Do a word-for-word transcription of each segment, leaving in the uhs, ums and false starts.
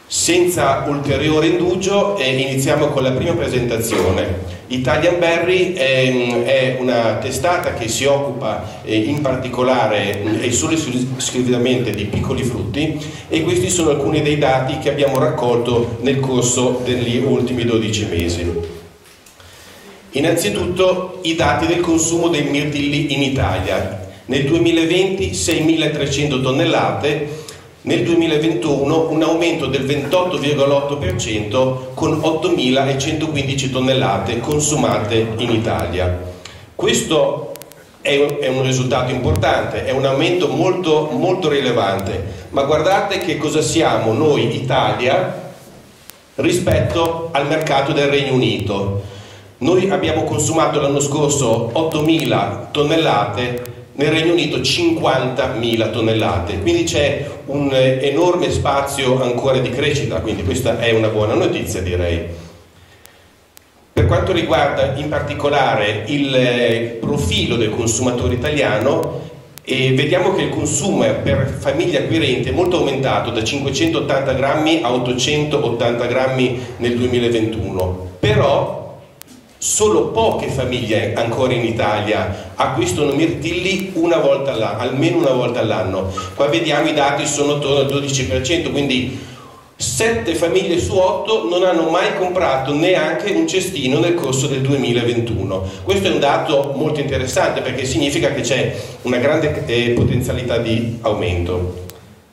Senza ulteriore indugio eh, iniziamo con la prima presentazione. Italian Berry è, è una testata che si occupa eh, in particolare e eh, solo esclusivamente di piccoli frutti, e questi sono alcuni dei dati che abbiamo raccolto nel corso degli ultimi dodici mesi. Innanzitutto i dati del consumo dei mirtilli in Italia. Nel duemilaventi seimilatrecento tonnellate, nel duemilaventuno un aumento del ventotto virgola otto per cento con ottomilacentoquindici tonnellate consumate in Italia. Questo è un, è un risultato importante, è un aumento molto, molto rilevante, ma guardate che cosa siamo noi Italia rispetto al mercato del Regno Unito. Noi abbiamo consumato l'anno scorso ottomila tonnellate, nel Regno Unito cinquantamila tonnellate, quindi c'è un enorme spazio ancora di crescita, quindi questa è una buona notizia, direi. Per quanto riguarda in particolare il profilo del consumatore italiano, eh, vediamo che il consumo per famiglia acquirente è molto aumentato, da cinquecentottanta grammi a ottocentottanta grammi nel duemilaventuno, però solo poche famiglie ancora in Italia acquistano mirtilli una volta all'anno, almeno una volta all'anno. Qua vediamo i dati sono attorno al dodici per cento, quindi sette famiglie su otto non hanno mai comprato neanche un cestino nel corso del duemilaventuno. Questo è un dato molto interessante perché significa che c'è una grande eh, potenzialità di aumento.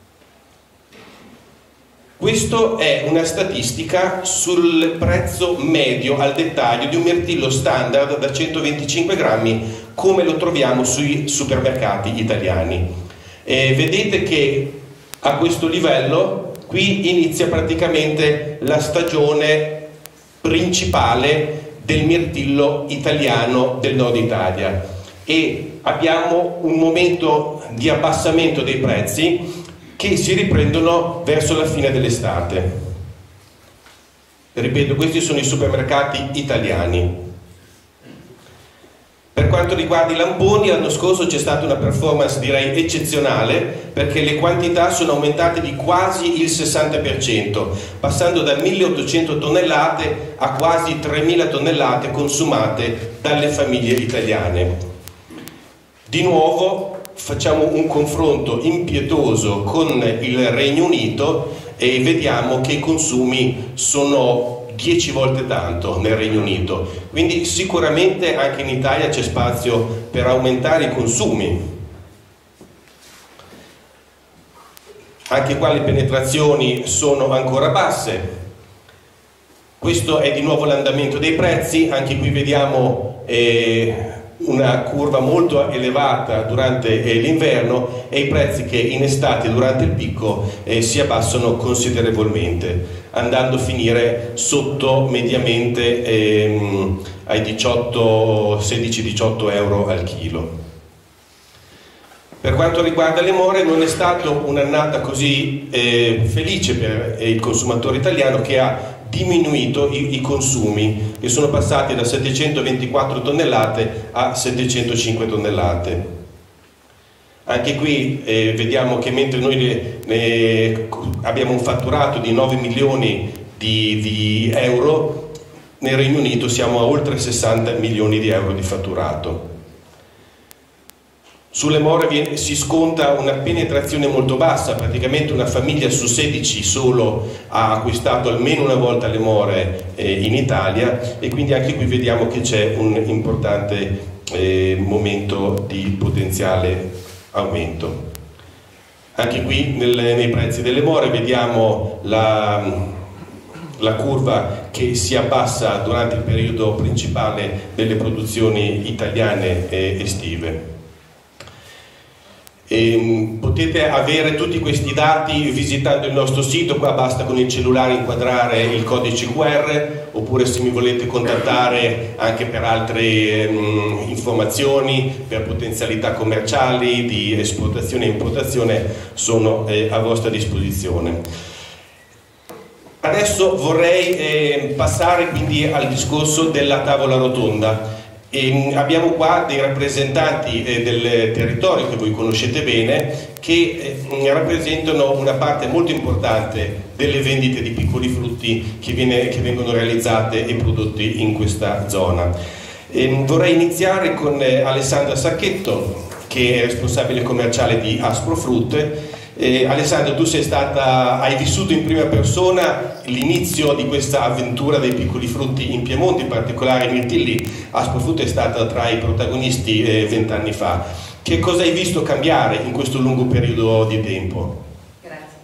Questo è una statistica sul prezzo medio al dettaglio di un mirtillo standard da centoventicinque grammi come lo troviamo sui supermercati italiani. E vedete che a questo livello qui inizia praticamente la stagione principale del mirtillo italiano del nord Italia, e abbiamo un momento di abbassamento dei prezzi che si riprendono verso la fine dell'estate. Ripeto, questi sono i supermercati italiani. Per quanto riguarda i lamponi, l'anno scorso c'è stata una performance direi eccezionale, perché le quantità sono aumentate di quasi il sessanta per cento, passando da milleottocento tonnellate a quasi tremila tonnellate consumate dalle famiglie italiane. Di nuovo facciamo un confronto impietoso con il Regno Unito e vediamo che i consumi sono dieci volte tanto nel Regno Unito, quindi sicuramente anche in Italia c'è spazio per aumentare i consumi. Anche qua le penetrazioni sono ancora basse. Questo è di nuovo l'andamento dei prezzi, anche qui vediamo eh, una curva molto elevata durante eh, l'inverno, e i prezzi che in estate durante il picco eh, si abbassano considerevolmente, andando a finire sotto mediamente ehm, ai diciotto, sedici diciotto euro al chilo. Per quanto riguarda le more, non è stata un'annata così eh, felice per il consumatore italiano, che ha diminuito i, i consumi, che sono passati da settecentoventiquattro tonnellate a settecentocinque tonnellate. Anche qui eh, vediamo che mentre noi le, le, abbiamo un fatturato di nove milioni di, di euro, nel Regno Unito siamo a oltre sessanta milioni di euro di fatturato. Sulle more viene, si sconta una penetrazione molto bassa, praticamente una famiglia su sedici solo ha acquistato almeno una volta le more eh, in Italia, e quindi anche qui vediamo che c'è un importante eh, momento di potenziale aumento. Anche qui nel, nei prezzi delle more vediamo la, la curva che si abbassa durante il periodo principale delle produzioni italiane eh, estive. E potete avere tutti questi dati visitando il nostro sito. Qua basta con il cellulare inquadrare il codice Q R, oppure se mi volete contattare anche per altre um, informazioni, per potenzialità commerciali di esportazione e importazione, sono eh, a vostra disposizione. Adesso vorrei eh, passare quindi al discorso della tavola rotonda. E abbiamo qua dei rappresentanti eh, del territorio che voi conoscete bene, che eh, rappresentano una parte molto importante delle vendite di piccoli frutti che, viene, che vengono realizzate e prodotti in questa zona. E vorrei iniziare con eh, Alessandra Sacchetto, che è responsabile commerciale di Asprofrut. Eh, Alessandro, tu sei stata, hai vissuto in prima persona l'inizio di questa avventura dei piccoli frutti in Piemonte, in particolare in Mirtilli. Asprofrut è stata tra i protagonisti vent'anni eh, fa. Che cosa hai visto cambiare in questo lungo periodo di tempo? Grazie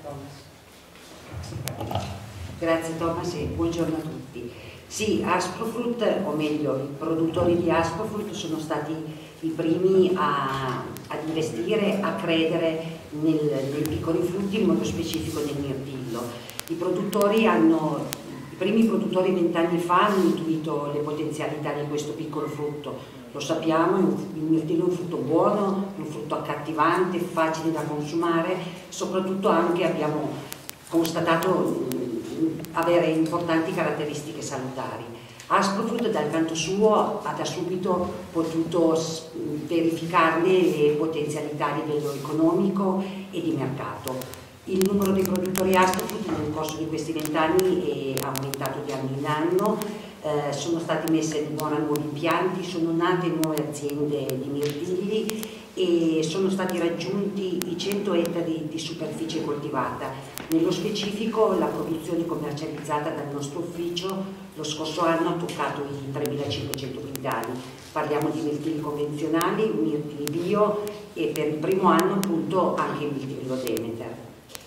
Thomas. Grazie Thomas e buongiorno a tutti. Sì, Asprofrut, o meglio i produttori di Asprofrut sono stati i primi a, ad investire, a credere nel, nei piccoli frutti, in modo specifico nel mirtillo. I produttori hanno, i primi produttori vent'anni fa hanno intuito le potenzialità di questo piccolo frutto. Lo sappiamo, il mirtillo è un frutto buono, un frutto accattivante, facile da consumare, soprattutto anche abbiamo constatato avere importanti caratteristiche salutari. Asprofrut dal canto suo ha da subito potuto verificarne le potenzialità a livello economico e di mercato. Il numero dei produttori Asprofrut nel corso di questi vent'anni è aumentato di anno in anno, eh, sono stati messi in buona nuovi impianti, sono nate nuove aziende di mirtilli e sono stati raggiunti i cento ettari di superficie coltivata. Nello specifico la produzione commercializzata dal nostro ufficio lo scorso anno ha toccato i tremilacinquecento quintali. Parliamo di mirtilli convenzionali, mirtilli bio e per il primo anno appunto anche il mirtillo Demeter.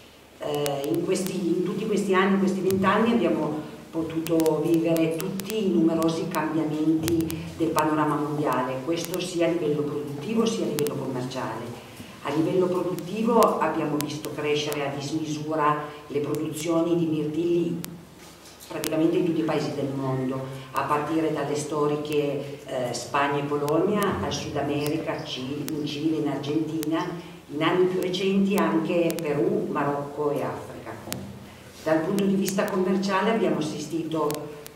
Eh, in, questi, in tutti questi anni, in questi vent'anni abbiamo potuto vivere tutti i numerosi cambiamenti del panorama mondiale, questo sia a livello produttivo sia a livello commerciale. A livello produttivo abbiamo visto crescere a dismisura le produzioni di mirtilli praticamente in tutti i paesi del mondo, a partire dalle storiche eh, Spagna e Polonia, al Sud America, in Cile, in Argentina, in anni più recenti anche Perù, Marocco e Africa. Dal punto di vista commerciale abbiamo assistito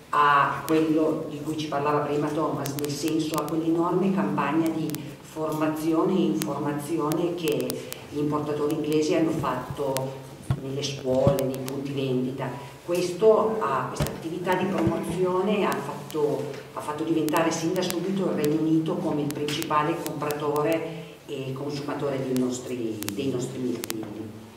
a quello di cui ci parlava prima Thomas, nel senso a quell'enorme campagna di formazione e informazione che gli importatori inglesi hanno fatto nelle scuole, nei punti vendita. Questo, questa attività di promozione ha fatto, ha fatto diventare sin da subito il Regno Unito come il principale compratore e consumatore dei nostri, dei nostri mirtilli.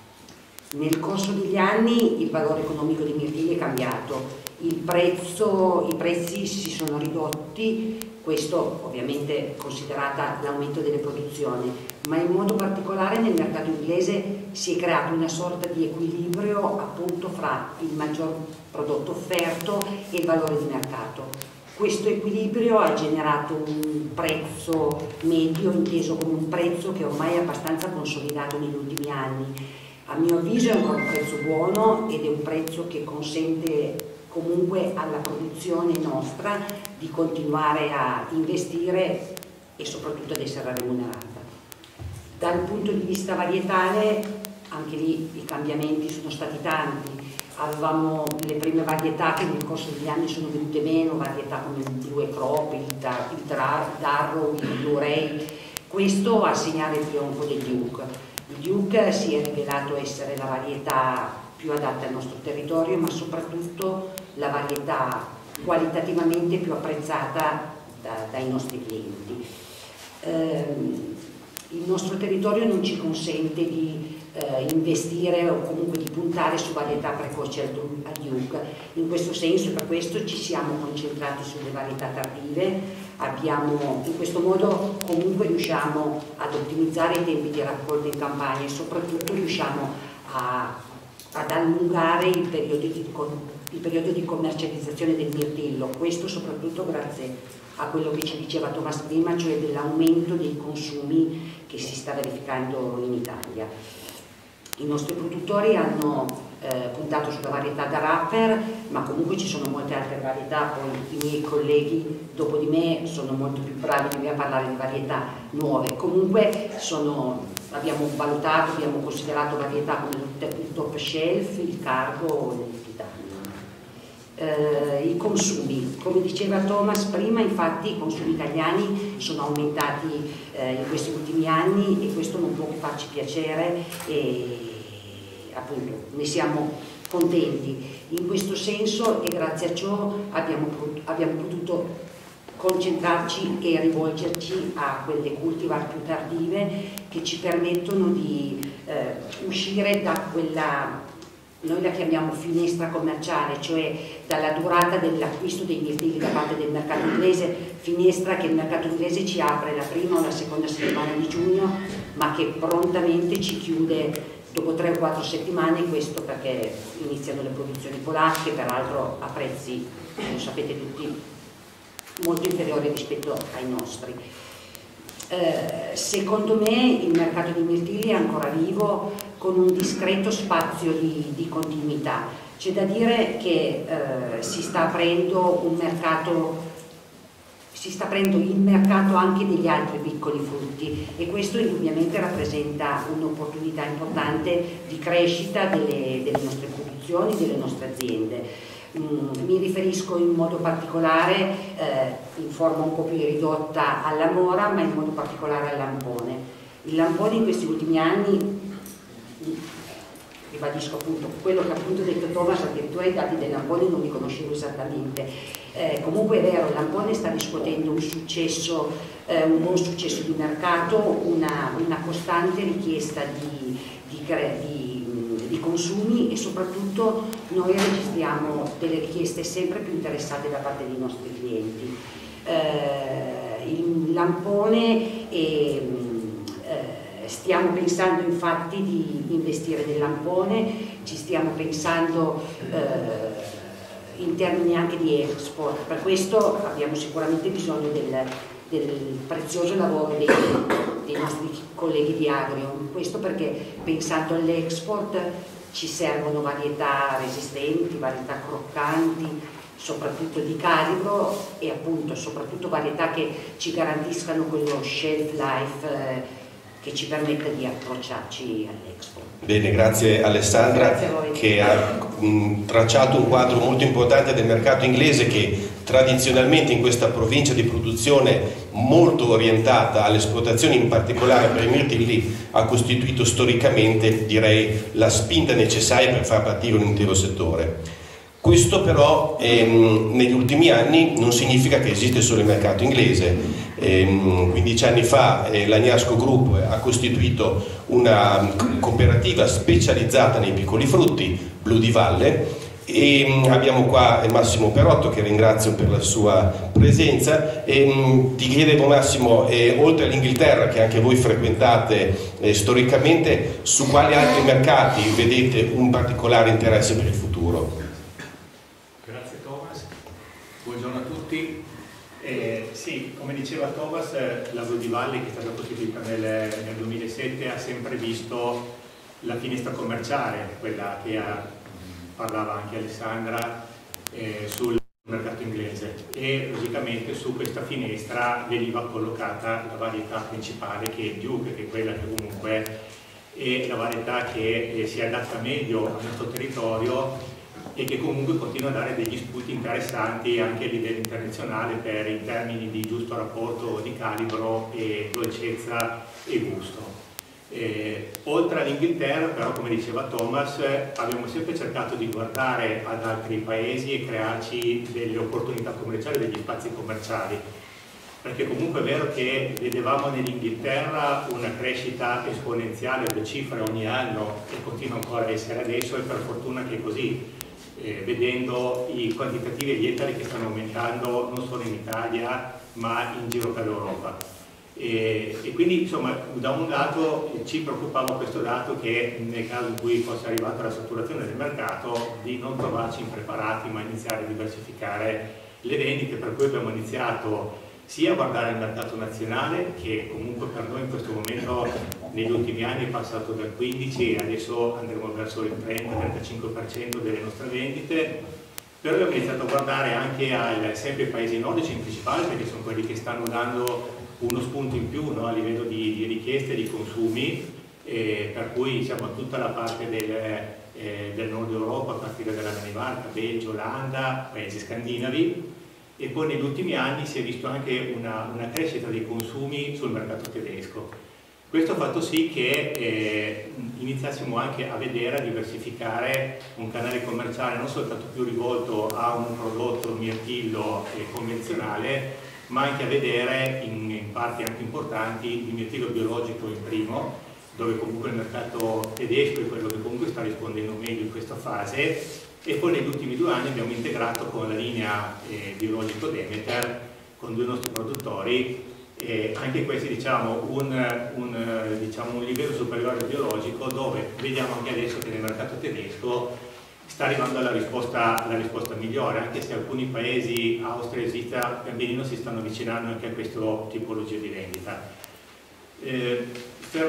Nel corso degli anni il valore economico dei mirtilli è cambiato, il prezzo, i prezzi si sono ridotti, questo ovviamente considerata l'aumento delle produzioni, ma in modo particolare nel mercato inglese si è creato una sorta di equilibrio appunto fra il maggior prodotto offerto e il valore di mercato. Questo equilibrio ha generato un prezzo medio, inteso come un prezzo che ormai è abbastanza consolidato negli ultimi anni. A mio avviso è ancora un prezzo buono ed è un prezzo che consente comunque alla produzione nostra di continuare a investire e soprattutto ad essere remunerata. Dal punto di vista varietale, anche lì i cambiamenti sono stati tanti. Avevamo le prime varietà che nel corso degli anni sono venute meno, varietà come il Blue Crop, il, Dar il Darrow, il Blue Ray. Questo a segnare il trionfo del Duke. Il Duke si è rivelato essere la varietà più adatta al nostro territorio, ma soprattutto la varietà qualitativamente più apprezzata da, dai nostri clienti. Eh, il nostro territorio non ci consente di eh, investire o comunque di puntare su varietà precoci al, al Duke. In questo senso, per questo ci siamo concentrati sulle varietà tardive. Abbiamo, in questo modo comunque riusciamo ad ottimizzare i tempi di raccolta in campagna e soprattutto riusciamo a, ad allungare il periodo, di, il periodo di commercializzazione del mirtillo, questo soprattutto grazie a quello che ci diceva Thomas prima, cioè dell'aumento dei consumi che si sta verificando in Italia. I nostri produttori hanno eh, puntato sulla varietà da wrapper, ma comunque ci sono molte altre varietà, poi i miei colleghi dopo di me sono molto più bravi di me a parlare di varietà nuove. Comunque sono, abbiamo valutato, abbiamo considerato varietà come il top shelf, il cargo, il titanio. Eh, I consumi, come diceva Thomas prima, infatti i consumi italiani sono aumentati eh, in questi ultimi anni, e questo non può che farci piacere, e appunto ne siamo contenti. In questo senso, e grazie a ciò, abbiamo, abbiamo potuto concentrarci e rivolgerci a quelle cultivar più tardive che ci permettono di eh, uscire da quella, noi la chiamiamo finestra commerciale, cioè dalla durata dell'acquisto dei mirtilli da parte del mercato inglese, finestra che il mercato inglese ci apre la prima o la seconda settimana di giugno, ma che prontamente ci chiude dopo tre o quattro settimane, questo perché iniziano le produzioni polacche, peraltro a prezzi, lo sapete tutti, molto inferiori rispetto ai nostri. Eh, secondo me il mercato dei mirtilli è ancora vivo, con un discreto spazio di, di continuità. C'è da dire che eh, si sta aprendo un mercato, si sta aprendo il mercato anche degli altri piccoli frutti, e questo indubbiamente rappresenta un'opportunità importante di crescita delle, delle nostre produzioni, delle nostre aziende. Mm, mi riferisco in modo particolare, eh, in forma un po' più ridotta, alla mora, ma in modo particolare al lampone. Il lampone in questi ultimi anni, ribadisco appunto quello che appunto ha detto Thomas, addirittura i dati del lampone non li conoscevo esattamente, eh, comunque è vero, il lampone sta riscuotendo un successo, eh, un buon successo di mercato, una, una costante richiesta di, di, di, di consumi, e soprattutto noi registriamo delle richieste sempre più interessate da parte dei nostri clienti. Eh, il lampone è, stiamo pensando infatti di investire nel lampone, ci stiamo pensando eh, in termini anche di export. Per questo abbiamo sicuramente bisogno del, del prezioso lavoro dei, dei nostri colleghi di Agrium, questo perché pensando all'export ci servono varietà resistenti, varietà croccanti, soprattutto di calibro, e appunto soprattutto varietà che ci garantiscano quello shelf life eh, che ci permetta di approcciarci all'Expo. Bene, grazie Alessandra, grazie a voi, che ha mh, tracciato un quadro molto importante del mercato inglese, che tradizionalmente in questa provincia di produzione molto orientata all'esportazione, in particolare per i mirtilli, ha costituito storicamente, direi, la spinta necessaria per far partire un intero settore. Questo però ehm, negli ultimi anni non significa che esiste solo il mercato inglese. Ehm, quindici anni fa eh, l'Agnasco Group ha costituito una cooperativa specializzata nei piccoli frutti, Blu di Valle, e ehm, abbiamo qua Massimo Perotto, che ringrazio per la sua presenza. E, ehm, ti chiedevo Massimo, eh, oltre all'Inghilterra che anche voi frequentate eh, storicamente, su quali altri mercati vedete un particolare interesse per il futuro? Buongiorno a tutti. Eh, sì, come diceva Thomas, la Blu di Valle, che è stata costituita nel, nel duemilasette, ha sempre visto la finestra commerciale, quella che ha, parlava anche Alessandra, eh, sul mercato inglese, e logicamente su questa finestra veniva collocata la varietà principale, che è il Duke, che è quella che comunque è la varietà che eh, si adatta meglio al nostro territorio, e che comunque continua a dare degli spunti interessanti anche a livello internazionale per, in termini di giusto rapporto di calibro e dolcezza e gusto. Eh, oltre all'Inghilterra, però, come diceva Thomas, abbiamo sempre cercato di guardare ad altri paesi e crearci delle opportunità commerciali, degli spazi commerciali, perché comunque è vero che vedevamo nell'Inghilterra una crescita esponenziale, due cifre ogni anno, e continua ancora a essere adesso, e per fortuna che è così. Eh, vedendo i quantitativi e gli ettari che stanno aumentando non solo in Italia ma in giro per l'Europa, e, e quindi insomma da un lato ci preoccupava questo dato, che nel caso in cui fosse arrivata la saturazione del mercato, di non trovarci impreparati ma iniziare a diversificare le vendite, per cui abbiamo iniziato sia a guardare il mercato nazionale, che comunque per noi in questo momento negli ultimi anni è passato dal quindici e adesso andremo verso il trenta trentacinque per cento delle nostre vendite, però abbiamo iniziato a guardare anche ai sempre paesi nordici in principale, perché sono quelli che stanno dando uno spunto in più, no, a livello di, di richieste e di consumi, eh, per cui diciamo tutta la parte del, eh, eh, del nord Europa, a partire dalla Danimarca, Belgio, Olanda, paesi scandinavi, e poi negli ultimi anni si è visto anche una, una crescita dei consumi sul mercato tedesco. Questo ha fatto sì che eh, iniziassimo anche a vedere, a diversificare un canale commerciale non soltanto più rivolto a un prodotto mirtillo eh, convenzionale, ma anche a vedere in, in parti anche importanti il mirtillo biologico in primo, dove comunque il mercato tedesco è quello che comunque sta rispondendo meglio in questa fase, e poi negli ultimi due anni abbiamo integrato con la linea eh, biologico Demeter, con due nostri produttori, eh, anche questi diciamo un, un, diciamo un livello superiore al biologico, dove vediamo anche adesso che nel mercato tedesco sta arrivando la risposta, la risposta migliore, anche se alcuni paesi, Austria e Svizzera, pian pianino si stanno avvicinando anche a questa tipologia di vendita. Eh,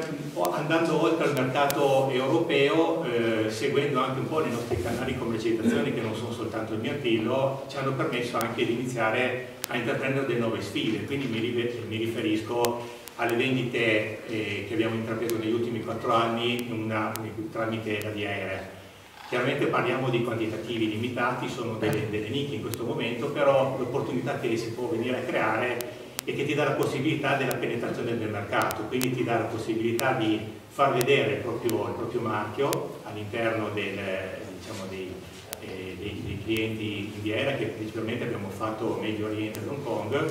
andando oltre al mercato europeo, eh, seguendo anche un po' i nostri canali di commercializzazione, che non sono soltanto il mirtillo, ci hanno permesso anche di iniziare a intraprendere delle nuove sfide. Quindi mi, mi riferisco alle vendite eh, che abbiamo intrapreso negli ultimi quattro anni una, tramite la via aerea. Chiaramente parliamo di quantitativi limitati, sono delle, delle nicchie in questo momento, però l'opportunità che si può venire a creare e che ti dà la possibilità della penetrazione del mercato, quindi ti dà la possibilità di far vedere il proprio, il proprio marchio all'interno del, diciamo, dei, eh, dei, dei clienti in via aerea, che principalmente abbiamo fatto Medio Oriente e Hong Kong,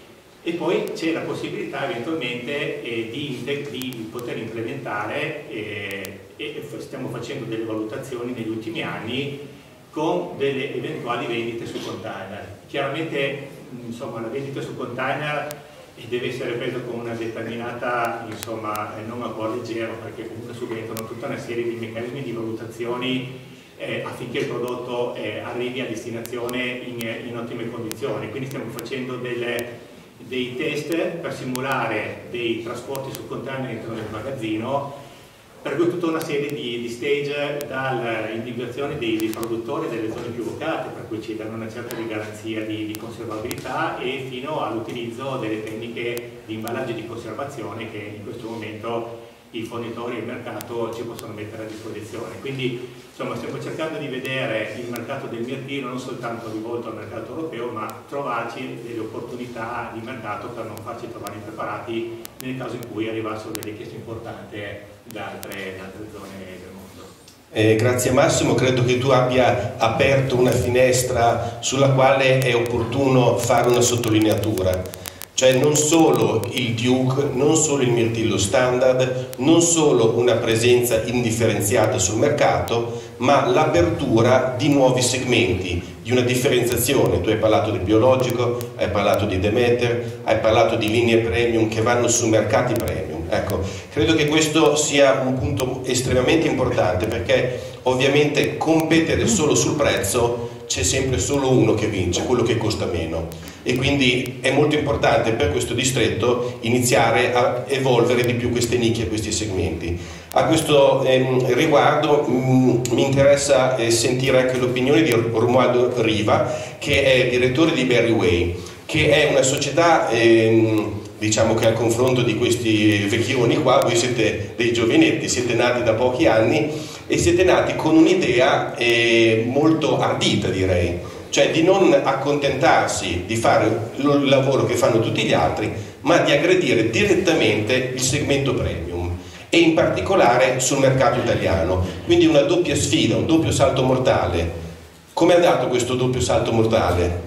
e poi c'è la possibilità eventualmente eh, di, di poter implementare, eh, e stiamo facendo delle valutazioni negli ultimi anni, con delle eventuali vendite su container. Chiaramente insomma, la vendita su container deve essere presa con una determinata, insomma, non a cuore leggero, perché comunque subentrano tutta una serie di meccanismi di valutazioni eh, affinché il prodotto eh, arrivi a destinazione in, in ottime condizioni. Quindi stiamo facendo delle, dei test per simulare dei trasporti su container all'interno del magazzino, per cui tutta una serie di, di stage, dall'individuazione dei, dei produttori delle zone più vocate, per cui ci danno una certa di garanzia di, di conservabilità, e fino all'utilizzo delle tecniche di imballaggio e di conservazione che in questo momento i fornitori e il mercato ci possono mettere a disposizione. Quindi insomma stiamo cercando di vedere il mercato del mirtillo non soltanto rivolto al mercato europeo, ma trovarci delle opportunità di mercato per non farci trovare impreparati nel caso in cui arrivassero delle richieste importanti da altre, da altre zone del mondo. Eh, grazie Massimo, credo che tu abbia aperto una finestra sulla quale è opportuno fare una sottolineatura. Cioè non solo il Duke, non solo il mirtillo standard, non solo una presenza indifferenziata sul mercato, ma l'apertura di nuovi segmenti, di una differenziazione. Tu hai parlato del biologico, hai parlato di Demeter, hai parlato di linee premium che vanno su mercati premium. Ecco, credo che questo sia un punto estremamente importante, perché ovviamente competere solo sul prezzo c'è sempre solo uno che vince, quello che costa meno, e quindi è molto importante per questo distretto iniziare a evolvere di più queste nicchie, questi segmenti. A questo ehm, riguardo mh, mi interessa eh, sentire anche l'opinione di Romualdo Riva, che è direttore di Berry Way, che è una società ehm, diciamo che al confronto di questi vecchioni qua, voi siete dei giovinetti, siete nati da pochi anni e siete nati con un'idea eh, molto ardita, direi, cioè di non accontentarsi di fare il lavoro che fanno tutti gli altri, ma di aggredire direttamente il segmento premium e in particolare sul mercato italiano. Quindi una doppia sfida, un doppio salto mortale. Come è andato questo doppio salto mortale?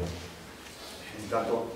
Intanto,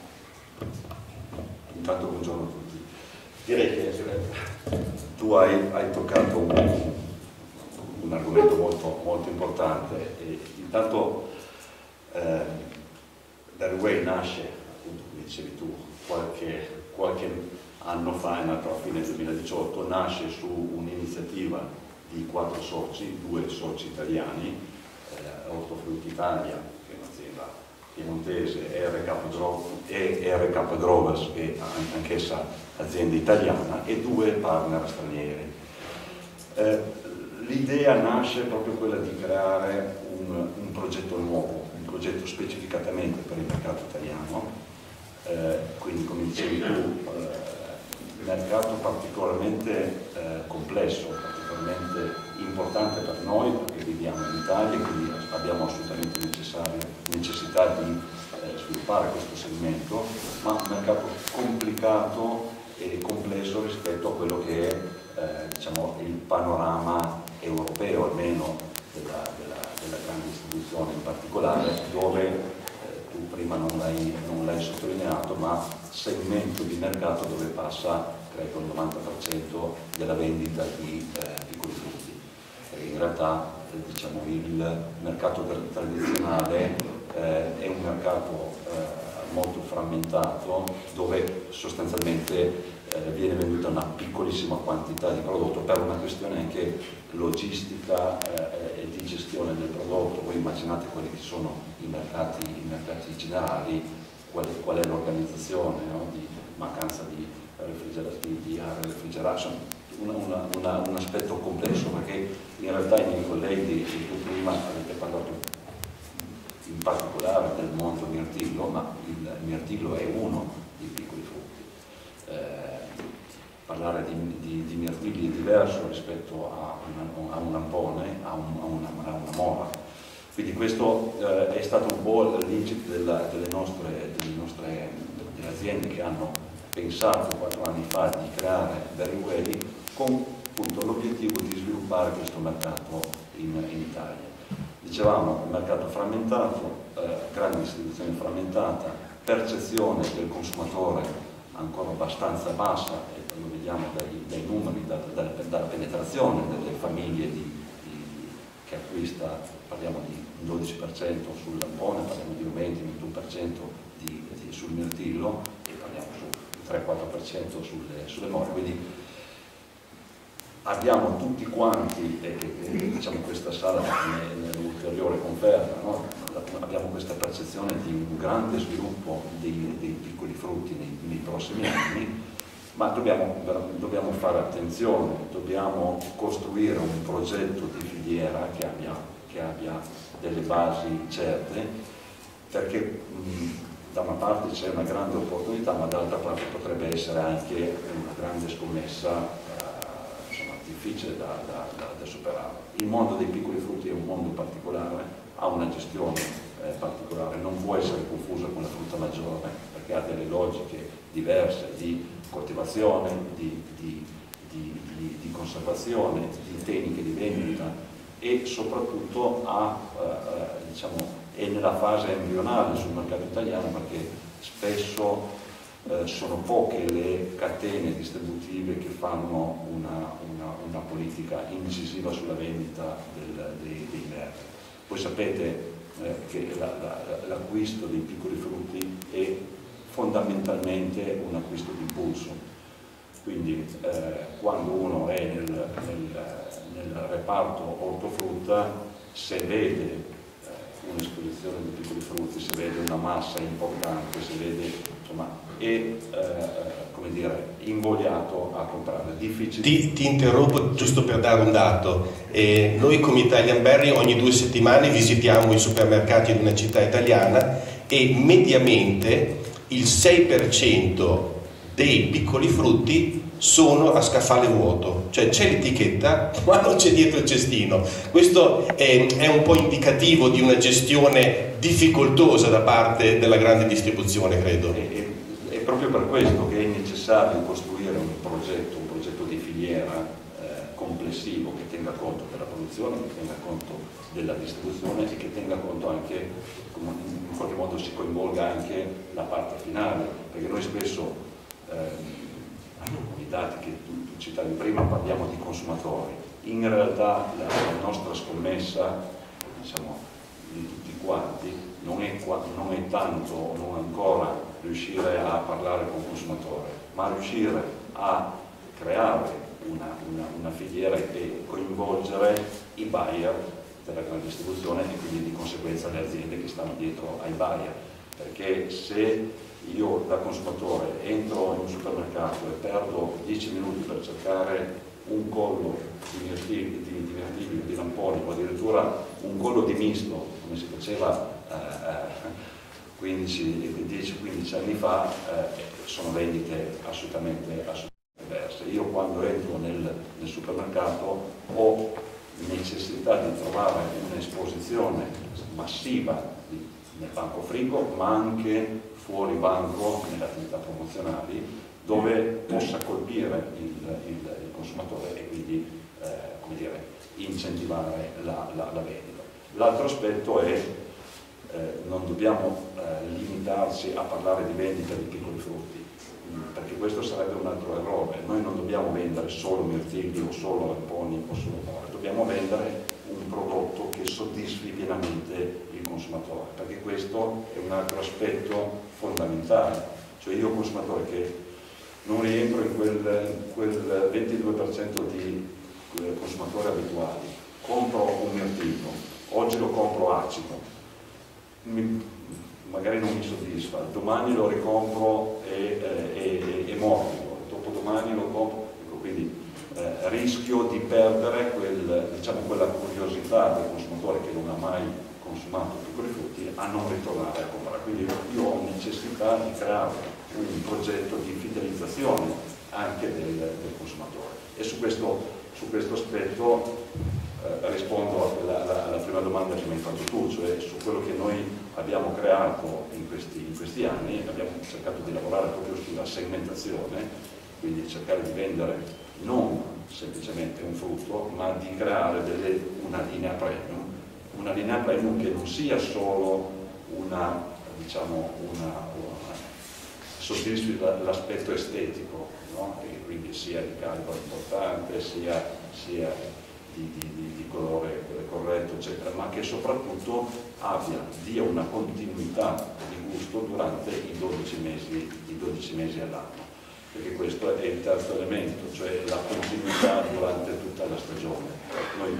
intanto buongiorno a tutti. Direi che tu hai, hai toccato un, un argomento molto, molto importante. E intanto eh, Berry Way nasce, appunto come dicevi tu, qualche, qualche anno fa, è nato a fine duemiladiciotto, nasce su un'iniziativa di quattro soci, due soci italiani, eh, Ortofrutti Italia, che è un'azienda piemontese, e R K Growers, che è anch'essa azienda italiana, e due partner stranieri. Eh, L'idea nasce proprio quella di creare un, un progetto nuovo, un progetto specificatamente per il mercato italiano, eh, quindi come dicevi tu, eh, mercato particolarmente eh, complesso, particolarmente importante per noi perché viviamo in Italia, quindi abbiamo assolutamente necessità di eh, sviluppare questo segmento, ma un mercato complicato e complesso rispetto a quello che è eh, diciamo, il panorama europeo, almeno della, della, della grande distribuzione in particolare, dove eh, tu prima non l'hai, non l'hai sottolineato, ma segmento di mercato dove passa credo il novanta per cento della vendita di eh, piccoli frutti. Perché in realtà eh, diciamo, il mercato tradizionale eh, è un mercato eh, molto frammentato dove sostanzialmente eh, viene venduta una piccolissima quantità di prodotto per una questione anche logistica eh, e di gestione del prodotto. Voi immaginate quelli che sono i mercati, i mercati generali, qual è, qual è l'organizzazione, no? Di mancanza di refrigerati, di aree refrigerate, una, una, una, un aspetto complesso, perché in realtà i miei colleghi, tu prima avete parlato in particolare del mondo mirtillo, ma il mirtillo è uno dei piccoli frutti. Eh, parlare di, di, di mirtilli è diverso rispetto a, una, a un lampone, a, un, a, una, a una mora. Quindi questo eh, è stato un po' l'incipit delle, delle nostre, delle nostre delle aziende che hanno pensato quattro anni fa di creare Very Way con l'obiettivo di sviluppare questo mercato in, in Italia. Dicevamo, un mercato frammentato, eh, grande distribuzione frammentata, percezione del consumatore ancora abbastanza bassa, e lo vediamo dai, dai numeri, da, da, dalla penetrazione delle famiglie di, di, che acquista, parliamo di un dodici per cento sul lampone, parliamo di un venti ventuno per cento di, di, sul mirtillo e parliamo sul tre quattro per cento sulle, sulle more. Quindi abbiamo tutti quanti, e, e diciamo questa sala ne, ne ulteriore conferma, no? Abbiamo questa percezione di un grande sviluppo dei, dei piccoli frutti nei, nei prossimi anni, ma dobbiamo, dobbiamo fare attenzione, dobbiamo costruire un progetto di filiera che abbia, che abbia delle basi certe, perché mh, da una parte c'è una grande opportunità, ma dall'altra parte potrebbe essere anche una grande scommessa difficile da, da, da, da superare. Il mondo dei piccoli frutti è un mondo particolare, ha una gestione eh, particolare, non può essere confusa con la frutta maggiore perché ha delle logiche diverse di coltivazione, di, di, di, di, di conservazione, di tecniche di vendita e soprattutto ha, eh, diciamo, è nella fase embrionale sul mercato italiano perché spesso Eh, sono poche le catene distributive che fanno una, una, una politica incisiva sulla vendita del, dei, dei merti. Voi sapete eh, che l'acquisto la, la, dei piccoli frutti è fondamentalmente un acquisto di impulso, quindi eh, quando uno è nel, nel, nel reparto ortofrutta, se vede eh, un'esposizione di piccoli frutti, se vede una massa importante, se vede, insomma, è eh, come dire, invogliato a comprare. Difficile. Ti, ti interrompo giusto per dare un dato. Eh, noi come Italian Berry ogni due settimane visitiamo i supermercati di una città italiana e mediamente il sei per cento dei piccoli frutti sono a scaffale vuoto, cioè c'è l'etichetta ma non c'è dietro il cestino. Questo è, è un po' indicativo di una gestione difficoltosa da parte della grande distribuzione, credo. E, e, è proprio per questo che è necessario costruire un progetto, un progetto di filiera eh, complessivo che tenga conto della produzione, che tenga conto della distribuzione e che tenga conto anche, come in qualche modo si coinvolga anche la parte finale, perché noi spesso eh, i dati che tu, tu citavi prima, parliamo di consumatori. In realtà la, la nostra scommessa, diciamo, di tutti quanti, non è, non è tanto, non ancora riuscire a parlare con il consumatore, ma riuscire a creare una, una, una filiera e coinvolgere i buyer della grande distribuzione e quindi di conseguenza le aziende che stanno dietro ai buyer. Perché se io da consumatore entro in un supermercato e perdo dieci minuti per cercare un collo di mirtilli, di, di, mirtilli, di lamponi o addirittura un collo di misto, come si faceva eh, dieci quindici anni fa, eh, sono vendite assolutamente, assolutamente diverse. Io quando entro nel, nel supermercato ho necessità di trovare un'esposizione massiva nel banco frigo, ma anche fuori banco nelle attività promozionali, dove possa colpire il, il, il consumatore e quindi eh, come dire, incentivare la, la, la vendita. L'altro aspetto è eh, non dobbiamo eh, limitarci a parlare di vendita di piccoli frutti, perché questo sarebbe un altro errore. Noi non dobbiamo vendere solo mirtilli o solo lamponi o solo more, dobbiamo vendere un prodotto che soddisfi pienamente il consumatore, perché questo è un altro aspetto fondamentale. Cioè io consumatore che non rientro in quel, in quel ventidue per cento di consumatori abituali, compro un mirtillo, oggi lo compro acido, mi, magari non mi soddisfa, domani lo ricompro e, e, e, e morbido, dopodomani lo compro, quindi eh, rischio di perdere quel, diciamo, quella curiosità del consumatore che non ha mai consumato piccoli frutti a non ritornare a comprare. Quindi io ho necessità di creare un progetto di fidelizzazione anche del, del consumatore, e su questo, su questo aspetto eh, rispondo a quella, alla, alla prima domanda che mi hai fatto tu, cioè su quello che noi abbiamo creato in questi, in questi anni. Abbiamo cercato di lavorare proprio sulla segmentazione, quindi cercare di vendere non semplicemente un frutto, ma di creare delle, una linea premium, una linea premium che non sia solo una, diciamo, una, una soddisfi l'aspetto estetico, no? E quindi sia di calibro importante, sia, sia di, di, di, di colore corretto, eccetera, ma che soprattutto abbia, dia una continuità di gusto durante i dodici mesi, i dodici mesi all'anno. Perché questo è il terzo elemento, cioè la continuità durante tutta la stagione. Noi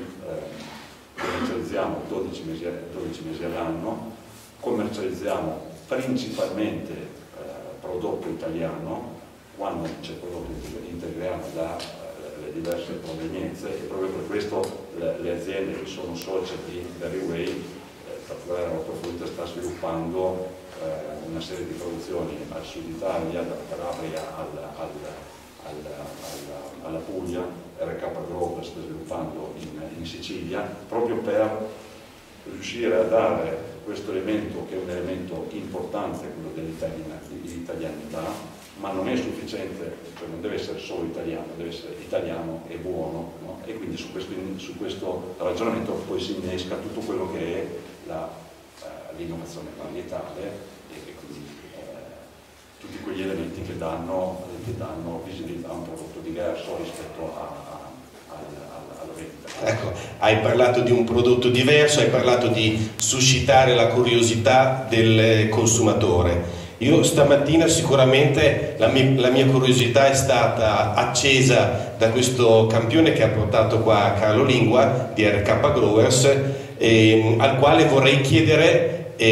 eh, commercializziamo dodici mesi, dodici mesi all'anno, commercializziamo principalmente eh, prodotto italiano. Quando c'è prodotto integriamo da eh, le diverse provenienze, e proprio per questo le, le aziende che sono socie di Berryway, eh, particolare Ortofrutta, sta sviluppando una serie di produzioni al sud Italia, dalla Calabria alla, alla, alla, alla, alla Puglia. R K Grove sta sviluppando in, in Sicilia, proprio per riuscire a dare questo elemento, che è un elemento importante, quello dell'italianità, ma non è sufficiente, cioè non deve essere solo italiano, deve essere italiano e buono, no? E quindi su questo, su questo ragionamento poi si innesca tutto quello che è la l'innovazione varietale e quindi eh, tutti quegli elementi che danno, che danno visibilità a un prodotto diverso rispetto a, a, a, alla vendita. Ecco, hai parlato di un prodotto diverso, hai parlato di suscitare la curiosità del consumatore. Io stamattina sicuramente la mia, la mia curiosità è stata accesa da questo campione che ha portato qua Carlo Lingua di R K Growers, eh, al quale vorrei chiedere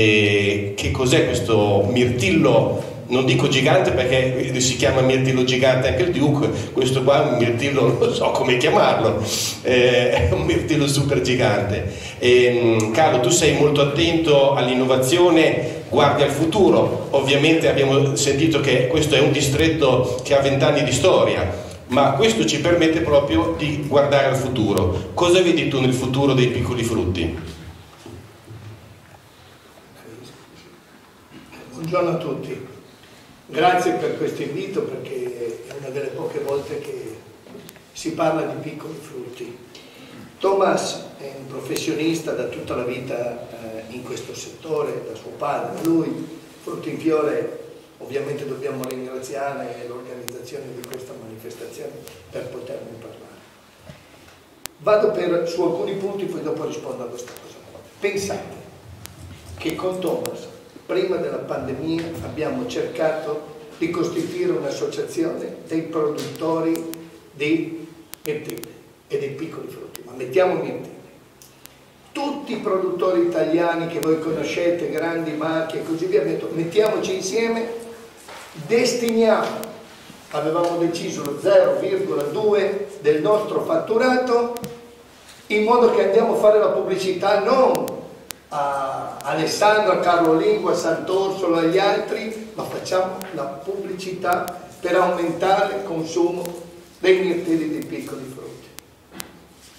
E che cos'è questo mirtillo, non dico gigante perché si chiama mirtillo gigante anche il Duke, questo qua è un mirtillo, non so come chiamarlo, eh, è un mirtillo super gigante. E, Carlo, tu sei molto attento all'innovazione, guardi al futuro. Ovviamente abbiamo sentito che questo è un distretto che ha vent'anni di storia, ma questo ci permette proprio di guardare al futuro. Cosa vedi tu nel futuro dei piccoli frutti? Buongiorno a tutti, grazie per questo invito, perché è una delle poche volte che si parla di piccoli frutti. Thomas è un professionista da tutta la vita eh, in questo settore, da suo padre. Lui, Frutti in Fiore, ovviamente dobbiamo ringraziare l'organizzazione di questa manifestazione per poterne parlare. Vado per, su alcuni punti, poi dopo rispondo a questa cosa. Pensate che con Thomas, prima della pandemia, abbiamo cercato di costituire un'associazione dei produttori di mirtilli e dei piccoli frutti, ma mettiamo mirtilli. Tutti i produttori italiani che voi conoscete, grandi marchi e così via, mettiamoci insieme, destiniamo, avevamo deciso lo zero virgola due del nostro fatturato, in modo che andiamo a fare la pubblicità non a Alessandro, a Carlo Lingua, a Sant'Orsola e agli altri, ma facciamo la pubblicità per aumentare il consumo dei mirtilli dei piccoli frutti.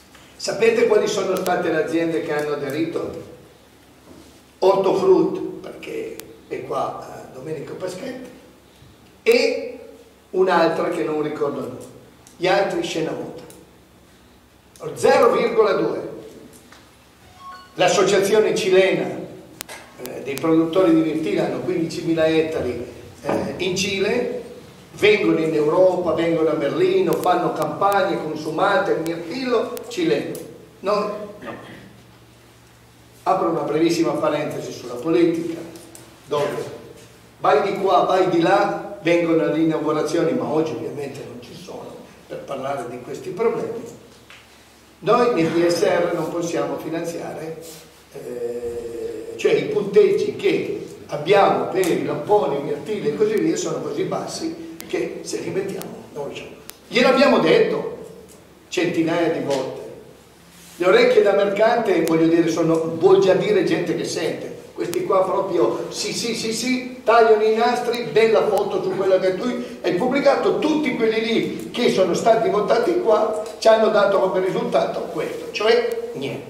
Sapete quali sono state le aziende che hanno aderito? Ortofrut, perché è qua eh, Domenico Paschetti, e un'altra che non ricordo il nome, gli altri Scenamuta. zero virgola due. L'associazione cilena eh, dei produttori di mirtilli hanno quindicimila ettari eh, in Cile, vengono in Europa, vengono a Berlino, fanno campagne consumate, il mirtillo cileno. Noi no. Apro una brevissima parentesi sulla politica, dove vai di qua, vai di là, vengono le inaugurazioni, ma oggi ovviamente non ci sono per parlare di questi problemi. Noi nel D S R non possiamo finanziare, eh, cioè i punteggi che abbiamo per i lamponi, i mirtilli e così via sono così bassi che se li mettiamo non riusciamo. Gliel'abbiamo detto centinaia di volte. Le orecchie da mercante, voglio dire, sono, vuol già dire gente che sente. Questi qua proprio sì sì sì sì, tagliano i nastri, bella foto su quella che tu hai pubblicato, tutti quelli lì che sono stati votati qua ci hanno dato come risultato questo, cioè niente.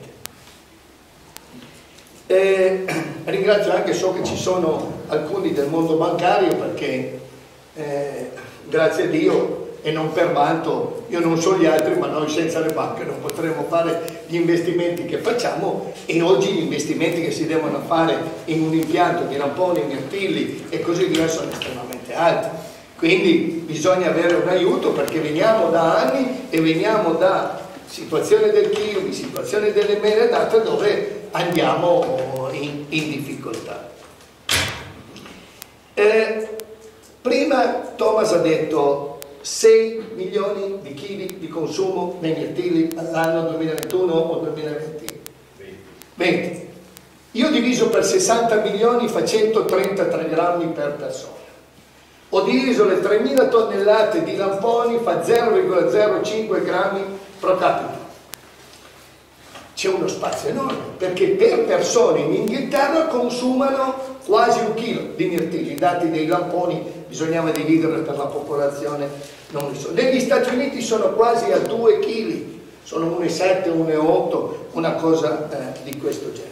Eh, ringrazio anche, so che ci sono alcuni del mondo bancario perché eh, grazie a Dio e non per vanto, io non so gli altri, ma noi senza le banche non potremo fare gli investimenti che facciamo, e oggi gli investimenti che si devono fare in un impianto di lamponi, mirtilli e così via sono estremamente alti. Quindi bisogna avere un aiuto, perché veniamo da anni e veniamo da situazione del kiwi, situazione delle mele date dove andiamo in, in difficoltà. Eh, prima Thomas ha detto sei milioni di chili di consumo nei mirtilli all'anno duemilaventuno o duemilaventi? venti. Io ho diviso per sessanta milioni fa centotrentatré grammi per persona. Ho diviso le tremila tonnellate di lamponi fa zero virgola zero cinque grammi pro capite. C'è uno spazio enorme, perché per persona in Inghilterra consumano quasi un chilo di mirtilli. I dati dei lamponi bisognava dividere per la popolazione, non li so. Negli Stati Uniti sono quasi a due chili, sono uno virgola sette, uno virgola otto, una cosa eh, di questo genere.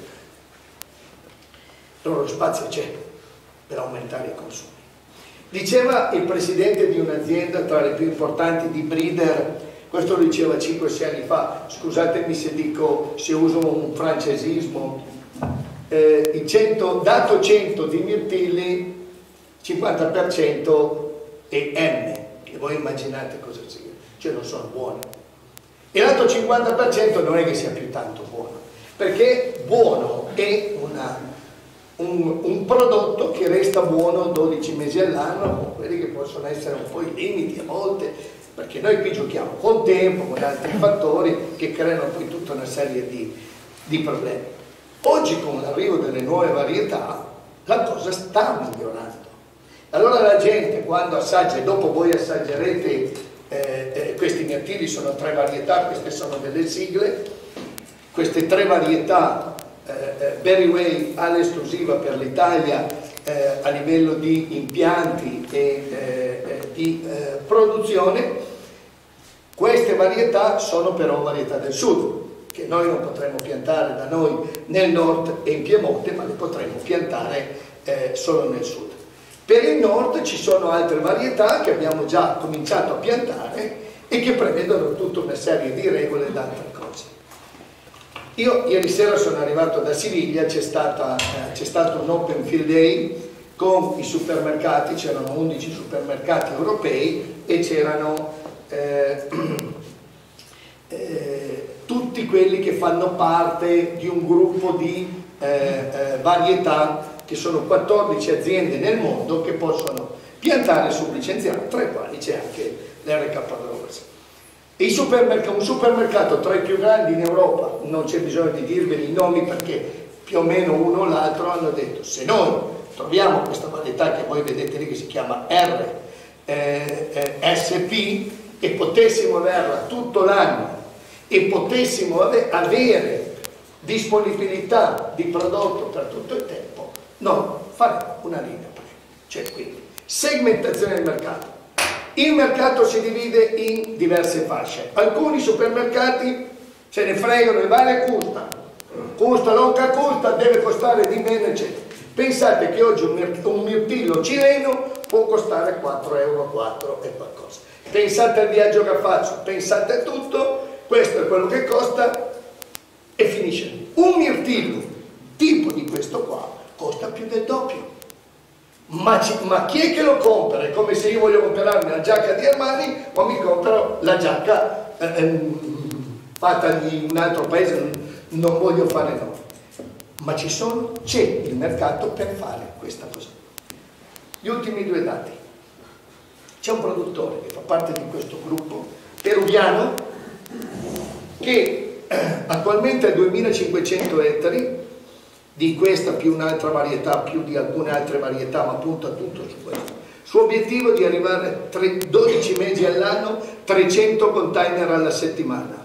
Allora lo spazio c'è per aumentare i consumi. Diceva il presidente di un'azienda tra le più importanti di breeder, questo lo diceva cinque sei anni fa, scusatemi se dico, se uso un francesismo, eh, il cento, dato cento di mirtilli, cinquanta per cento è M, che voi immaginate cosa sia, cioè non sono buoni. E l'altro cinquanta per cento non è che sia più tanto buono, perché buono è una, un, un prodotto che resta buono dodici mesi all'anno, con quelli che possono essere un po' i limiti a volte, perché noi qui giochiamo con tempo, con altri fattori che creano poi tutta una serie di, di problemi. Oggi con l'arrivo delle nuove varietà la cosa sta migliorando. Allora la gente quando assaggia, e dopo voi assaggerete, eh, eh, questi mirtilli sono tre varietà, queste sono delle sigle, queste tre varietà, eh, eh, Berry Way all'esclusiva per l'Italia eh, a livello di impianti e eh, di eh, produzione. Queste varietà sono però varietà del sud, che noi non potremo piantare da noi nel nord e in Piemonte, ma le potremo piantare eh, solo nel sud. Per il nord ci sono altre varietà che abbiamo già cominciato a piantare e che prevedono tutta una serie di regole ed altre cose. Io ieri sera sono arrivato da Siviglia, c'è stata, eh, c'è stato un Open Field Day con i supermercati, c'erano undici supermercati europei e c'erano eh, eh, tutti quelli che fanno parte di un gruppo di eh, eh, varietà, che sono quattordici aziende nel mondo che possono piantare sublicenziato, tra i quali c'è anche l'R K Growers. E i supermerc- un supermercato tra i più grandi in Europa, non c'è bisogno di dirveli i nomi perché più o meno uno o l'altro hanno detto: se noi troviamo questa varietà che voi vedete lì che si chiama R S P e potessimo averla tutto l'anno e potessimo ave- avere disponibilità di prodotto per tutto il tempo, noi faremo una linea prima. Cioè, quindi segmentazione del mercato. Il mercato si divide in diverse fasce. Alcuni supermercati se ne fregano, il vale costa, costa, non che costa, deve costare di meno, eccetera. Pensate che oggi un, mir un mirtillo cileno può costare quattro euro quattro e qualcosa. Pensate al viaggio che faccio, pensate a tutto, questo è quello che costa e finisce lì. Un mirtillo tipo di questo qua costa più del doppio. Ma, ma chi è che lo compra? È come se io voglio comprarmi la giacca di Armani o mi compro la giacca eh, fatta di un altro paese, non, non voglio fare no. Ma ci sono, c'è il mercato per fare questa cosa. Gli ultimi due dati. C'è un produttore che fa parte di questo gruppo peruviano che eh, attualmente ha duemilacinquecento ettari, di questa più un'altra varietà, più di alcune altre varietà, ma punta tutto su questo. Il suo obiettivo è di arrivare a dodici mesi all'anno, trecento container alla settimana.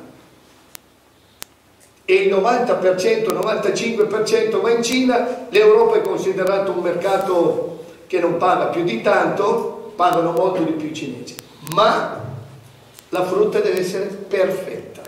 E il novanta per cento, novantacinque per cento va in Cina. L'Europa è considerato un mercato che non paga più di tanto, pagano molto di più i cinesi. Ma la frutta deve essere perfetta.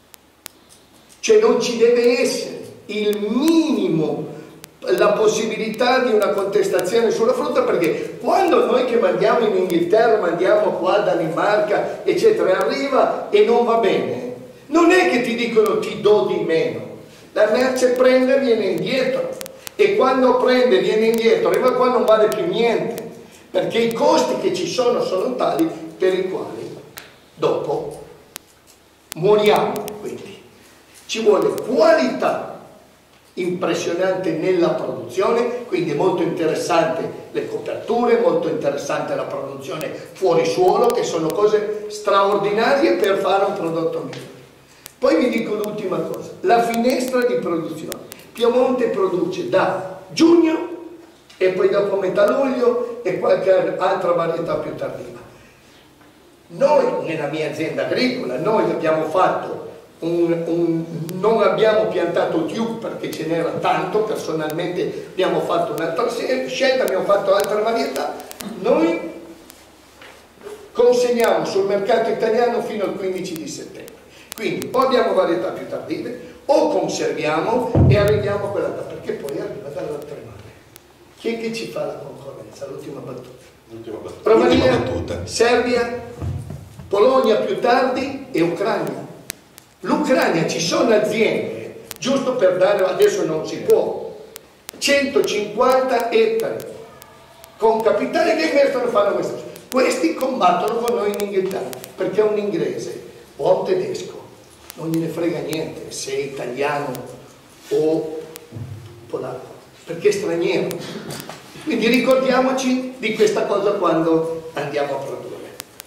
Cioè non ci deve essere il minimo, la possibilità di una contestazione sulla frutta, perché quando noi che mandiamo in Inghilterra, mandiamo qua a Danimarca, eccetera, arriva e non va bene, non è che ti dicono ti do di meno, la merce prende e viene indietro, e quando prende e viene indietro arriva qua non vale più niente, perché i costi che ci sono sono tali per i quali dopo moriamo. Quindi ci vuole qualità impressionante nella produzione, quindi è molto interessante le coperture, molto interessante la produzione fuori suolo, che sono cose straordinarie per fare un prodotto migliore. Poi vi dico l'ultima cosa, la finestra di produzione. Piemonte produce da giugno e poi dopo metà luglio e qualche altra varietà più tardiva. Noi nella mia azienda agricola, noi abbiamo fatto Un, un, non abbiamo piantato tube perché ce n'era tanto, personalmente abbiamo fatto un'altra scelta, abbiamo fatto altre varietà. Noi consegniamo sul mercato italiano fino al quindici di settembre, quindi o abbiamo varietà più tardive o conserviamo e arriviamo a quella, perché poi arriva dall'oltremare. Chi è che ci fa la concorrenza? L'ultima battuta. L'ultima battuta. Romania, battuta. Serbia, Polonia più tardi e Ucraina. L'Ucraina, ci sono aziende, giusto per dare, adesso non si può, centocinquanta ettari con capitali che investono e fanno questo. Questi combattono con noi in Inghilterra, perché un inglese o un tedesco non gliene frega niente se è italiano o polacco, perché è straniero. Quindi ricordiamoci di questa cosa quando andiamo a produrre.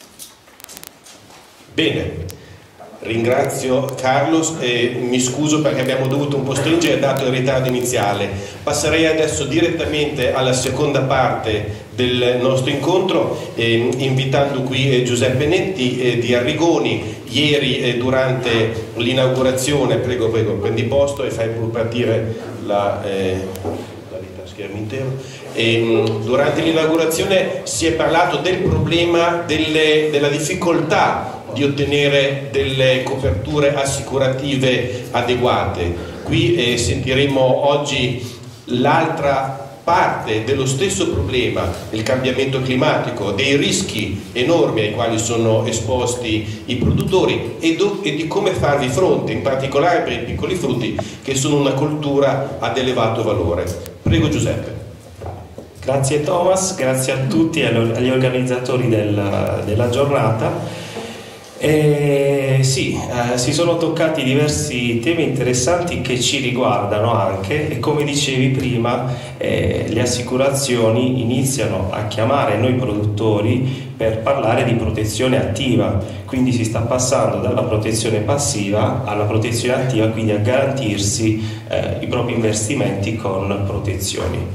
Bene. Ringrazio Carlos e mi scuso perché abbiamo dovuto un po' stringere dato il ritardo iniziale. Passerei adesso direttamente alla seconda parte del nostro incontro eh, invitando qui eh, Giuseppe Netti eh, di Arrigoni. Ieri eh, durante l'inaugurazione, prego prego prendi posto e fai pur partire la, eh, la schermo intero. E, durante l'inaugurazione si è parlato del problema delle, della difficoltà di ottenere delle coperture assicurative adeguate. Qui eh, sentiremo oggi l'altra parte dello stesso problema del cambiamento climatico, dei rischi enormi ai quali sono esposti i produttori e, e di come farvi fronte, in particolare per i piccoli frutti che sono una coltura ad elevato valore. Prego Giuseppe. Grazie Thomas, grazie a tutti e agli organizzatori della, della giornata. Eh, sì, eh, si sono toccati diversi temi interessanti che ci riguardano anche e come dicevi prima eh, le assicurazioni iniziano a chiamare noi produttori per parlare di protezione attiva, quindi si sta passando dalla protezione passiva alla protezione attiva, quindi a garantirsi eh, i propri investimenti con protezioni.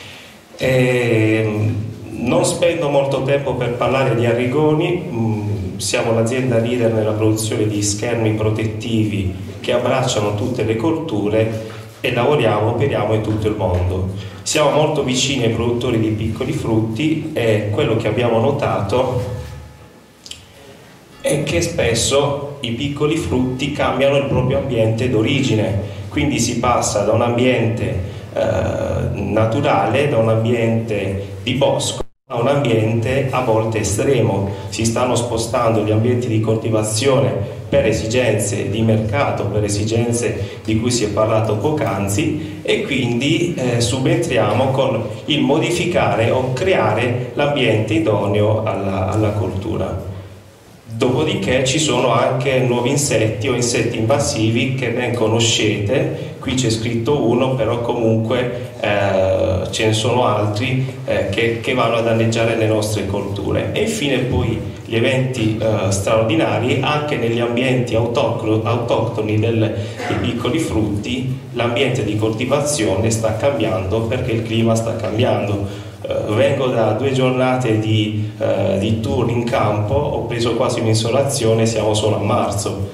Eh, non spendo molto tempo per parlare di Arrigoni. mh, Siamo l'azienda leader nella produzione di schermi protettivi che abbracciano tutte le colture e lavoriamo, operiamo in tutto il mondo. Siamo molto vicini ai produttori di piccoli frutti e quello che abbiamo notato è che spesso i piccoli frutti cambiano il proprio ambiente d'origine, quindi si passa da un ambiente eh, naturale, da un ambiente di bosco a un ambiente a volte estremo. Si stanno spostando gli ambienti di coltivazione per esigenze di mercato, per esigenze di cui si è parlato poc'anzi, e quindi eh, subentriamo con il modificare o creare l'ambiente idoneo alla, alla coltura. Dopodiché ci sono anche nuovi insetti o insetti invasivi che ben conoscete, qui c'è scritto uno, però comunque eh, ce ne sono altri eh, che, che vanno a danneggiare le nostre colture. E infine poi gli eventi eh, straordinari anche negli ambienti autoctoni del, dei piccoli frutti. L'ambiente di coltivazione sta cambiando perché il clima sta cambiando. Uh, vengo da due giornate di, uh, di tour in campo, ho preso quasi un'insolazione, siamo solo a marzo.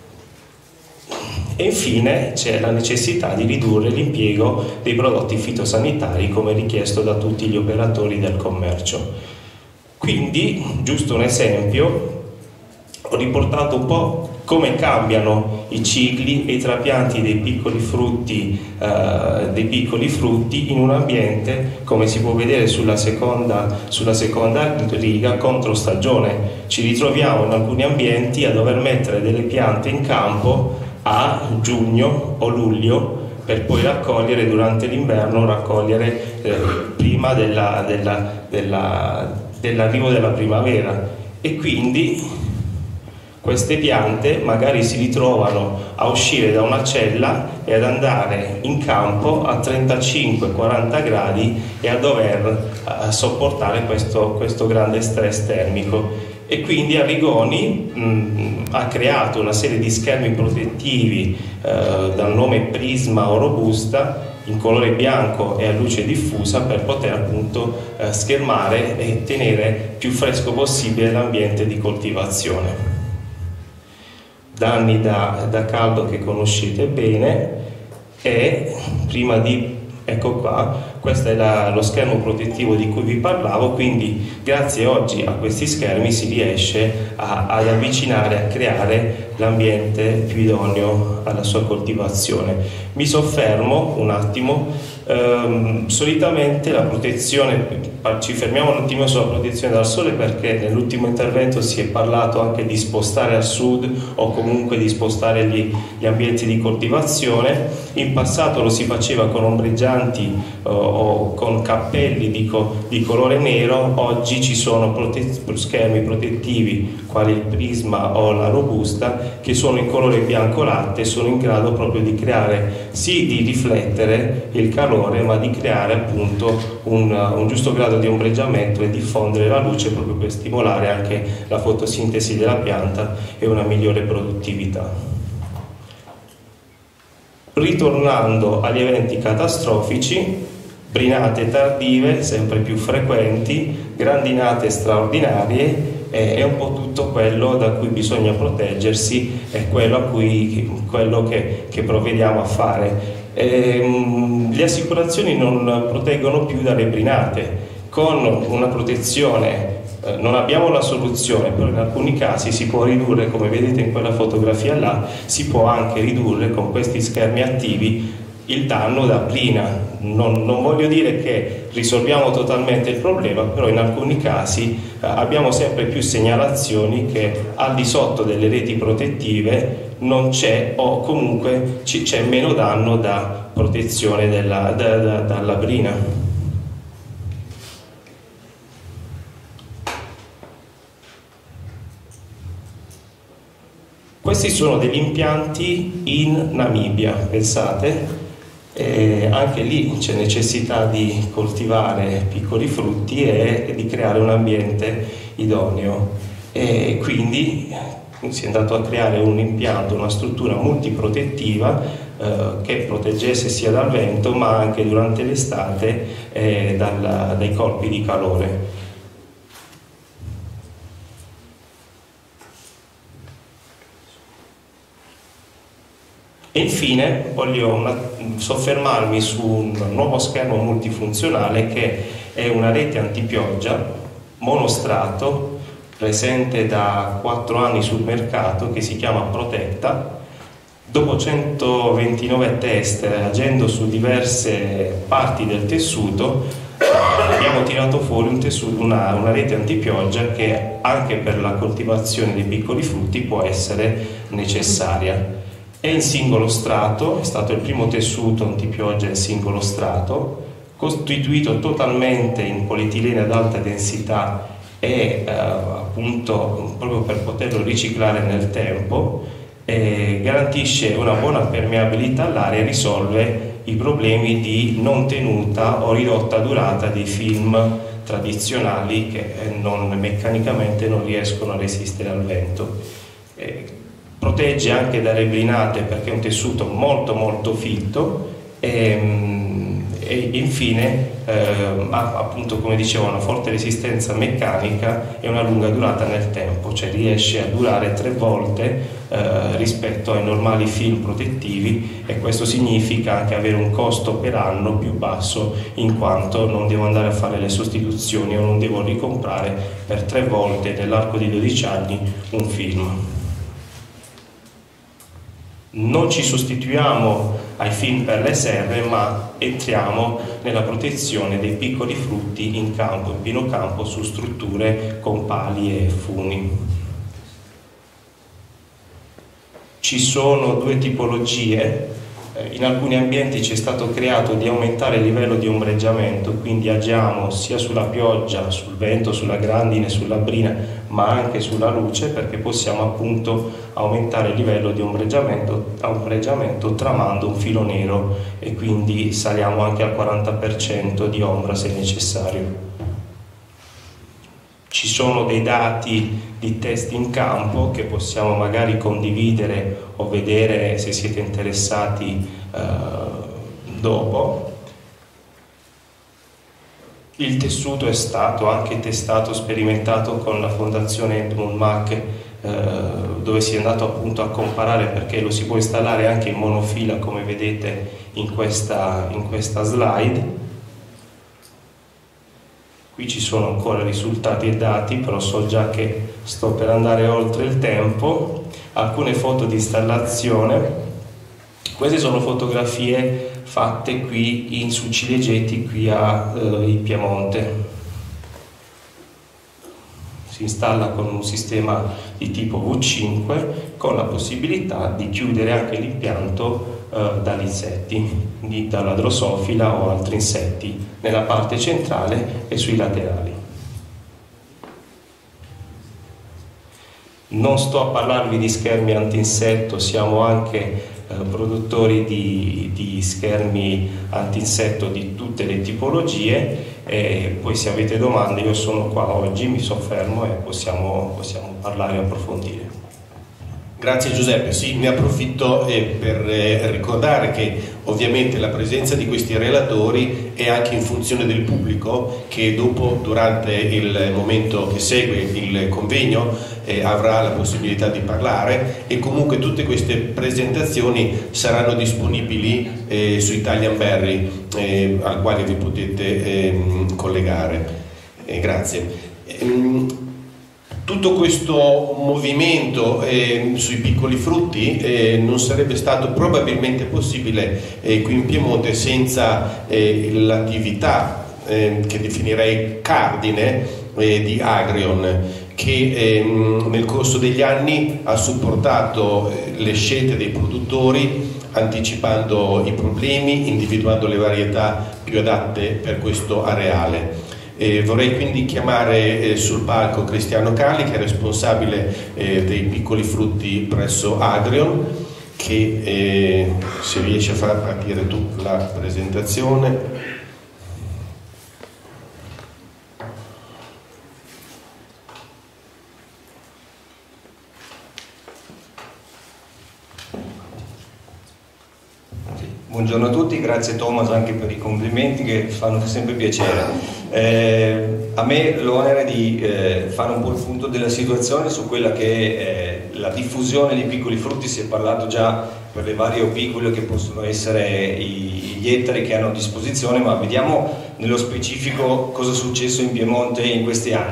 E infine c'è la necessità di ridurre l'impiego dei prodotti fitosanitari come richiesto da tutti gli operatori del commercio. Quindi, giusto un esempio, ho riportato un po' come cambiano i cicli e i trapianti dei piccoli frutti, eh, dei piccoli frutti in un ambiente, come si può vedere sulla seconda, sulla seconda riga, contro stagione. Ci ritroviamo in alcuni ambienti a dover mettere delle piante in campo a giugno o luglio per poi raccogliere durante l'inverno, raccogliere eh, prima della, della, della, dell'arrivo della primavera, e quindi queste piante magari si ritrovano a uscire da una cella e ad andare in campo a trentacinque quaranta gradi e a dover uh, sopportare questo, questo grande stress termico. E quindi Arrigoni mh, ha creato una serie di schermi protettivi uh, dal nome Prisma o Robusta, in colore bianco e a luce diffusa, per poter appunto uh, schermare e tenere più fresco possibile l'ambiente di coltivazione. Danni da, da caldo che conoscete bene, e prima di, ecco qua, questo è la, lo schermo protettivo di cui vi parlavo. Quindi grazie oggi a questi schermi si riesce a, ad avvicinare, a creare l'ambiente più idoneo alla sua coltivazione. Mi soffermo un attimo, ehm, solitamente la protezione, ci fermiamo un attimo sulla protezione dal sole, perché nell'ultimo intervento si è parlato anche di spostare a sud o comunque di spostare gli, gli ambienti di coltivazione. In passato lo si faceva con ombreggianti o, o con cappelli di, co, di colore nero. Oggi ci sono prote schermi protettivi quali il Prisma o la Robusta, che sono in colore bianco latte, sono in grado proprio di creare, sì, di riflettere il calore, ma di creare appunto un, un giusto grado di ombreggiamento e diffondere la luce, proprio per stimolare anche la fotosintesi della pianta e una migliore produttività. Ritornando agli eventi catastrofici, brinate tardive sempre più frequenti, grandinate straordinarie, è un po' tutto quello da cui bisogna proteggersi, è quello, a cui, quello che, che provvediamo a fare. Ehm, le assicurazioni non proteggono più dalle brinate. Con una protezione eh, non abbiamo la soluzione, però in alcuni casi si può ridurre, come vedete in quella fotografia là, si può anche ridurre con questi schermi attivi il danno da brina. Non, non voglio dire che risolviamo totalmente il problema, però in alcuni casi eh, abbiamo sempre più segnalazioni che al di sotto delle reti protettive non c'è, o comunque c'è meno danno da protezione della, da, da, dalla brina. Questi sono degli impianti in Namibia, pensate. E anche lì c'è necessità di coltivare piccoli frutti e di creare un ambiente idoneo, e quindi si è andato a creare un impianto, una struttura multiprotettiva eh, che proteggesse sia dal vento ma anche durante l'estate eh, dai colpi di calore. E infine voglio una, soffermarmi su un nuovo schermo multifunzionale che è una rete antipioggia monostrato presente da quattro anni sul mercato, che si chiama Protetta. Dopo centoventinove test, agendo su diverse parti del tessuto, abbiamo tirato fuori un tessuto, una, una rete antipioggia che anche per la coltivazione dei piccoli frutti può essere necessaria. È in singolo strato, è stato il primo tessuto antipioggia in singolo strato, costituito totalmente in polietilene ad alta densità e eh, appunto proprio per poterlo riciclare nel tempo, eh, garantisce una buona permeabilità all'aria e risolve i problemi di non tenuta o ridotta durata dei film tradizionali che non, meccanicamente non riescono a resistere al vento. Eh, protegge anche dalle brinate perché è un tessuto molto molto fitto e, e infine eh, ha appunto, come dicevo, una forte resistenza meccanica e una lunga durata nel tempo, cioè riesce a durare tre volte eh, rispetto ai normali film protettivi, e questo significa anche avere un costo per anno più basso, in quanto non devo andare a fare le sostituzioni o non devo ricomprare per tre volte nell'arco di dodici anni un film. Non ci sostituiamo ai film per le serre, ma entriamo nella protezione dei piccoli frutti in campo, in pieno campo, su strutture con pali e funi. Ci sono due tipologie. In alcuni ambienti c'è stato creato di aumentare il livello di ombreggiamento, quindi agiamo sia sulla pioggia, sul vento, sulla grandine, sulla brina, ma anche sulla luce, perché possiamo appunto aumentare il livello di ombreggiamento, ombreggiamento tramando un filo nero, e quindi saliamo anche al quaranta per cento di ombra se necessario. Ci sono dei dati di test in campo che possiamo magari condividere o vedere se siete interessati eh, dopo. Il tessuto è stato anche testato, sperimentato con la Fondazione Edmund Mack, eh, dove si è andato appunto a comparare, perché lo si può installare anche in monofila, come vedete in questa, in questa slide. Qui ci sono ancora risultati e dati, però so già che sto per andare oltre il tempo. Alcune foto di installazione. Queste sono fotografie fatte qui in, su Ciliegeti, qui a eh, in Piemonte. Si installa con un sistema di tipo V cinque, con la possibilità di chiudere anche l'impianto eh, dagli insetti, di, dalla drosofila o altri insetti, nella parte centrale e sui laterali. Non sto a parlarvi di schermi anti-insetto, siamo anche eh, produttori di, di schermi anti-insetto di tutte le tipologie, e poi se avete domande io sono qua oggi, mi soffermo e possiamo, possiamo parlare e approfondire. Grazie Giuseppe, sì, ne approfitto eh, per eh, ricordare che ovviamente la presenza di questi relatori è anche in funzione del pubblico, che dopo, durante il momento che segue il convegno, eh, avrà la possibilità di parlare, e comunque tutte queste presentazioni saranno disponibili eh, su Italian Berry, eh, al quale vi potete eh, collegare. Eh, grazie. Ehm, Tutto questo movimento eh, sui piccoli frutti eh, non sarebbe stato probabilmente possibile eh, qui in Piemonte senza eh, l'attività eh, che definirei cardine eh, di Agrion, che eh, nel corso degli anni ha supportato eh, le scelte dei produttori, anticipando i problemi, individuando le varietà più adatte per questo areale. Eh, vorrei quindi chiamare eh, sul palco Cristiano Cali, che è responsabile eh, dei piccoli frutti presso Agrion, che eh, se riesce a far partire tu la presentazione. Buongiorno a tutti, grazie Thomas anche per i complimenti che fanno sempre piacere. Eh, a me l'onere di eh, fare un po' il punto della situazione su quella che è la diffusione dei piccoli frutti. Si è parlato già per le varie opicole che possono essere i, gli ettari che hanno a disposizione, ma vediamo nello specifico cosa è successo in Piemonte in questi anni.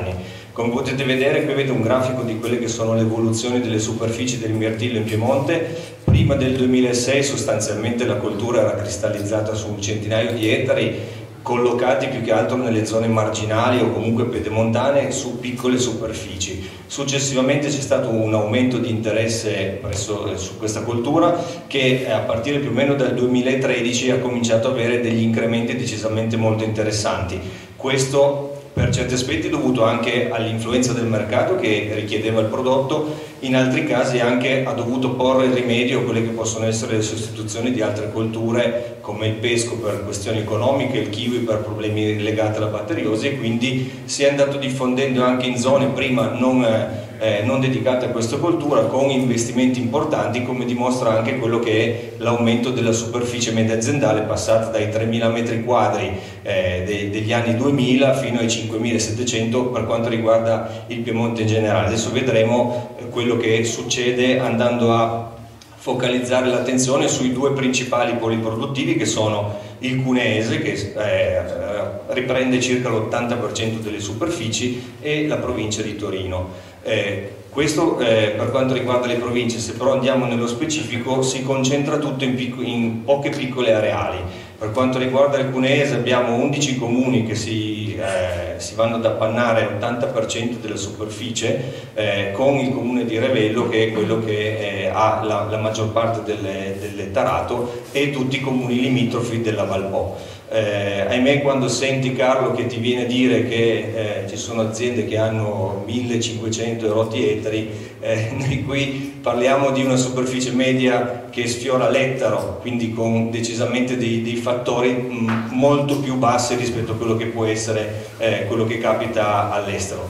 Come potete vedere, qui avete un grafico di quelle che sono le evoluzioni delle superfici del mirtillo in Piemonte. Prima del duemilasei sostanzialmente la coltura era cristallizzata su un centinaio di ettari, collocati più che altro nelle zone marginali o comunque pedemontane su piccole superfici. Successivamente c'è stato un aumento di interesse presso, su questa coltura che a partire più o meno dal duemilatredici ha cominciato ad avere degli incrementi decisamente molto interessanti. Questo per certi aspetti è dovuto anche all'influenza del mercato che richiedeva il prodotto, in altri casi anche ha dovuto porre rimedio a quelle che possono essere le sostituzioni di altre colture come il pesco per questioni economiche, il kiwi per problemi legati alla batteriosi, e quindi si è andato diffondendo anche in zone prima non, eh, non dedicate a questa coltura con investimenti importanti, come dimostra anche quello che è l'aumento della superficie media aziendale, passata dai tremila metri quadri eh, de, degli anni duemila fino ai cinquemilasettecento per quanto riguarda il Piemonte in generale. Adesso vedremo quello che succede andando a focalizzare l'attenzione sui due principali poli produttivi, che sono il cuneese, che eh, riprende circa l'ottanta per cento delle superfici, e la provincia di Torino. Eh, questo eh, per quanto riguarda le province. Se però andiamo nello specifico, si concentra tutto in, in poche piccole areali. Per quanto riguarda il cuneese abbiamo undici comuni che si, eh, si vanno ad appannare l'ottanta per cento della superficie, eh, con il comune di Revello che è quello che eh, ha la, la maggior parte delle, dell'ettarato, e tutti i comuni limitrofi della Valpo. Eh, ahimè, quando senti, Carlo, che ti viene a dire che eh, ci sono aziende che hanno millecinquecento e rotti ettari, eh, noi qui parliamo di una superficie media che sfiora l'ettaro, quindi con decisamente dei, dei fattori mh, molto più bassi rispetto a quello che può essere eh, quello che capita all'estero.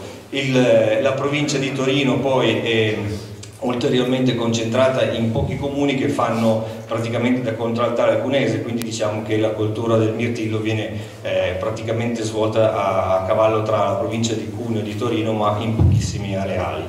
La provincia di Torino poi è ulteriormente concentrata in pochi comuni che fanno praticamente da contraltare al cuneese, quindi diciamo che la coltura del mirtillo viene eh, praticamente svolta a, a cavallo tra la provincia di Cuneo e di Torino, ma in pochissimi areali.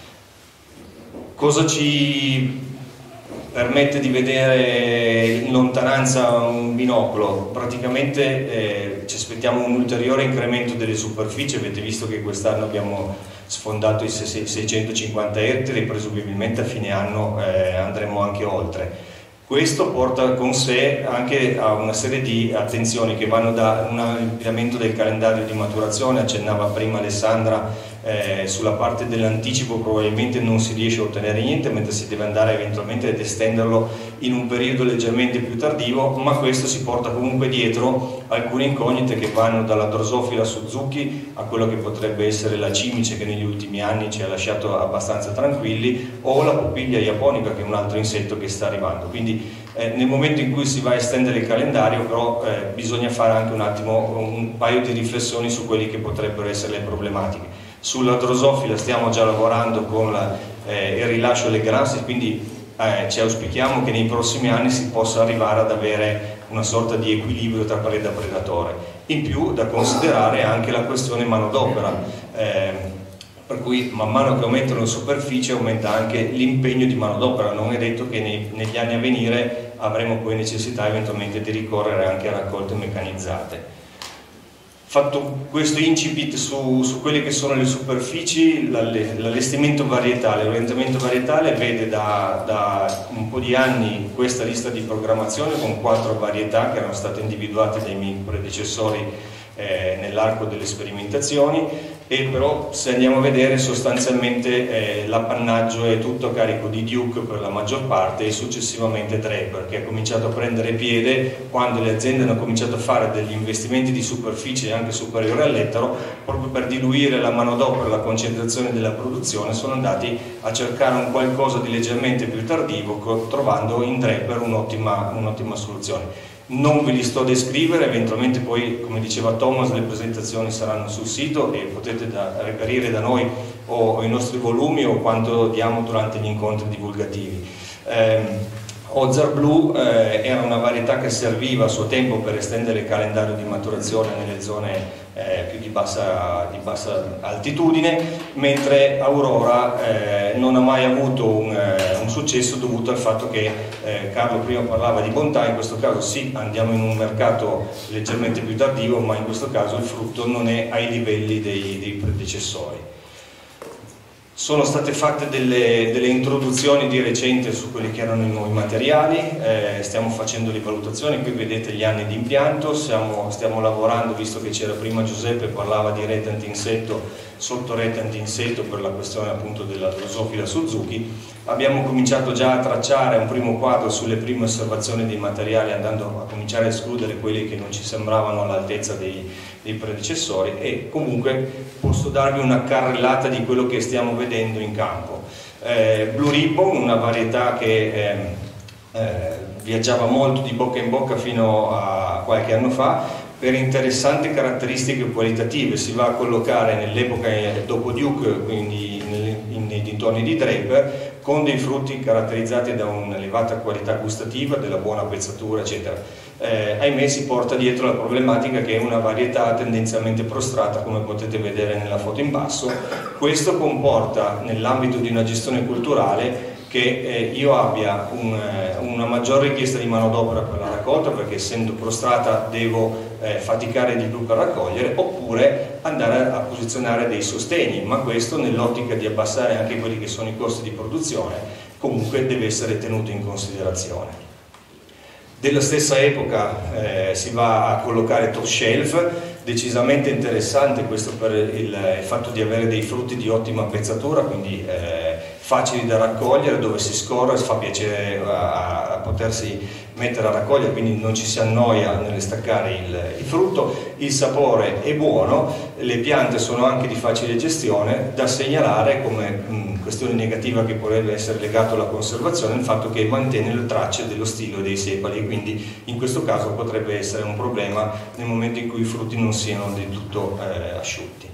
Cosa ci permette di vedere in lontananza un binocolo? Praticamente eh, ci aspettiamo un ulteriore incremento delle superfici. Avete visto che quest'anno abbiamo sfondato i seicentocinquanta ettari, presumibilmente a fine anno eh, andremo anche oltre. Questo porta con sé anche a una serie di attenzioni che vanno da un ampliamento del calendario di maturazione. Accennava prima Alessandra eh, sulla parte dell'anticipo, probabilmente non si riesce a ottenere niente, mentre si deve andare eventualmente ad estenderlo in un periodo leggermente più tardivo, ma questo si porta comunque dietro alcune incognite che vanno dalla Drosophila Suzuki a quello che potrebbe essere la cimice, che negli ultimi anni ci ha lasciato abbastanza tranquilli, o la popiglia japonica, che è un altro insetto che sta arrivando. Quindi eh, nel momento in cui si va a estendere il calendario, però eh, bisogna fare anche un attimo un paio di riflessioni su quelli che potrebbero essere le problematiche. Sulla Drosophila stiamo già lavorando con la, eh, il rilascio delle galassie, quindi eh, ci auspichiamo che nei prossimi anni si possa arrivare ad avere una sorta di equilibrio tra preda e predatore. In più da considerare anche la questione manodopera, eh, per cui man mano che aumentano le superfici aumenta anche l'impegno di manodopera. Non è detto che nei, negli anni a venire avremo poi necessità eventualmente di ricorrere anche a raccolte meccanizzate. Fatto questo incipit su, su quelle che sono le superfici, l'allestimento varietale. L'orientamento varietale vede da, da un po' di anni questa lista di programmazione con quattro varietà che erano state individuate dai miei predecessori eh, nell'arco delle sperimentazioni, e però se andiamo a vedere sostanzialmente eh, l'appannaggio è tutto a carico di Duke per la maggior parte, e successivamente Draper, che ha cominciato a prendere piede quando le aziende hanno cominciato a fare degli investimenti di superficie anche superiori all'ettaro, proprio per diluire la manodopera e la concentrazione della produzione. Sono andati a cercare un qualcosa di leggermente più tardivo, trovando in Draper un'ottima un'ottima soluzione. Non ve li sto a descrivere, eventualmente poi, come diceva Thomas, le presentazioni saranno sul sito e potete da, reperire da noi o, o i nostri volumi o quanto diamo durante gli incontri divulgativi. Eh, Ozar Blue eh, era una varietà che serviva a suo tempo per estendere il calendario di maturazione nelle zone eh, più di bassa, di bassa altitudine, mentre Aurora eh, non ha mai avuto un, eh, un successo dovuto al fatto che eh, Carlo prima parlava di bontà. In questo caso sì, andiamo in un mercato leggermente più tardivo, ma in questo caso il frutto non è ai livelli dei, dei predecessori. Sono state fatte delle, delle introduzioni di recente su quelli che erano i nuovi materiali, eh, stiamo facendo le valutazioni, qui vedete gli anni di impianto, stiamo, stiamo lavorando, visto che c'era prima Giuseppe, parlava di rete antinsetto, sotto rete antinsetto per la questione appunto della Drosophila Suzuki. Abbiamo cominciato già a tracciare un primo quadro sulle prime osservazioni dei materiali, andando a cominciare a escludere quelli che non ci sembravano all'altezza dei, dei predecessori, e comunque posso darvi una carrellata di quello che stiamo vedendo in campo. Eh, Blue Ribbon, una varietà che eh, eh, viaggiava molto di bocca in bocca fino a qualche anno fa, per interessanti caratteristiche qualitative. Si va a collocare nell'epoca dopo Duke, quindi nei dintorni di Draper, con dei frutti caratterizzati da un'elevata qualità gustativa, della buona pezzatura, eccetera. Eh, ahimè si porta dietro la problematica che è una varietà tendenzialmente prostrata, come potete vedere nella foto in basso. Questo comporta, nell'ambito di una gestione culturale, che eh, io abbia un, eh, una maggior richiesta di manodopera per la raccolta, perché essendo prostrata devo eh, faticare di più per raccogliere, oppure andare a posizionare dei sostegni, ma questo nell'ottica di abbassare anche quelli che sono i costi di produzione, comunque deve essere tenuto in considerazione. Della stessa epoca eh, si va a collocare top shelf, decisamente interessante questo per il, il fatto di avere dei frutti di ottima pezzatura, quindi eh, facili da raccogliere, dove si scorre, fa piacere a, a potersi mettere a raccogliere, quindi non ci si annoia nelle staccare il, il frutto. Il sapore è buono, le piante sono anche di facile gestione. Da segnalare come mh, questione negativa, che potrebbe essere legato alla conservazione, il fatto che mantiene le tracce dello stilo dei sepali, quindi in questo caso potrebbe essere un problema nel momento in cui i frutti non siano del tutto eh, asciutti.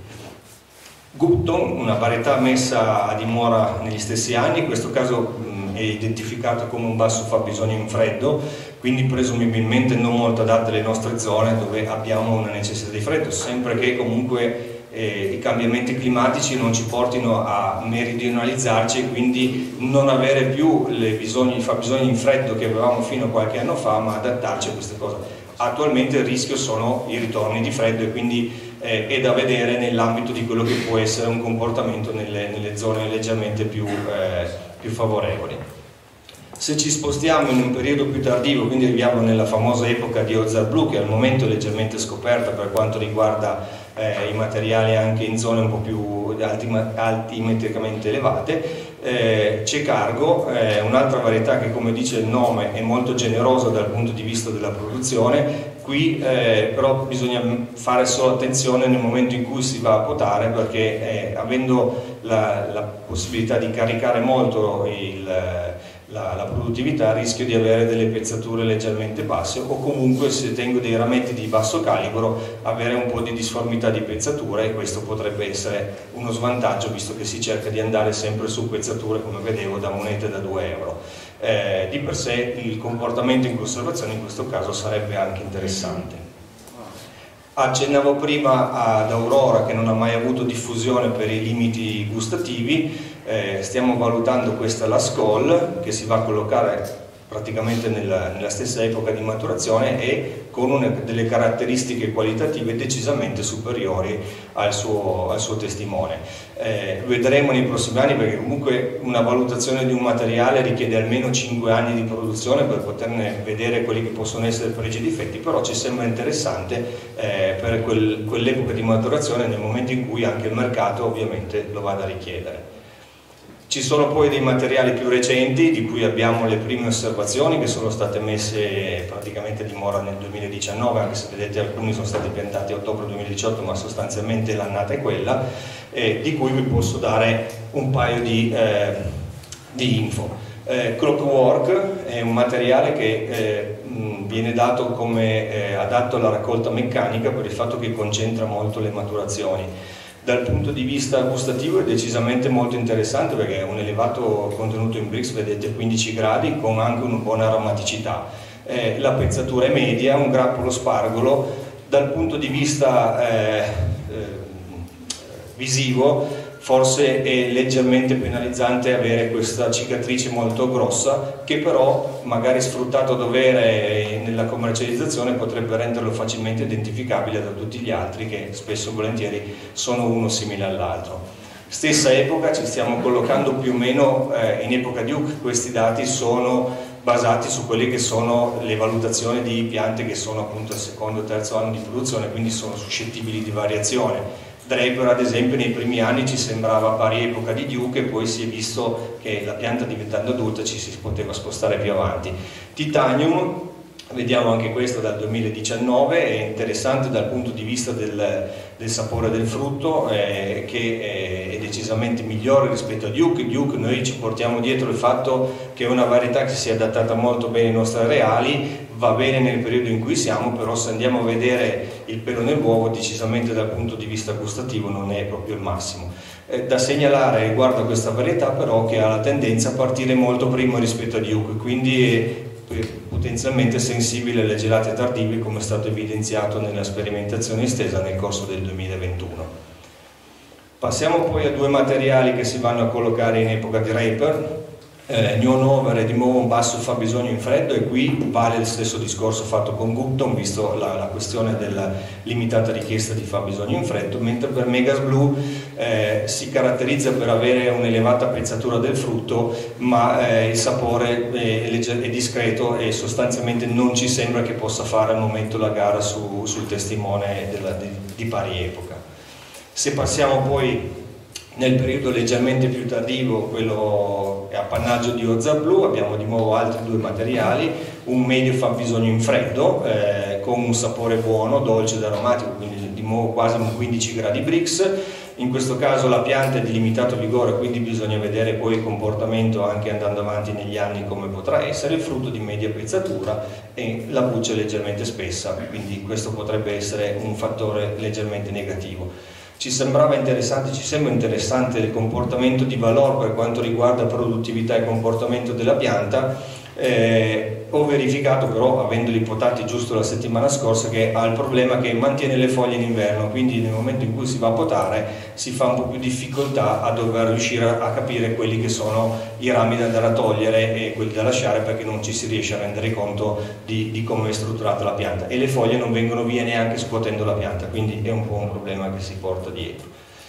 Gupton, una varietà messa a dimora negli stessi anni, in questo caso mh, è identificato come un basso fabbisogno in freddo, quindi presumibilmente non molto adatta alle nostre zone dove abbiamo una necessità di freddo, sempre che comunque eh, i cambiamenti climatici non ci portino a meridionalizzarci e quindi non avere più le bisogni, i fabbisogni in freddo che avevamo fino a qualche anno fa, ma adattarci a queste cose. Attualmente il rischio sono i ritorni di freddo, e quindi eh, è da vedere nell'ambito di quello che può essere un comportamento nelle, nelle zone leggermente più, eh, più favorevoli. Se ci spostiamo in un periodo più tardivo, quindi arriviamo nella famosa epoca di Ozar Blue, che al momento è leggermente scoperta per quanto riguarda eh, i materiali anche in zone un po' più alti, altimetricamente elevate, eh, c'è Cargo, eh, un'altra varietà che, come dice il nome, è molto generosa dal punto di vista della produzione. Qui eh, però bisogna fare solo attenzione nel momento in cui si va a potare, perché eh, avendo la, la possibilità di caricare molto il, la, la produttività, rischio di avere delle pezzature leggermente basse, o comunque, se tengo dei rametti di basso calibro, avere un po' di disformità di pezzatura, e questo potrebbe essere uno svantaggio, visto che si cerca di andare sempre su pezzature, come vedevo, da monete da due euro. Eh, di per sé il comportamento in conservazione in questo caso sarebbe anche interessante. Accennavo prima ad Aurora, che non ha mai avuto diffusione per i limiti gustativi. Eh, stiamo valutando questa la Skoll, che si va a collocare praticamente nella, nella stessa epoca di maturazione e con une, delle caratteristiche qualitative decisamente superiori al suo, al suo testimone. Eh, vedremo nei prossimi anni, perché comunque una valutazione di un materiale richiede almeno cinque anni di produzione per poterne vedere quelli che possono essere pregi e difetti, però ci sembra interessante eh, per quel, quell'epoca di maturazione, nel momento in cui anche il mercato ovviamente lo vada a richiedere. Ci sono poi dei materiali più recenti, di cui abbiamo le prime osservazioni, che sono state messe praticamente a dimora nel duemiladiciannove, anche se vedete alcuni sono stati piantati a ottobre duemiladiciotto, ma sostanzialmente l'annata è quella, eh, di cui vi posso dare un paio di, eh, di info. Eh, Clockwork è un materiale che eh, mh, viene dato come eh, adatto alla raccolta meccanica, per il fatto che concentra molto le maturazioni. Dal punto di vista gustativo è decisamente molto interessante, perché ha un elevato contenuto in Brix, vedete quindici gradi, con anche una buona aromaticità. Eh, la pezzatura è media, un grappolo spargolo. Dal punto di vista eh, eh, visivo forse è leggermente penalizzante avere questa cicatrice molto grossa, che però magari sfruttato a dovere nella commercializzazione potrebbe renderlo facilmente identificabile da tutti gli altri, che spesso e volentieri sono uno simile all'altro. Stessa epoca, ci stiamo collocando più o meno eh, in epoca Duke. Questi dati sono basati su quelle che sono le valutazioni di piante che sono appunto al secondo o terzo anno di produzione, quindi sono suscettibili di variazione. Draper ad esempio nei primi anni ci sembrava pari epoca di Duke, e poi si è visto che la pianta diventando adulta ci si poteva spostare più avanti. Titanium, vediamo anche questo dal duemiladiciannove, è interessante dal punto di vista del, del sapore del frutto, eh, che è, è decisamente migliore rispetto a Duke. Duke noi ci portiamo dietro il fatto che è una varietà che si è adattata molto bene ai nostri areali, va bene nel periodo in cui siamo, però se andiamo a vedere il pelo nell'uovo decisamente dal punto di vista gustativo non è proprio il massimo. Eh, da segnalare riguardo a questa varietà però che ha la tendenza a partire molto prima rispetto a Duke, quindi è potenzialmente sensibile alle gelate tardive, come è stato evidenziato nella sperimentazione estesa nel corso del duemilaventuno. Passiamo poi a due materiali che si vanno a collocare in epoca di Draper. Eh, New Hanover è di nuovo un basso fabbisogno in freddo, e qui vale il stesso discorso fatto con Gupton, visto la, la questione della limitata richiesta di fabbisogno in freddo, mentre per Megas Blue eh, si caratterizza per avere un'elevata pezzatura del frutto, ma eh, il sapore è, è discreto e sostanzialmente non ci sembra che possa fare al momento la gara su, sul testimone della, di, di pari epoca. Se passiamo poi nel periodo leggermente più tardivo, quello è appannaggio di Ozar Blue, abbiamo di nuovo altri due materiali, un medio fabbisogno in freddo eh, con un sapore buono, dolce ed aromatico, quindi di nuovo quasi un quindici gradi Brix. In questo caso la pianta è di limitato vigore, quindi bisogna vedere poi il comportamento anche andando avanti negli anni come potrà essere. Il frutto di media pezzatura e la buccia è leggermente spessa, quindi questo potrebbe essere un fattore leggermente negativo. Ci sembrava interessante, ci sembra interessante il comportamento di valore per quanto riguarda produttività e comportamento della pianta. Eh, ho verificato però, avendoli potati giusto la settimana scorsa, che ha il problema che mantiene le foglie in inverno, quindi nel momento in cui si va a potare si fa un po' più difficoltà a dover riuscire a, a capire quelli che sono i rami da andare a togliere e quelli da lasciare, perché non ci si riesce a rendere conto di, di come è strutturata la pianta, e le foglie non vengono via neanche scuotendo la pianta, quindi è un po' un problema che si porta dietro.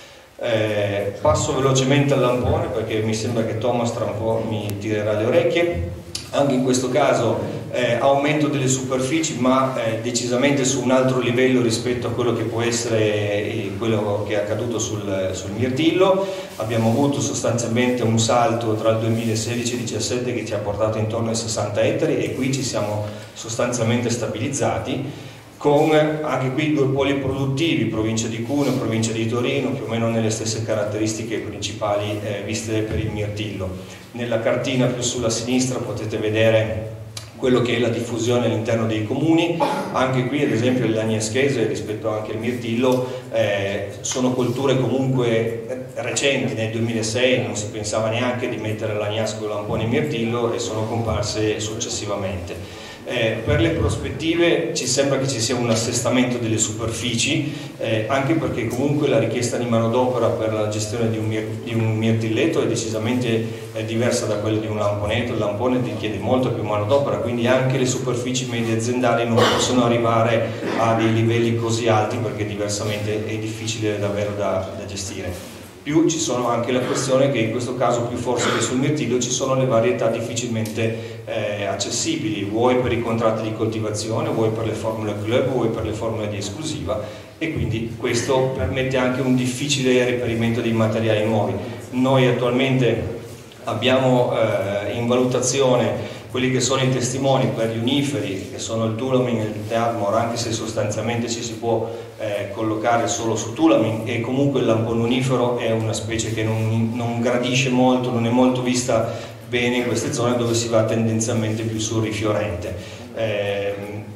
Eh, passo velocemente al lampone perché mi sembra che Thomas tra un po' mi tirerà le orecchie. Anche in questo caso eh, aumento delle superfici, ma eh, decisamente su un altro livello rispetto a quello che può essere eh, quello che è accaduto sul, sul mirtillo. Abbiamo avuto sostanzialmente un salto tra il duemilasedici e il duemiladiciassette che ci ha portato intorno ai sessanta ettari, e qui ci siamo sostanzialmente stabilizzati, con anche qui due poli produttivi, provincia di Cuneo e provincia di Torino, più o meno nelle stesse caratteristiche principali eh, viste per il mirtillo. Nella cartina più sulla sinistra potete vedere quello che è la diffusione all'interno dei comuni. Anche qui ad esempio il Lagneschese rispetto anche al mirtillo eh, sono colture comunque recenti, nel duemilasei non si pensava neanche di mettere l'agnasco, lampone e mirtillo, e sono comparse successivamente. Eh, per le prospettive ci sembra che ci sia un assestamento delle superfici, eh, anche perché comunque la richiesta di manodopera per la gestione di un, mir di un mirtilletto è decisamente eh, diversa da quella di un lamponetto. Il lampone richiede molto più manodopera, quindi anche le superfici medie aziendali non possono arrivare a dei livelli così alti, perché diversamente è difficile davvero da, da gestire. Più ci sono anche la questione che in questo caso, più forse che sul mirtillo, ci sono le varietà difficilmente eh, accessibili, vuoi per i contratti di coltivazione, vuoi per le formule club, vuoi per le formule di esclusiva, e quindi questo permette anche un difficile reperimento di materiali nuovi. Noi attualmente abbiamo eh, in valutazione quelli che sono i testimoni per gli uniferi, che sono il Tulamin e il Teadmor, anche se sostanzialmente ci si può eh, collocare solo su Tulamin, e comunque il lampone unifero è una specie che non, non gradisce molto, non è molto vista bene in queste zone dove si va tendenzialmente più sul rifiorente. Eh,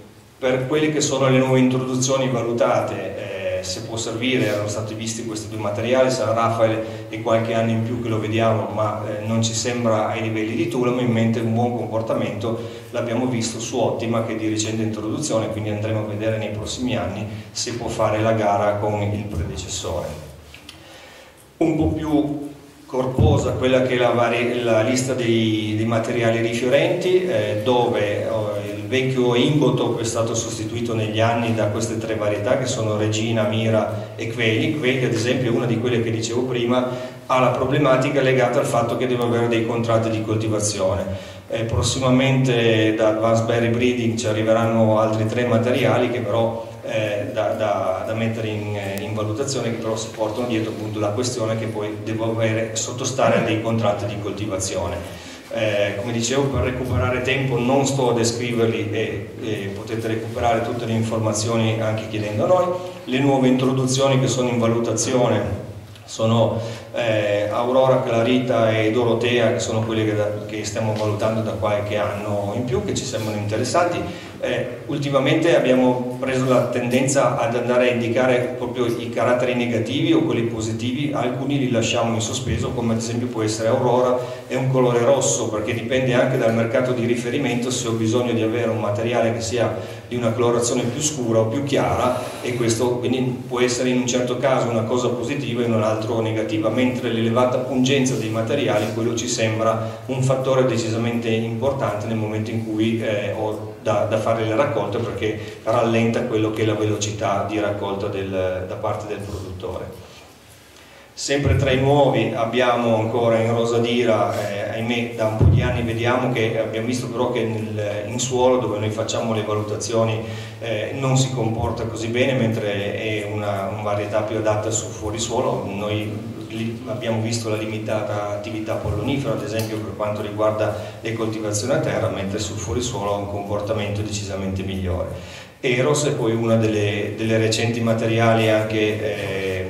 per quelle che sono le nuove introduzioni valutate, eh, se può servire, erano stati visti questi due materiali, San Raffaele e qualche anno in più che lo vediamo, ma eh, non ci sembra ai livelli di Tulamin, mentre un buon comportamento l'abbiamo visto su Ottima, che è di recente introduzione, quindi andremo a vedere nei prossimi anni se può fare la gara con il predecessore. Un po' più corposa quella che è la, la lista dei, dei materiali rifiorenti, eh, dove oh, il vecchio Imbotop è stato sostituito negli anni da queste tre varietà che sono Regina, Mira e Queli. Queli ad esempio è una di quelle che dicevo prima, alla problematica legata al fatto che deve avere dei contratti di coltivazione. Eh, prossimamente da Advanced Berry Breeding ci arriveranno altri tre materiali che però eh, da, da, da mettere in, in valutazione, che però si portano dietro appunto la questione che poi devo avere, sottostare a dei contratti di coltivazione. Eh, come dicevo, per recuperare tempo non sto a descriverli e, e potete recuperare tutte le informazioni anche chiedendo a noi. Le nuove introduzioni che sono in valutazione sono eh, Aurora, Clarita e Dorotea, che sono quelle che, da, che stiamo valutando da qualche anno in più, che ci sembrano interessanti. Eh, ultimamente abbiamo preso la tendenza ad andare a indicare proprio i caratteri negativi o quelli positivi, alcuni li lasciamo in sospeso, come ad esempio può essere Aurora, è un colore rosso, perché dipende anche dal mercato di riferimento se ho bisogno di avere un materiale che sia di una colorazione più scura o più chiara, e questo quindi può essere in un certo caso una cosa positiva e in un altro negativa, mentre l'elevata pungenza dei materiali, quello ci sembra un fattore decisamente importante nel momento in cui eh, ho da, da fare le raccolte, perché rallenta quello che è la velocità di raccolta del, da parte del produttore. Sempre tra i nuovi abbiamo ancora in Rosadira, eh, ahimè da un po' di anni vediamo che abbiamo visto però che nel, in suolo, dove noi facciamo le valutazioni, eh, non si comporta così bene, mentre è una, una varietà più adatta su fuorisuolo. Noi abbiamo visto la limitata attività pollonifera, ad esempio per quanto riguarda le coltivazioni a terra, mentre sul fuorisuolo ha un comportamento decisamente migliore. Eros è poi una delle, delle recenti materiali anche eh,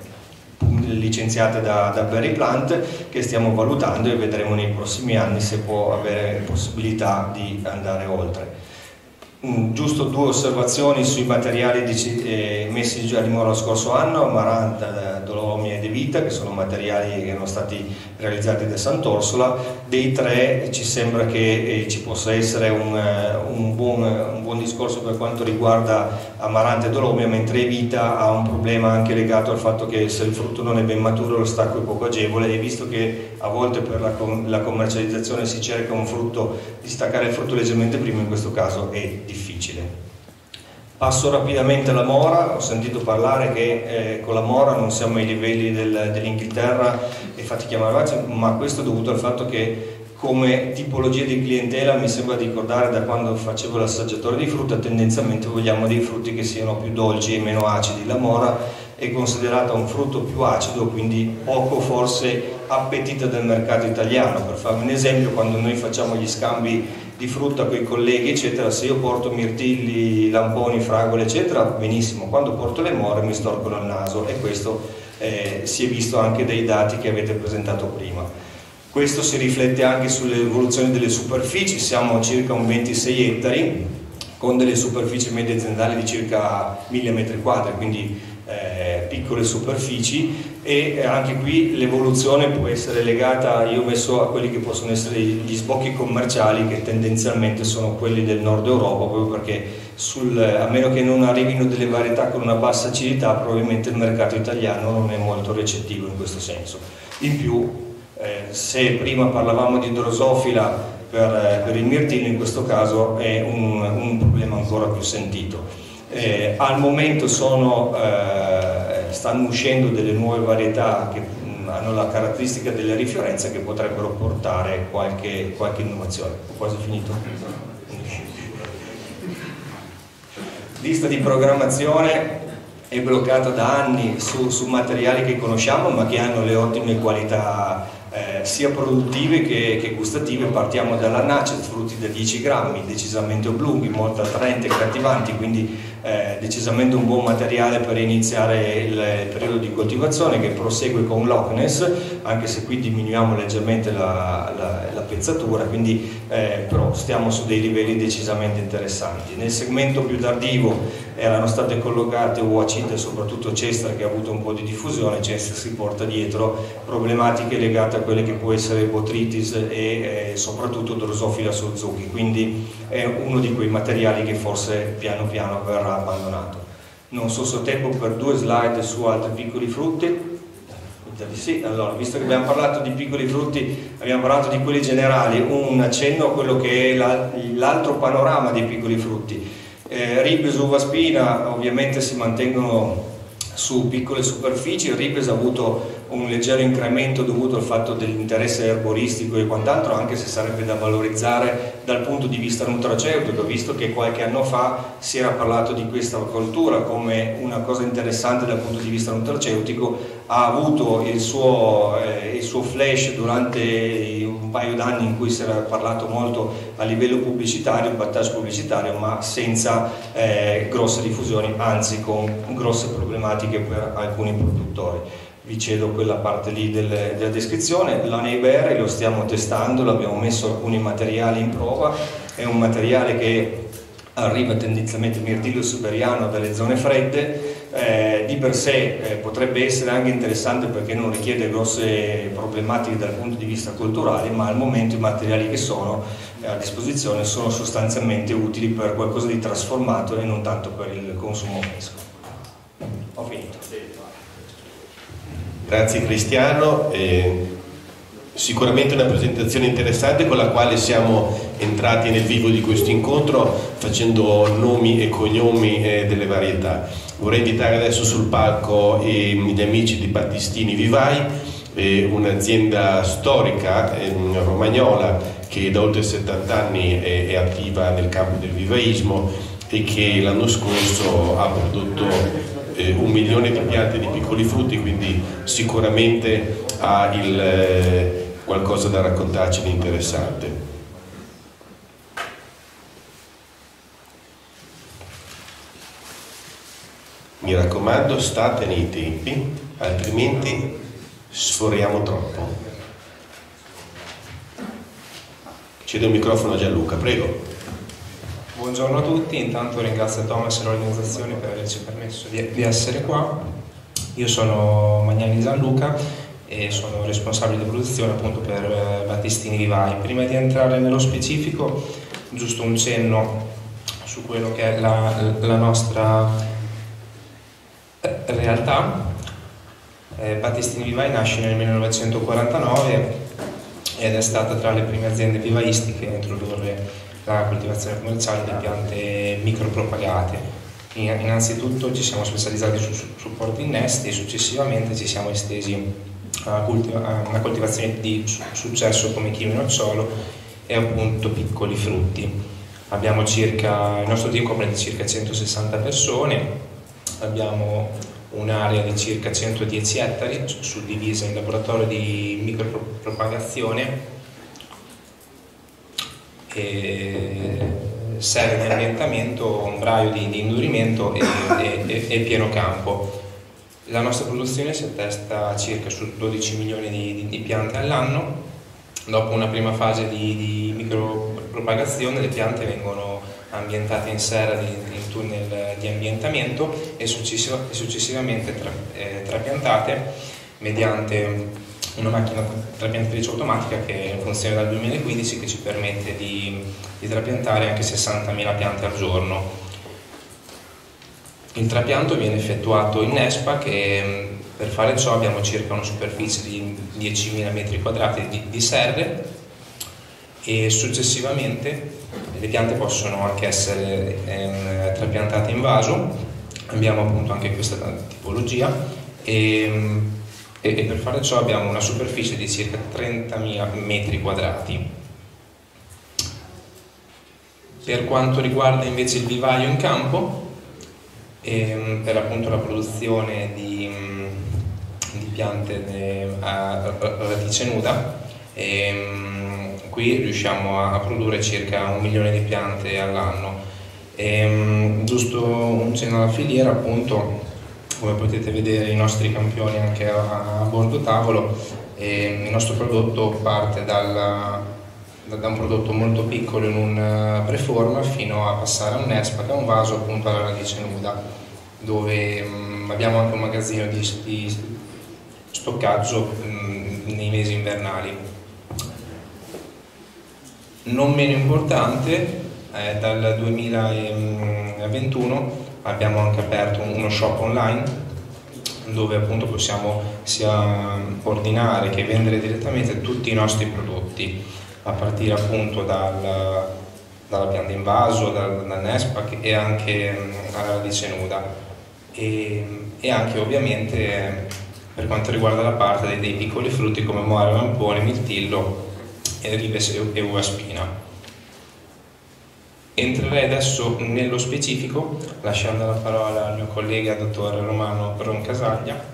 licenziate da, da Berry Plant, che stiamo valutando e vedremo nei prossimi anni se può avere possibilità di andare oltre. Mm, giusto due osservazioni sui materiali di, eh, messi già a dimora lo scorso anno: Amaranta, Dolomia e De Vita, che sono materiali che erano stati realizzati da Sant'Orsola. Dei tre ci sembra che eh, ci possa essere un, un, buon, un buon discorso per quanto riguarda Amaranta e Dolomia, mentre Evita ha un problema anche legato al fatto che se il frutto non è ben maturo lo stacco è poco agevole, e visto che a volte per la, la commercializzazione si cerca un frutto, di staccare il frutto leggermente prima, in questo caso è difficile. Passo rapidamente alla Mora. Ho sentito parlare che eh, con la Mora non siamo ai livelli del, dell'Inghilterra e fatichiamo ad arrivarci, ma questo è dovuto al fatto che come tipologia di clientela, mi sembra di ricordare da quando facevo l'assaggiatore di frutta, tendenzialmente vogliamo dei frutti che siano più dolci e meno acidi. La Mora è considerata un frutto più acido, quindi poco forse appetito del mercato italiano. Per farvi un esempio, quando noi facciamo gli scambi di frutta con i colleghi eccetera, se io porto mirtilli, lamponi, fragole eccetera, benissimo, quando porto le more mi storcono il naso, e questo eh, si è visto anche dai dati che avete presentato prima. Questo si riflette anche sull'evoluzione delle superfici. Siamo a circa un ventisei ettari con delle superfici medie aziendali di circa mille metri quadri, quindi eh, piccole superfici, e anche qui l'evoluzione può essere legata, io ho messo a quelli che possono essere gli sbocchi commerciali, che tendenzialmente sono quelli del nord Europa, proprio perché sul, a meno che non arrivino delle varietà con una bassa acidità, probabilmente il mercato italiano non è molto recettivo in questo senso. In più, Eh, se prima parlavamo di drosofila per, eh, per il mirtillo, in questo caso è un, un problema ancora più sentito. Eh, al momento sono, eh, stanno uscendo delle nuove varietà che mh, hanno la caratteristica della rifiorenza, che potrebbero portare qualche, qualche innovazione. Ho quasi finito. Lista di programmazione è bloccata da anni su, su materiali che conosciamo ma che hanno le ottime qualità eh, sia produttive che, che gustative. Partiamo dalla Nacet, frutti da dieci grammi, decisamente oblunghi, molto attraenti e accattivanti, quindi eh, decisamente un buon materiale per iniziare il, il periodo di coltivazione, che prosegue con Loch Ness, anche se qui diminuiamo leggermente la, la, la pezzatura, quindi eh, però stiamo su dei livelli decisamente interessanti. Nel segmento più tardivo erano state collocate Uacita e soprattutto Cestra, che ha avuto un po' di diffusione. Cestra si porta dietro problematiche legate a quelle che può essere Botrytis e eh, soprattutto Drosophila Suzuki, quindi è uno di quei materiali che forse piano piano verrà abbandonato. Non so se ho tempo per due slide su altri piccoli frutti. Sì, allora, visto che abbiamo parlato di piccoli frutti, abbiamo parlato di quelli generali, un accenno a quello che è l'altro panorama dei piccoli frutti. Eh, Ribes, uva spina ovviamente si mantengono su piccole superfici. Il Ribes ha avuto un leggero incremento dovuto al fatto dell'interesse erboristico e quant'altro, anche se sarebbe da valorizzare dal punto di vista nutraceutico, visto che qualche anno fa si era parlato di questa coltura come una cosa interessante dal punto di vista nutraceutico. Ha avuto il suo, eh, il suo flash durante un paio d'anni in cui si era parlato molto a livello pubblicitario, battage pubblicitario, ma senza eh, grosse diffusioni, anzi con grosse problematiche per alcuni produttori. Vi cedo quella parte lì del, della descrizione. L'Aneiberry lo stiamo testando, l'abbiamo messo alcuni materiali in prova, è un materiale che arriva tendenzialmente mirtillo siberiano dalle zone fredde, eh, di per sé eh, potrebbe essere anche interessante perché non richiede grosse problematiche dal punto di vista culturale, ma al momento i materiali che sono eh, a disposizione sono sostanzialmente utili per qualcosa di trasformato e non tanto per il consumo fresco. Ho finito. Grazie Cristiano, eh, sicuramente una presentazione interessante con la quale siamo entrati nel vivo di questo incontro facendo nomi e cognomi eh, delle varietà. Vorrei invitare adesso sul palco eh, gli amici di Battistini Vivai, eh, un'azienda storica eh, romagnola che da oltre settanta anni è, è attiva nel campo del vivaismo e che l'anno scorso ha prodotto Eh, un milione di piante di piccoli frutti, quindi sicuramente ha il, eh, qualcosa da raccontarci di interessante. Mi raccomando, state nei tempi, altrimenti sforiamo troppo. Cedo il microfono a Gianluca, prego. Buongiorno a tutti, intanto ringrazio Thomas e l'organizzazione per averci permesso di, di essere qua. Io sono Magnani Gianluca e sono responsabile di produzione appunto per eh, Battistini Vivai. Prima di entrare nello specifico, giusto un cenno su quello che è la, la nostra realtà. Eh, Battistini Vivai nasce nel millenovecentoquarantanove ed è stata tra le prime aziende vivaistiche a introdurre la coltivazione commerciale di piante micropropagate. Innanzitutto ci siamo specializzati su supporti innesti e successivamente ci siamo estesi a, a una coltivazione di successo come chiminoxolo e appunto piccoli frutti. Abbiamo circa, il nostro team comprende circa centosessanta persone, abbiamo un'area di circa centodieci ettari suddivisa in laboratorio di micropropagazione e serie di ambientamento, un braio di, di indurimento e, e, e pieno campo. La nostra produzione si attesta circa su dodici milioni di, di, di piante all'anno. Dopo una prima fase di, di micropropagazione le piante vengono ambientate in serra di, in tunnel di ambientamento e successiv successivamente tra, eh, trapiantate mediante una macchina trapiantatrice automatica che è in funzione dal duemilaquindici, che ci permette di, di trapiantare anche sessantamila piante al giorno. Il trapianto viene effettuato in NESPAC e per fare ciò abbiamo circa una superficie di diecimila metri quadrati di, di serre e successivamente le piante possono anche essere ehm, trapiantate in vaso. Abbiamo appunto anche questa tipologia e e per fare ciò abbiamo una superficie di circa trentamila metri quadrati. Per quanto riguarda invece il vivaio in campo, ehm, per appunto la produzione di, di piante de, a, a radice nuda, ehm, qui riusciamo a, a produrre circa un milione di piante all'anno. Ehm, giusto un cenno alla filiera, appunto, come potete vedere i nostri campioni anche a, a bordo tavolo, e il nostro prodotto parte dal, da un prodotto molto piccolo in un preforma fino a passare a un NESPAC, a un vaso appunto alla radice nuda, dove mh, abbiamo anche un magazzino di, di stoccaggio mh, nei mesi invernali. Non meno importante, eh, dal duemilaventuno abbiamo anche aperto uno shop online dove appunto possiamo sia ordinare che vendere direttamente tutti i nostri prodotti, a partire appunto dal, dalla pianta in vaso, dal, dal NESPAC e anche alla radice nuda, e, e anche ovviamente per quanto riguarda la parte dei, dei piccoli frutti come more, lampone, mirtillo, ribes e uva spina. Entrerei adesso nello specifico, lasciando la parola al mio collega dottor Romano Roncasaglia.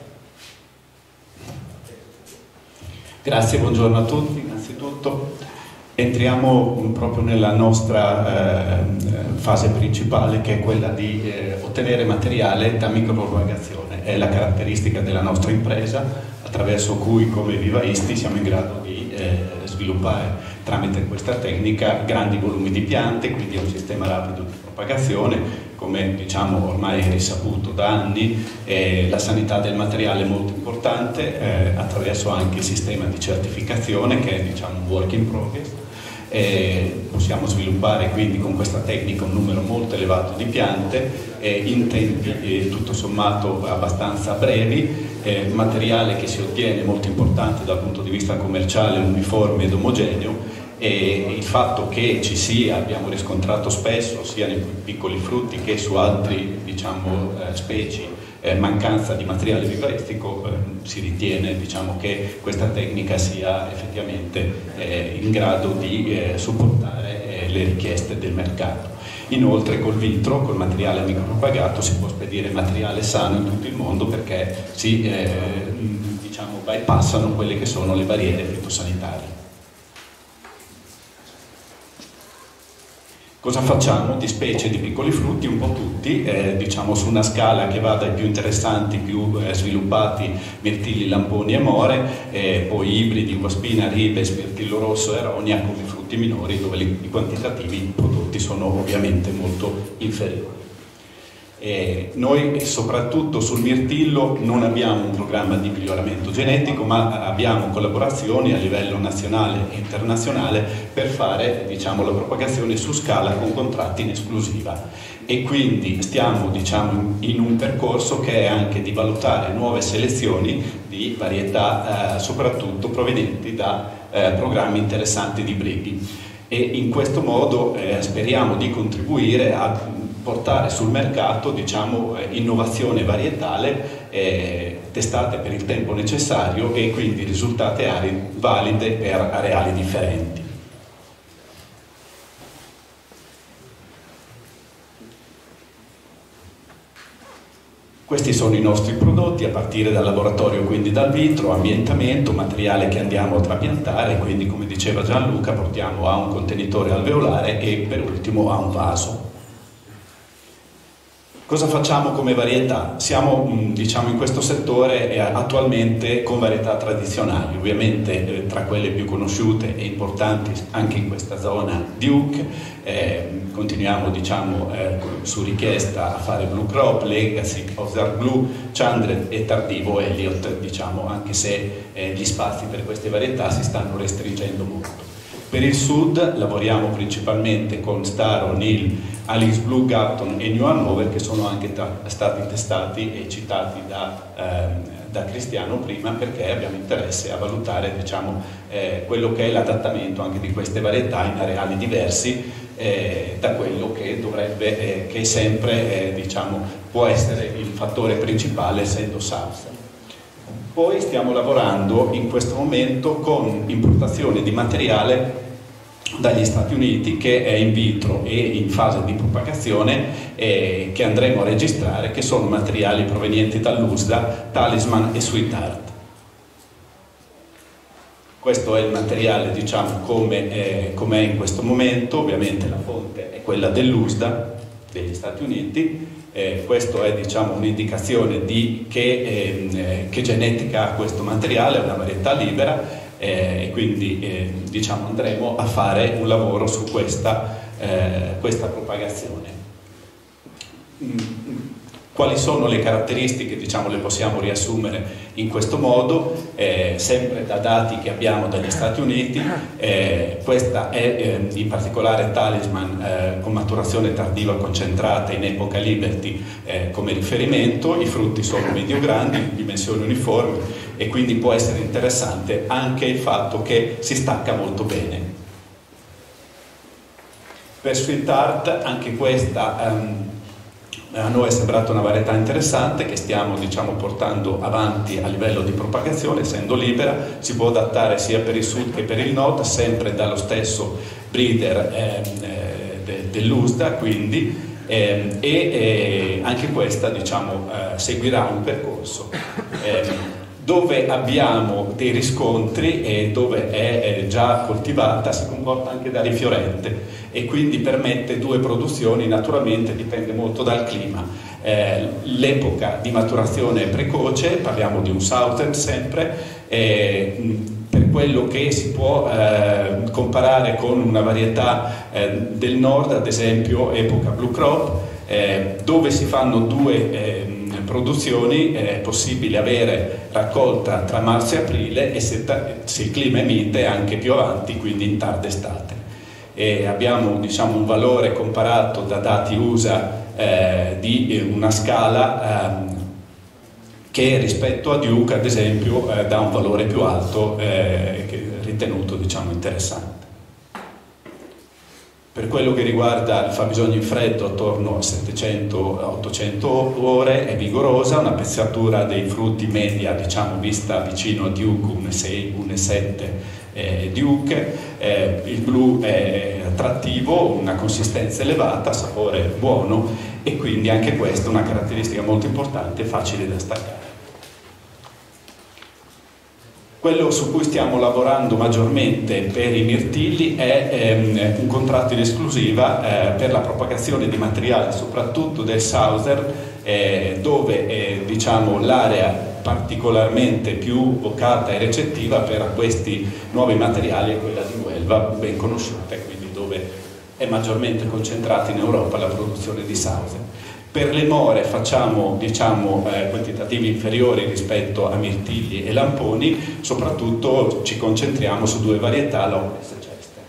Grazie, buongiorno a tutti. Innanzitutto entriamo proprio nella nostra eh, fase principale, che è quella di eh, ottenere materiale da micropropagazione. È la caratteristica della nostra impresa, attraverso cui come vivaisti siamo in grado di eh, sviluppare tramite questa tecnica grandi volumi di piante, quindi è un sistema rapido di propagazione. Come diciamo ormai è risaputo da anni, eh, la sanità del materiale è molto importante, eh, attraverso anche il sistema di certificazione che è diciamo un work in progress. Eh, possiamo sviluppare quindi con questa tecnica un numero molto elevato di piante eh, in tempi eh, tutto sommato abbastanza brevi, eh, materiale che si ottiene molto importante dal punto di vista commerciale, uniforme ed omogeneo. E il fatto che ci sia, abbiamo riscontrato spesso sia nei piccoli frutti che su altri diciamo, eh, specie, eh, mancanza di materiale vivaistico, eh, si ritiene diciamo, che questa tecnica sia effettivamente eh, in grado di eh, supportare eh, le richieste del mercato. Inoltre col vitro, col materiale micropropagato, si può spedire materiale sano in tutto il mondo, perché si eh, diciamo, bypassano quelle che sono le barriere fitosanitarie. Cosa facciamo di specie di piccoli frutti? Un po' tutti, eh, diciamo su una scala che va dai più interessanti, più eh, sviluppati, mirtilli, lamponi e more, eh, poi ibridi, uva spina, ribes, mirtillo rosso e aronia, come frutti minori, dove li, i quantitativi prodotti sono ovviamente molto inferiori. Eh, noi soprattutto sul mirtillo non abbiamo un programma di miglioramento genetico, ma abbiamo collaborazioni a livello nazionale e internazionale per fare diciamo, la propagazione su scala con contratti in esclusiva, e quindi stiamo diciamo, in un percorso che è anche di valutare nuove selezioni di varietà eh, soprattutto provenienti da eh, programmi interessanti di breeding, e in questo modo eh, speriamo di contribuire a portare sul mercato diciamo, innovazione varietale eh, testate per il tempo necessario e quindi risultate valide per areali differenti. Questi sono i nostri prodotti, a partire dal laboratorio, quindi dal vitro, ambientamento, materiale che andiamo a trapiantare, quindi come diceva Gianluca portiamo a un contenitore alveolare e per ultimo a un vaso. Cosa facciamo come varietà? Siamo diciamo, in questo settore eh, attualmente con varietà tradizionali, ovviamente eh, tra quelle più conosciute e importanti anche in questa zona Duke, eh, continuiamo diciamo, eh, su richiesta a fare Blue Crop, Legacy, Ozark Blue, Chandred e tardivo Elliott, diciamo, anche se eh, gli spazi per queste varietà si stanno restringendo molto. Per il sud lavoriamo principalmente con Star O'Neill, Alice Blue, Gapton e New Hanover, che sono anche stati testati e citati da, eh, da Cristiano prima, perché abbiamo interesse a valutare diciamo, eh, quello che è l'adattamento anche di queste varietà in areali diversi eh, da quello che dovrebbe, eh, che sempre eh, diciamo, può essere il fattore principale essendo salsa. Poi stiamo lavorando in questo momento con importazione di materiale dagli Stati Uniti che è in vitro e in fase di propagazione eh, che andremo a registrare, che sono materiali provenienti dall'U S D A, Talisman e Sweetheart. Questo è il materiale diciamo come eh, com è in questo momento, ovviamente la fonte è quella dell'U S D A degli Stati Uniti. Eh, questo è diciamo, un'indicazione di che, eh, che genetica ha questo materiale, è una varietà libera eh, e quindi eh, diciamo, andremo a fare un lavoro su questa, eh, questa propagazione. Mm. Quali sono le caratteristiche? Diciamo, le possiamo riassumere in questo modo, eh, sempre da dati che abbiamo dagli Stati Uniti. Eh, questa è eh, in particolare Talisman eh, con maturazione tardiva concentrata in epoca Liberty eh, come riferimento. I frutti sono medio-grandi, dimensioni uniformi, e quindi può essere interessante anche il fatto che si stacca molto bene. Per Sweetheart, anche questa um, A noi è sembrata una varietà interessante che stiamo, diciamo, portando avanti a livello di propagazione, essendo libera, si può adattare sia per il sud che per il nord, sempre dallo stesso breeder eh, de, dell'U S D A, quindi, eh, e eh, anche questa, diciamo, eh, seguirà un percorso eh, dove abbiamo dei riscontri e dove è già coltivata, si comporta anche da rifiorente e quindi permette due produzioni. Naturalmente dipende molto dal clima. Eh, l'epoca di maturazione è precoce, parliamo di un Southern sempre, eh, per quello che si può eh, comparare con una varietà eh, del nord, ad esempio epoca Blue Crop, eh, dove si fanno due eh, produzioni, è possibile avere raccolta tra marzo e aprile e se, se il clima è mite anche più avanti, quindi in tarda estate. E abbiamo, diciamo, un valore comparato da dati U S A eh, di una scala eh, che rispetto a Duke, ad esempio, eh, dà un valore più alto, eh, che ritenuto, diciamo, interessante. Per quello che riguarda il fabbisogno in freddo, attorno a settecento ottocento ore, è vigorosa, una pezzatura dei frutti media, diciamo, vista vicino a Duke, uno virgola sei, uno virgola sette eh, Duke, eh, il blu è attrattivo, una consistenza elevata, sapore buono e quindi anche questa è una caratteristica molto importante e facile da staccare. Quello su cui stiamo lavorando maggiormente per i mirtilli è ehm, un contratto in esclusiva eh, per la propagazione di materiale, soprattutto del Southern, eh, dove eh, diciamo, l'area particolarmente più vocata e recettiva per questi nuovi materiali è quella di Huelva, ben conosciuta, e quindi dove è maggiormente concentrata in Europa la produzione di Southern. Per le more facciamo, diciamo, eh, quantitativi inferiori rispetto a mirtilli e lamponi, soprattutto ci concentriamo su due varietà, Lopez e Chester.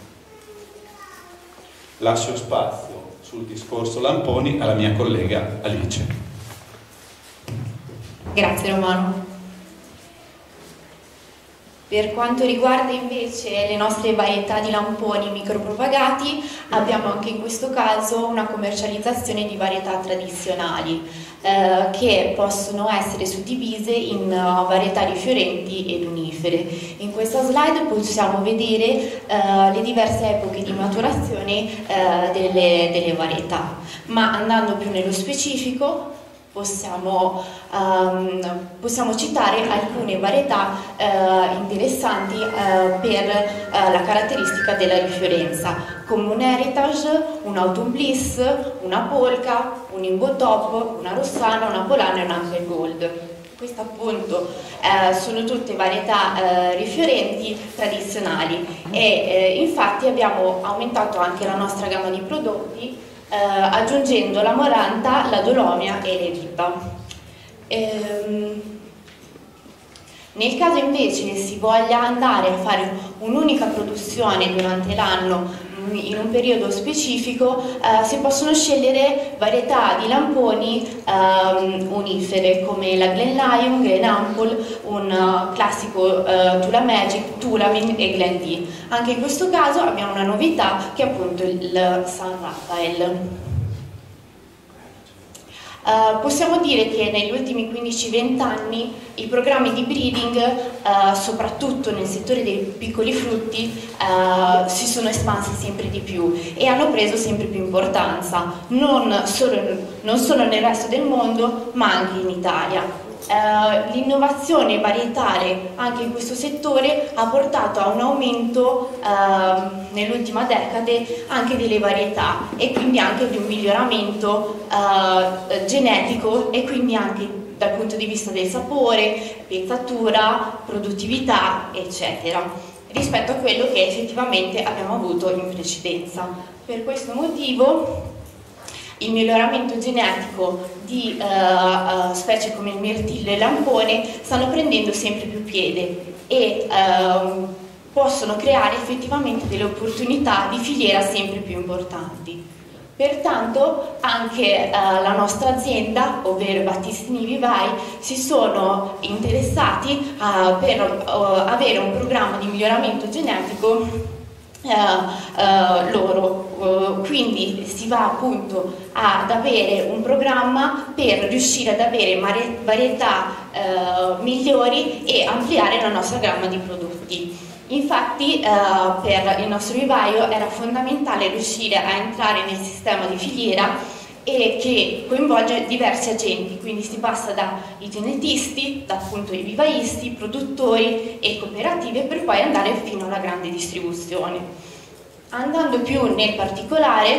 Lascio spazio sul discorso lamponi alla mia collega Alice. Grazie Romano. Per quanto riguarda invece le nostre varietà di lamponi micropropagati, abbiamo anche in questo caso una commercializzazione di varietà tradizionali eh, che possono essere suddivise in uh, varietà rifiorenti ed unifere. In questa slide possiamo vedere uh, le diverse epoche di maturazione uh, delle, delle varietà, ma andando più nello specifico Possiamo, um, possiamo citare alcune varietà uh, interessanti uh, per uh, la caratteristica della rifiorenza, come un Heritage, un Autumn Bliss, una Polka, un Imbo Top, una Rossana, una Polana e un Amber Gold. Queste appunto uh, sono tutte varietà uh, rifiorenti tradizionali e uh, infatti abbiamo aumentato anche la nostra gamma di prodotti Eh, aggiungendo la Moranta, la Dolomia e l'Eritta. Ehm, nel caso invece si voglia andare a fare un'unica produzione durante l'anno in un periodo specifico, eh, si possono scegliere varietà di lamponi eh, unifere come la Glen Lion, Glen Ample, un uh, classico uh, Tula Magic, Tulamin e Glen D. Anche in questo caso abbiamo una novità che è appunto il San Rafael. Uh, possiamo dire che negli ultimi quindici venti anni i programmi di breeding, uh, soprattutto nel settore dei piccoli frutti, uh, si sono espansi sempre di più e hanno preso sempre più importanza, non solo, non solo nel resto del mondo, ma anche in Italia. Uh, l'innovazione varietale anche in questo settore ha portato a un aumento uh, nell'ultima decade anche delle varietà e quindi anche di un miglioramento uh, genetico e quindi anche dal punto di vista del sapore, pezzatura, produttività eccetera, rispetto a quello che effettivamente abbiamo avuto in precedenza. Per questo motivo il miglioramento genetico di uh, uh, specie come il mirtillo e il lampone stanno prendendo sempre più piede e uh, possono creare effettivamente delle opportunità di filiera sempre più importanti. Pertanto anche uh, la nostra azienda, ovvero Battistini Vivai, si sono interessati uh, per uh, avere un programma di miglioramento genetico Uh, uh, loro, uh, quindi si va appunto ad avere un programma per riuscire ad avere varietà uh, migliori e ampliare la nostra gamma di prodotti. Infatti uh, per il nostro vivaio era fondamentale riuscire a entrare nel sistema di filiera e che coinvolge diversi agenti, quindi si passa dai genetisti, da appunto i vivaisti, produttori e cooperative, per poi andare fino alla grande distribuzione. Andando più nel particolare,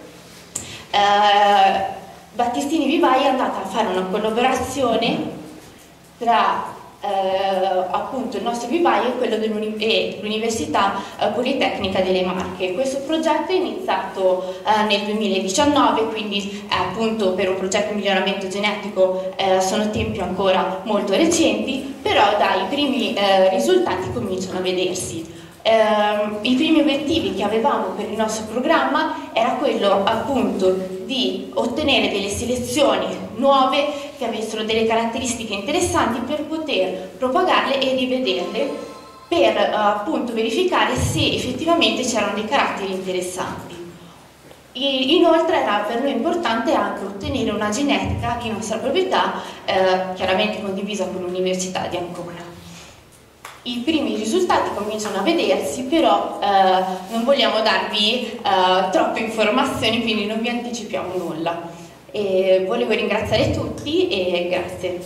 eh, Battistini Vivai è andata a fare una collaborazione tra eh, appunto il nostro vivaio e quello dell'Università eh, Politecnica delle Marche. Questo progetto è iniziato eh, nel duemiladiciannove, quindi eh, appunto per un progetto di miglioramento genetico eh, sono tempi ancora molto recenti, però dai primi eh, risultati cominciano a vedersi. Uh, I primi obiettivi che avevamo per il nostro programma era quello appunto di ottenere delle selezioni nuove che avessero delle caratteristiche interessanti per poter propagarle e rivederle per uh, appunto verificare se effettivamente c'erano dei caratteri interessanti. I, inoltre era per noi importante anche ottenere una genetica di nostra proprietà, uh, chiaramente condivisa con l'Università di Ancona. I primi risultati cominciano a vedersi, però eh, non vogliamo darvi eh, troppe informazioni, quindi non vi anticipiamo nulla. E volevo ringraziare tutti e grazie.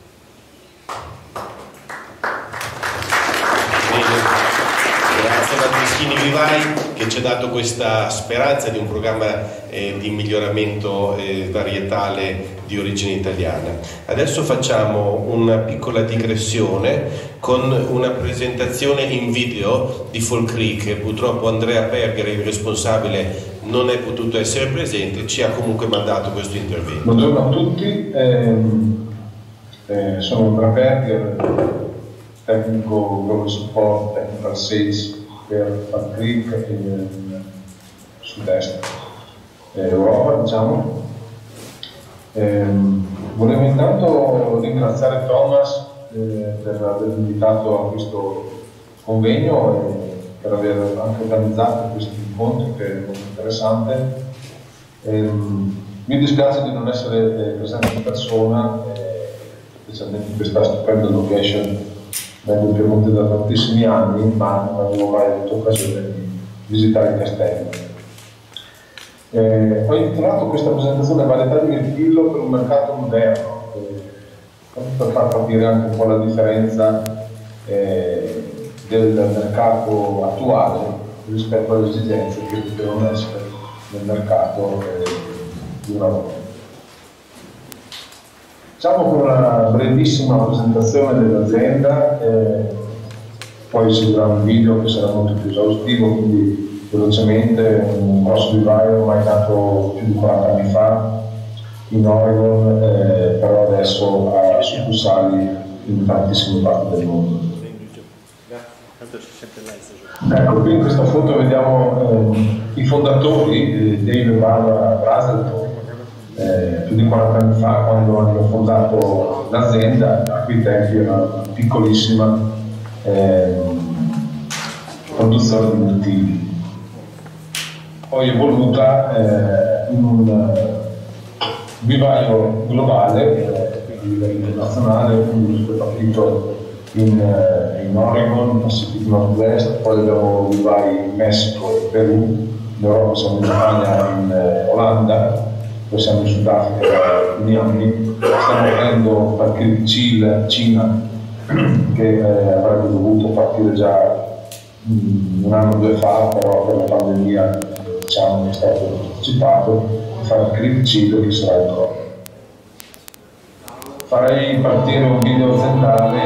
Grazie a Battistini Vivai che ci ha dato questa speranza di un programma eh, di miglioramento eh, varietale di origine italiana. Adesso facciamo una piccola digressione con una presentazione in video di Folcri, che purtroppo Andrea Perger, il responsabile, non è potuto essere presente, ci ha comunque mandato questo intervento. Buongiorno a tutti, eh, eh, sono Andrea Perger, tecnico Global Support, Technical Sales per Folcri e sud-est Europa, diciamo. Eh, volevo intanto ringraziare Thomas eh, per aver invitato a questo convegno e per aver anche organizzato questo incontro che è molto interessante. Eh, mi dispiace di non essere eh, presente in persona, eh, specialmente in questa stupenda location vengo in Piemonte da tantissimi anni, ma non avevo mai avuto occasione di visitare il castello. Eh, ho intitolato questa presentazione Varietà di mirtillo per un mercato moderno, eh, per far capire anche un po' la differenza eh, del mercato attuale rispetto alle esigenze che potevano essere nel mercato eh, di una volta. Facciamo con una brevissima presentazione dell'azienda, eh, poi seguirà un video che sarà molto più esaustivo, quindi velocemente. Un grosso vivaio ormai nato più di quaranta anni fa in Oregon, eh, però adesso ha succursali in tantissime parti del mondo. Ecco, qui in questa foto vediamo eh, i fondatori, eh, Dave e Barbara Brazelton, eh, più di quaranta anni fa, quando hanno fondato l'azienda. A quei tempi era piccolissima eh, produzione di mirtilli. Poi evoluta eh, in un uh, vivaio globale, eh, a livello internazionale, quindi è partito in, uh, in Oregon, in Pacific Northwest, poi abbiamo vivai in Messico e Perù, in Europa siamo in Spagna, in uh, Olanda, poi siamo in Sudafrica da alcuni anni, stiamo avendo partire di Cile, Cina, che eh, avrebbe dovuto partire già um, un anno o due fa, però per la pandemia diciamo che è stato anticipato, fare il cripticido che sarà il corpo. Farei partire un video aziendale.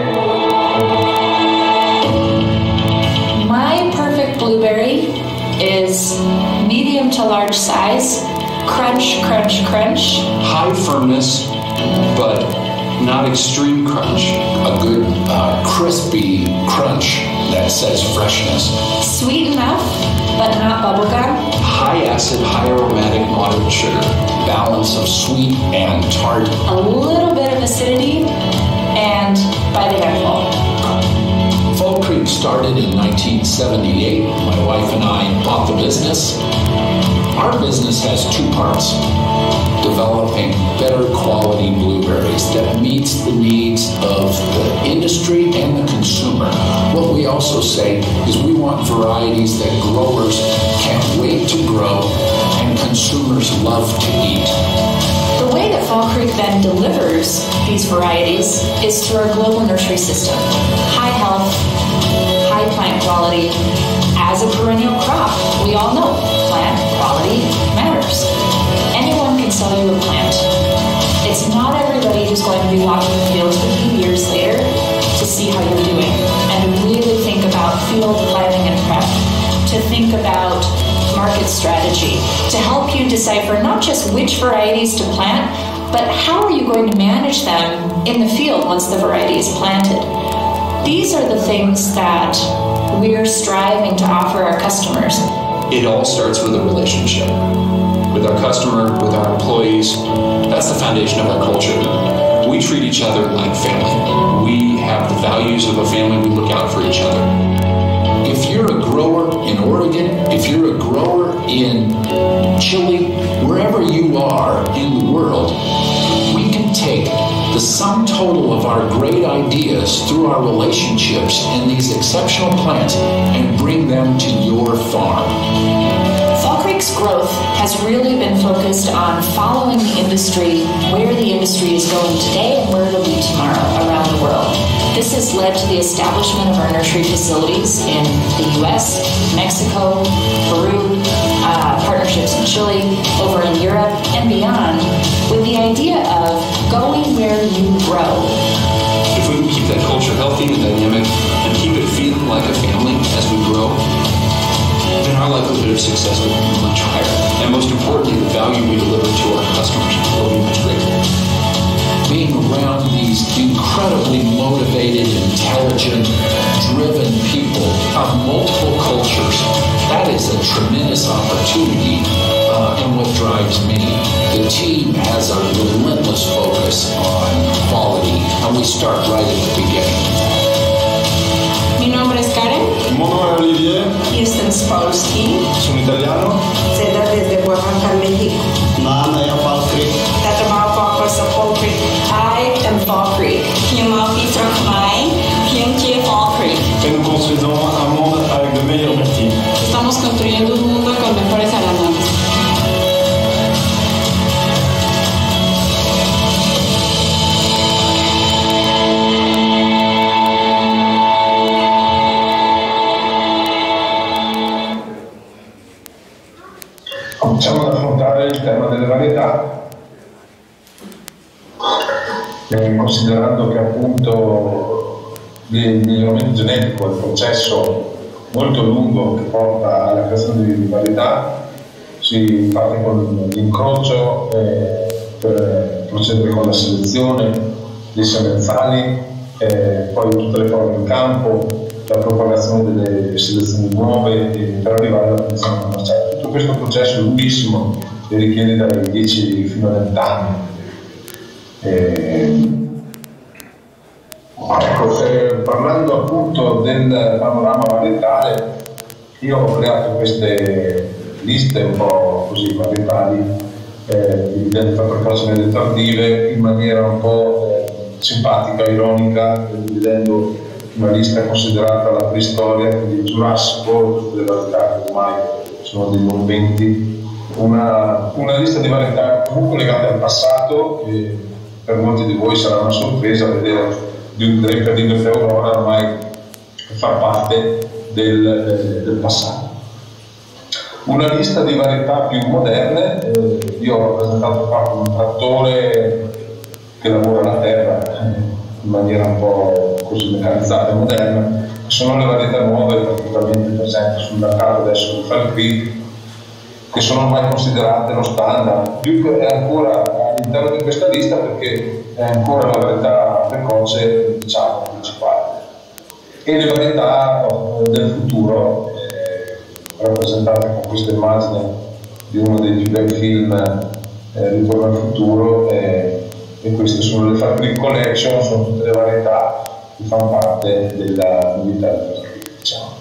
My perfect blueberry is medium to large size, crunch, crunch, crunch. High firmness, but not extreme crunch. A good uh, crispy crunch that says freshness. Sweet enough, but not bubblegum. High acid, high aromatic, moderate sugar. Balance of sweet and tart. A little bit of acidity, and by the handful. Fall Creek started in nineteen seventy-eight. My wife and I bought the business. Our business has two parts: developing better quality blueberries that meets the needs of the industry and the consumer. What we also say is we want varieties that growers can't wait to grow and consumers love to eat. The way that Fall Creek then delivers these varieties is through our global nursery system. High health, high plant quality. As a perennial crop, we all know plant quality matters. Anyone can sell you a plant. It's not everybody who's going to be walking the fields with you years later to see how you're doing and to really think about field planning and prep, to think about market strategy, to help you decipher not just which varieties to plant, but how are you going to manage them in the field once the variety is planted. These are the things that we're striving to offer our customers. It all starts with a relationship with our customer, with our employees. That's the foundation of our culture. We treat each other like family. We have the values of a family. We look out for each other. If you're a grower in Oregon, if you're a grower in Chile, wherever you are in the world, we can take the sum total of our great ideas through our relationships and these exceptional plants and bring them to your farm. Fall Creek's growth has really been focused on following the industry, where the industry is going today and where it'll be tomorrow around the world. This has led to the establishment of our nursery facilities in the U S, Mexico, Peru, uh, partnerships in Chile, over in Europe, and beyond, with the idea of going where you grow. If we can keep that culture healthy and dynamic and keep it feeling like a family as we grow, then our likelihood of success will be much higher. And most importantly, the value we deliver to our customers will be much greater. Being around these incredibly motivated, intelligent, driven people of multiple cultures, that is a tremendous opportunity uh, and what drives me. The team has a relentless focus on quality, and we start right at the beginning. Mi nombre es Karen. Mi nome è Olivier. Jestem z Polski. Sono italiano. Cedo desde Oaxaca, México. Mama è a Fall Creek. Tato mała pokosa Fall Creek. I am Fall Creek. Huma Peter Khmai. Pięknie Fall Creek. Et nous construisons un monde avec de meilleurs métiers. Estamos construyendo un mundo con mejores herramientas. Cominciamo ad affrontare il tema delle varietà, eh, considerando che appunto il miglioramento genetico è un processo molto lungo che porta alla creazione di varietà. Si parte con l'incrocio eh, per procedere con la selezione dei semenziali, eh, poi tutte le prove in campo, la propagazione delle selezioni nuove e per arrivare alla produzione commerciale. Tutto questo processo è lunghissimo e richiede dai dieci fino a venti anni. Eh, ecco, eh, parlando appunto del panorama varietale, io ho creato queste liste un po' così varietali, eh, dividendo tra precoci e tardive, in maniera un po' eh, simpatica, ironica, dividendo una lista considerata la preistoria, quindi il Giurassico, tutte le varietà che ormai sono dei monumenti, una, una lista di varietà comunque legate al passato, che per molti di voi sarà una sorpresa vedere di un Draper di Aurora ormai far parte del, del, del passato. Una lista di varietà più moderne, eh, io ho rappresentato qua un trattore che lavora la terra in maniera un po' così meccanizzata e moderna, sono le varietà nuove praticamente presenti sul mercato adesso di Fall Creek, che sono ormai considerate lo standard. Duke è ancora all'interno di questa lista perché è ancora la varietà precoce, diciamo, principale. E le varietà del futuro, eh, rappresentate con questa immagine di uno dei più bei film, eh, Ritorno al futuro, eh, e queste sono le Fall Creek Collection, sono tutte le varietà che fanno parte della novità del Falcric, diciamo.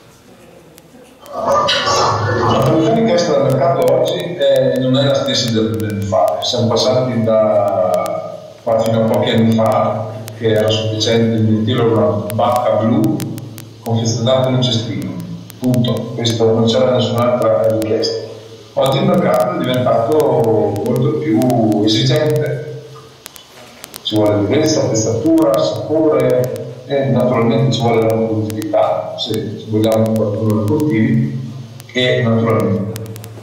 La produzione richiesta dal mercato oggi è, non è la stessa del due anni fa. Siamo passati da fino a pochi anni fa che era sufficiente investire una bacca blu confezionata in un cestino, punto. Questo, non c'era nessun'altra richiesta. Oggi il mercato è diventato molto più esigente, ci vuole durezza, pezzatura, sapore e naturalmente ci vuole la produttività, se vogliamo qualcuno la coltivi, e naturalmente.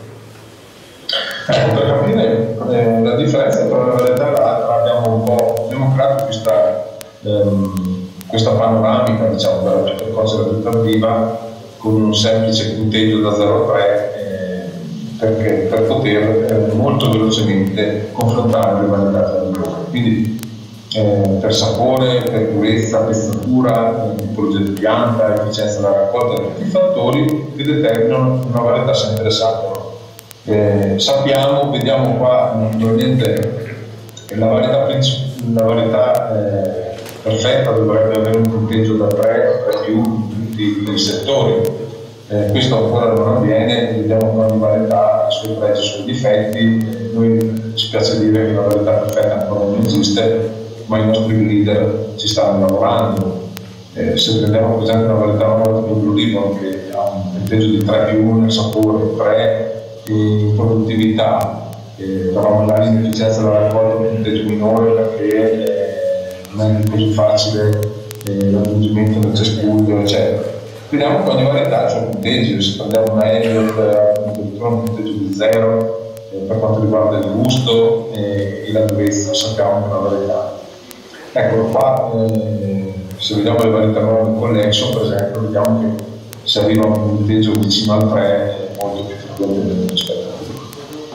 Ecco, per capire eh, la differenza tra una varietà e l'altra abbiamo un po' abbiamo creato questa, ehm, questa panoramica, diciamo, della precoce tardiva con un semplice punteggio da zero a tre eh, perché, per poter eh, molto velocemente confrontare le varietà tra di loro. Quindi eh, per sapore, per durezza, pezzatura, tipologia di pianta, efficienza della raccolta, tutti i fattori che determinano una varietà se interessata. Eh, sappiamo, vediamo qua naturalmente la varietà, la varietà eh, perfetta dovrebbe avere un punteggio da tre, tre più in tutti i settori. Eh, questo ancora non avviene, vediamo che ogni varietà ha i suoi pregi e i suoi difetti. Eh, noi ci piace dire che la varietà perfetta ancora non esiste, ma i nostri breeder ci stanno lavorando. Eh, se prendiamo per esempio una varietà come Blue Ribbon che ha un punteggio di tre più uno nel sapore, tre in produttività, eh, però magari in efficienza della raccolta un punteggio minore perché eh, non è così facile eh, l'aggiungimento del cespuglio, eccetera. Vediamo che ogni varietà ha il suo punteggio. Se prendiamo una Elliot ha un punteggio di zero eh, per quanto riguarda il gusto eh, e la durezza, sappiamo che è una varietà. Eccolo qua, eh, se vediamo le varietà nuove in collection, per esempio, vediamo che se arriva a un punteggio vicino al tre è molto più frequente rispetto a quello.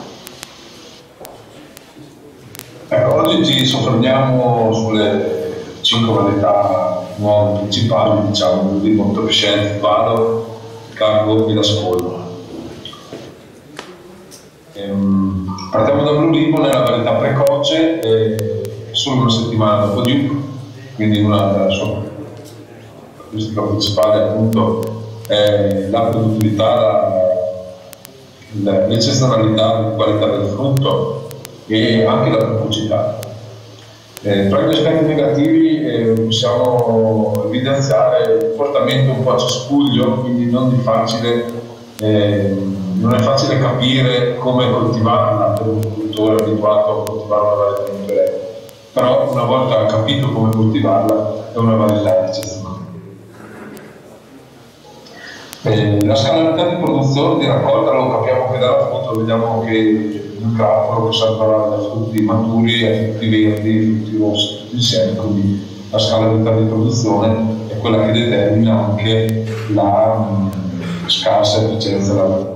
Ecco, oggi ci soffermiamo sulle cinque varietà nuove principali, diciamo, di Top Shelf, Valo, Cargo e la Scolma. Ehm, partiamo da Blue Ribbon, è la varietà precoce, e solo una settimana dopo Duke, quindi una della sua caratteristica principale appunto è la produttività, l'eccezionalità di qualità del frutto e anche la precocità. Eh, tra gli aspetti negativi eh, possiamo evidenziare il portamento un po' a cespuglio, quindi non, di facile, eh, non è facile capire come coltivarla per un produttore abituato a coltivare una varietà differente, però una volta capito come coltivarla è una varietà eccezionale. Eh, la scalabilità di produzione, di raccolta, lo capiamo che dalla foto, vediamo che il grappolo possiamo trovare da frutti maturi a frutti verdi, frutti rossi, tutti insieme, quindi la scalabilità di produzione è quella che determina anche la mh, scarsa efficienza della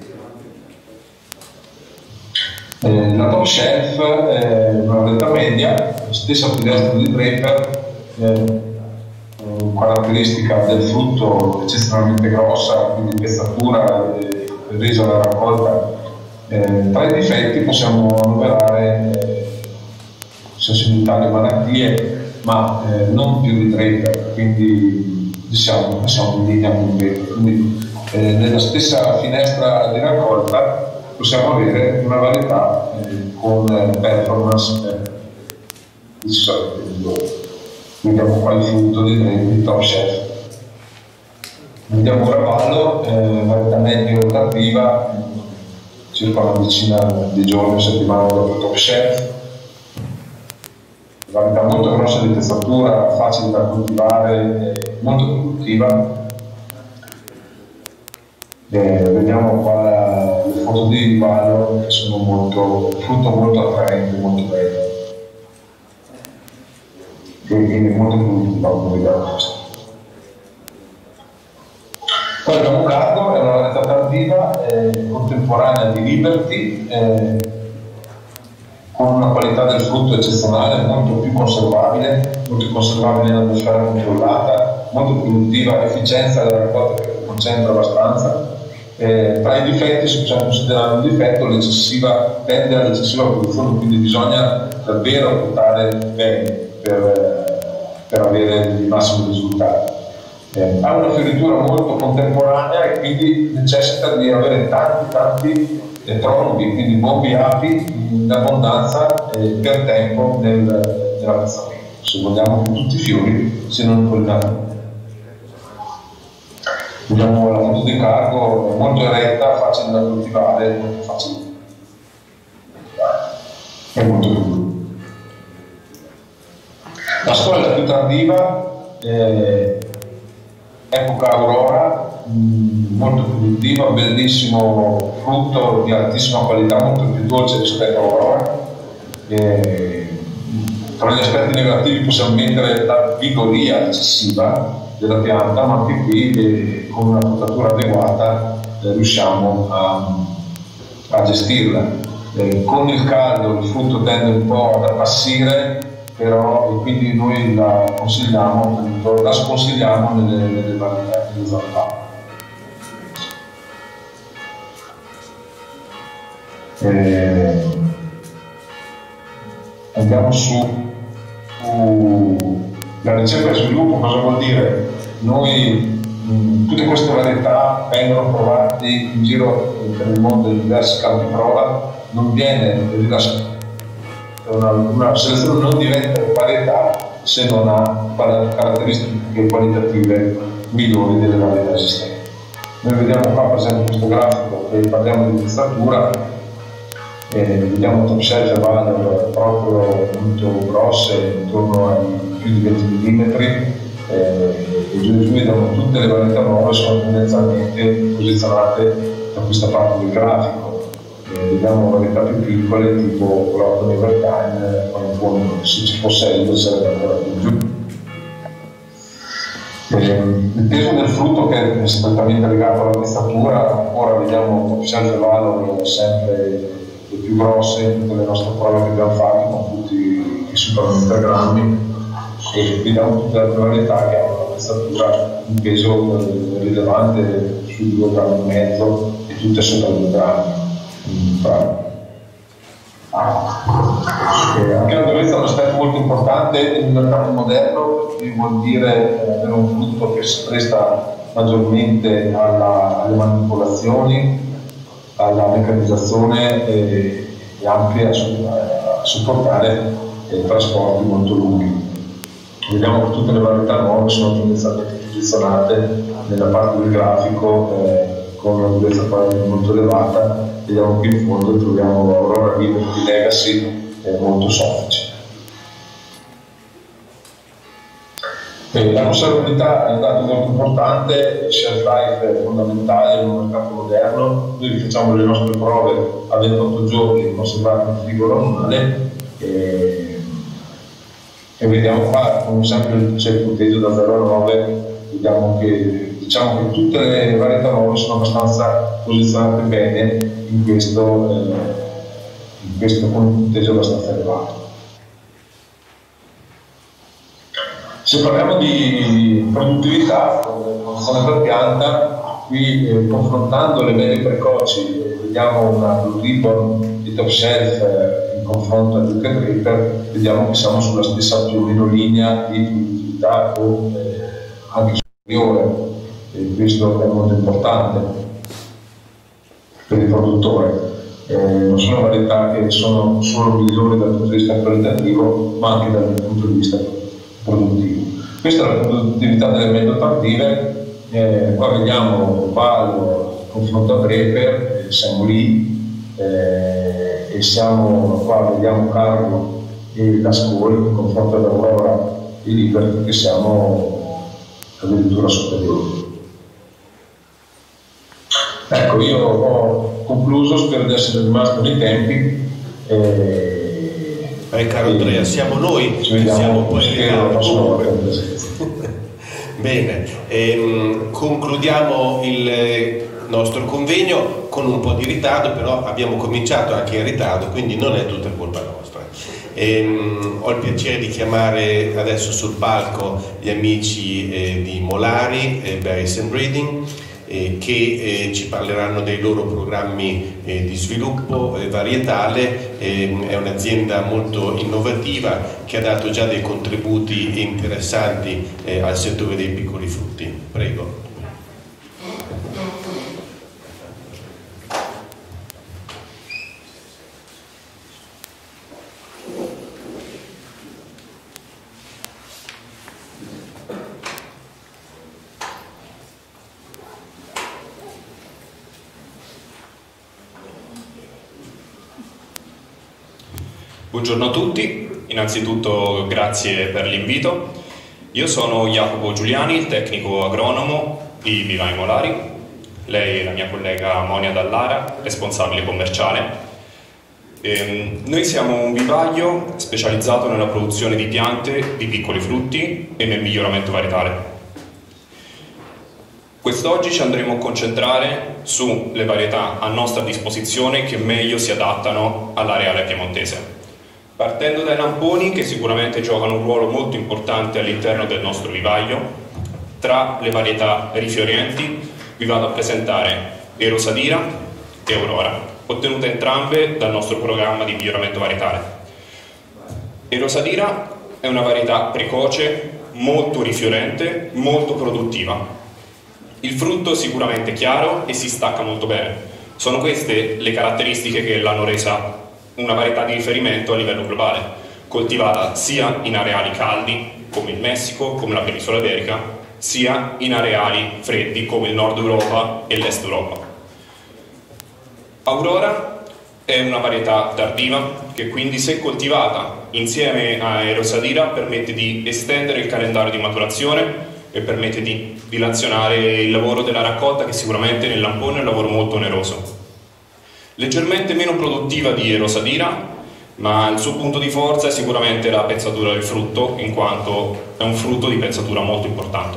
eh, la Top Shelf è una varietà media, la stessa finestra di Draper, eh, caratteristica del frutto eccezionalmente grossa, quindi pezzatura e resa alla raccolta. Eh, tra i difetti possiamo annoverare eh, sensibilità alle malattie, ma eh, non più di Draper, quindi diciamo siamo in linea con Draper. Quindi eh, nella stessa finestra di raccolta possiamo avere una varietà eh, con performance eh, decisamente migliore. Vediamo qua il frutto di, di Top Shelf. Vediamo un ravallo, eh, varietà medio tardiva, circa una decina di giorni, settimana dopo Top Shelf. Varietà molto grossa di pezzatura, facile da coltivare, eh, molto produttiva. Eh, vediamo qua la, le foto di ravallo che sono molto, frutto molto attraente, molto bello. Quindi molto produttiva come vediamo questo. Poi abbiamo Cargo, è una varietà tardiva, eh, contemporanea di Liberty, eh, con una qualità del frutto eccezionale, molto più conservabile, molto più conservabile in atmosfera controllata, molto produttiva, efficienza della raccolta che concentra abbastanza. Eh, tra i difetti, se possiamo considerare un difetto, l'eccessiva, tende all'eccessiva produzione, quindi bisogna davvero portare bene per, per avere i massimi risultati. Eh, ha una fioritura molto contemporanea e quindi necessita di avere tanti tanti eh, trombi, quindi bombi api in abbondanza eh, per tempo nel, nell'avanzamento, se vogliamo che tutti i fiori siano impollinati. Vediamo la foto di cargo, molto eretta, facile da coltivare, facile da coltivare, è molto più. La scuola più tardiva, eh, epoca Aurora, mh, molto produttiva, bellissimo frutto di altissima qualità, molto più dolce rispetto a Aurora. Eh, tra gli aspetti negativi possiamo mettere la vigoria eccessiva della pianta, ma anche qui eh, con una potatura adeguata eh, riusciamo a, a gestirla. Eh, con il caldo il frutto tende un po' ad appassire, però e quindi noi la consigliamo, la sconsigliamo nelle, nelle varietà di zona. Eh, andiamo su, su la ricerca e sviluppo. Cosa vuol dire? Noi mh, tutte queste varietà vengono provate in giro per il mondo in diversi campi prova, non viene rilasciato. Una, una selezione non diventa varietà se non ha caratteristiche qualitative migliori delle varietà esistenti. Noi vediamo qua per esempio questo grafico che parliamo di pezzatura, eh, vediamo top shelf e value proprio molto grosse, intorno ai più di venti millimetri, eh, e giù e giù vediamo tutte le varietà nuove sono tendenzialmente posizionate da questa parte del grafico. Vediamo varietà più piccole tipo l'Otto Nevertime, se ci fosse il sarebbe ancora più giù. Eh, il peso del frutto, che è strettamente legato alla pezzatura, ora vediamo shelf value sempre le più grosse in tutte le nostre prove che abbiamo fatto, con tutti i superano i tre grammi, e vediamo tutte le altre varietà che hanno una pezzatura, un peso eh, rilevante sui due grammi e mezzo e tutte sopra i due grammi. Eh, anche la durezza è un aspetto molto importante nel mercato moderno, che vuol dire avere un frutto che si presta maggiormente alla, alle manipolazioni, alla meccanizzazione e, e anche a, a supportare eh, trasporti molto lunghi. Vediamo che tutte le varietà nuove sono tendenzialmente posizionate nella parte del grafico eh, con una durezza molto elevata. Vediamo qui in fondo troviamo Aurora Liberty Legacy eh, molto soffici. Eh, la conservabilità è un dato molto importante, il shelf life è fondamentale in un mercato moderno. Noi facciamo le nostre prove a ventotto giorni conservate in frigo normale e, e vediamo qua con sempre il punteggio da zero a nove, vediamo che diciamo che tutte le varietà nuove sono abbastanza posizionate bene in questo, eh, in questo punteggio abbastanza elevato. Se parliamo di produttività, produzione per pianta, qui eh, confrontando le medie precoci eh, vediamo una Blue Ribbon di top shelf eh, in confronto al Duke Draper, vediamo che siamo sulla stessa più o meno linea di produttività o eh, anche superiore. E questo è molto importante per il produttore. Eh, non sono varietà che sono solo migliori dal punto di vista qualitativo, ma anche dal punto di vista produttivo. Questa è la produttività delle medio tardive. Eh, qua vediamo Vallo confronto a Draper, eh, siamo lì, eh, e siamo qua vediamo Carlo e la Scoli in confronto ad Aurora e Liberty, che siamo addirittura superiori. Ecco, io ho concluso, spero di essere rimasto nei tempi. Eh, eh, caro Andrea, siamo noi che siamo poi legati. Bene, ehm, concludiamo il nostro convegno con un po' di ritardo, però abbiamo cominciato anche in ritardo, quindi non è tutta colpa nostra. Ehm, ho il piacere di chiamare adesso sul palco gli amici eh, di Molari e Berries and Breeding. eh, che eh, ci parleranno dei loro programmi eh, di sviluppo eh, varietale. Eh, è un'azienda molto innovativa che ha dato già dei contributi interessanti eh, al settore dei piccoli frutti. Prego. Buongiorno a tutti, innanzitutto grazie per l'invito. Io sono Jacopo Giuliani, tecnico agronomo di Vivai Molari. Lei è la mia collega Monia Dallara, responsabile commerciale. E noi siamo un vivaio specializzato nella produzione di piante, di piccoli frutti e nel miglioramento varietale. Quest'oggi ci andremo a concentrare sulle varietà a nostra disposizione che meglio si adattano all'areale piemontese. Partendo dai lamponi, che sicuramente giocano un ruolo molto importante all'interno del nostro vivaio, tra le varietà rifiorenti vi vado a presentare Erosadira e Aurora, ottenute entrambe dal nostro programma di miglioramento varietale. Erosadira è una varietà precoce, molto rifiorente, molto produttiva. Il frutto è sicuramente chiaro e si stacca molto bene. Sono queste le caratteristiche che l'hanno resa una varietà di riferimento a livello globale, coltivata sia in areali caldi come il Messico, come la penisola iberica, sia in areali freddi come il nord Europa e l'est Europa. Aurora è una varietà tardiva che quindi, se coltivata insieme a Erosadira, permette di estendere il calendario di maturazione e permette di dilazionare il lavoro della raccolta, che sicuramente nel lampone è un lavoro molto oneroso. Leggermente meno produttiva di Erosadira, ma il suo punto di forza è sicuramente la pezzatura del frutto, in quanto è un frutto di pezzatura molto importante.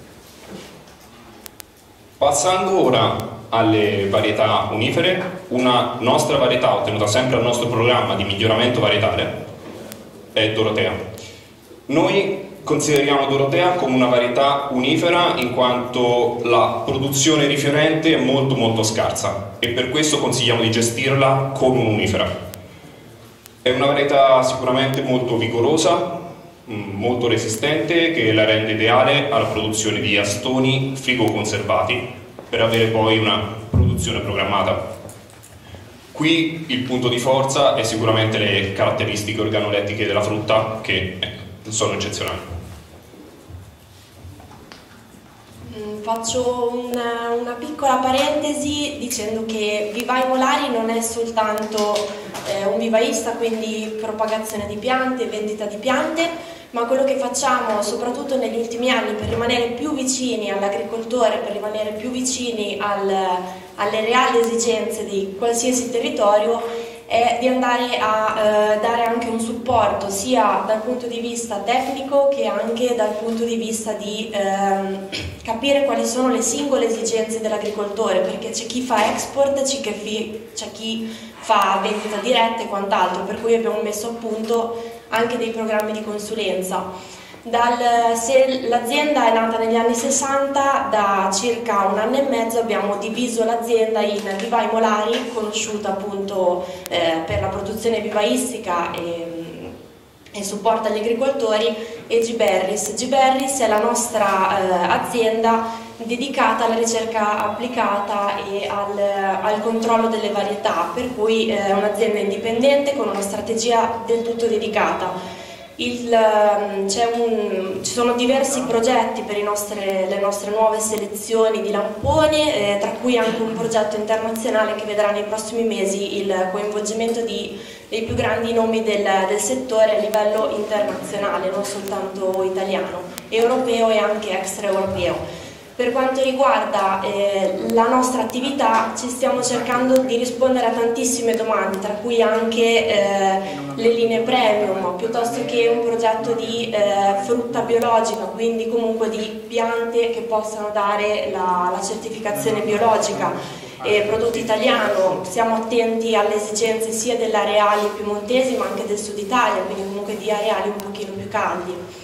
Passando ora alle varietà unifere, una nostra varietà ottenuta sempre al nostro programma di miglioramento varietale è Dorotea. Noi consideriamo Dorotea come una varietà unifera in quanto la produzione rifiorente è molto molto scarsa e per questo consigliamo di gestirla come un'unifera. È una varietà sicuramente molto vigorosa, molto resistente, che la rende ideale alla produzione di astoni frigo-conservati per avere poi una produzione programmata. Qui il punto di forza è sicuramente le caratteristiche organolettiche della frutta, che sono eccezionali. Faccio una, una piccola parentesi dicendo che Vivai Molari non è soltanto eh, un vivaista, quindi propagazione di piante, vendita di piante, ma quello che facciamo soprattutto negli ultimi anni per rimanere più vicini all'agricoltore, per rimanere più vicini al, alle reali esigenze di qualsiasi territorio, è di andare a eh, dare anche un supporto sia dal punto di vista tecnico che anche dal punto di vista di ehm, capire quali sono le singole esigenze dell'agricoltore, perché c'è chi fa export, c'è chi fa vendita diretta e quant'altro, per cui abbiamo messo a punto anche dei programmi di consulenza. Dal, se l'azienda è nata negli anni sessanta, da circa un anno e mezzo abbiamo diviso l'azienda in Vivai Molari, conosciuta appunto eh, per la produzione vivaistica e, e supporto agli agricoltori, e G-Berries. G-Berries è la nostra eh, azienda dedicata alla ricerca applicata e al, al controllo delle varietà, per cui è un'azienda indipendente con una strategia del tutto dedicata. Il, um, un, ci sono diversi progetti per i nostre, le nostre nuove selezioni di lamponi, eh, tra cui anche un progetto internazionale che vedrà nei prossimi mesi il coinvolgimento di, dei più grandi nomi del, del settore a livello internazionale, non soltanto italiano, europeo e anche extraeuropeo. Per quanto riguarda eh, la nostra attività, ci stiamo cercando di rispondere a tantissime domande, tra cui anche eh, le linee premium, piuttosto che un progetto di eh, frutta biologica, quindi comunque di piante che possano dare la, la certificazione biologica e prodotto italiano. Siamo attenti alle esigenze sia delle areali piemontesi ma anche del sud Italia, quindi comunque di areali un pochino più caldi.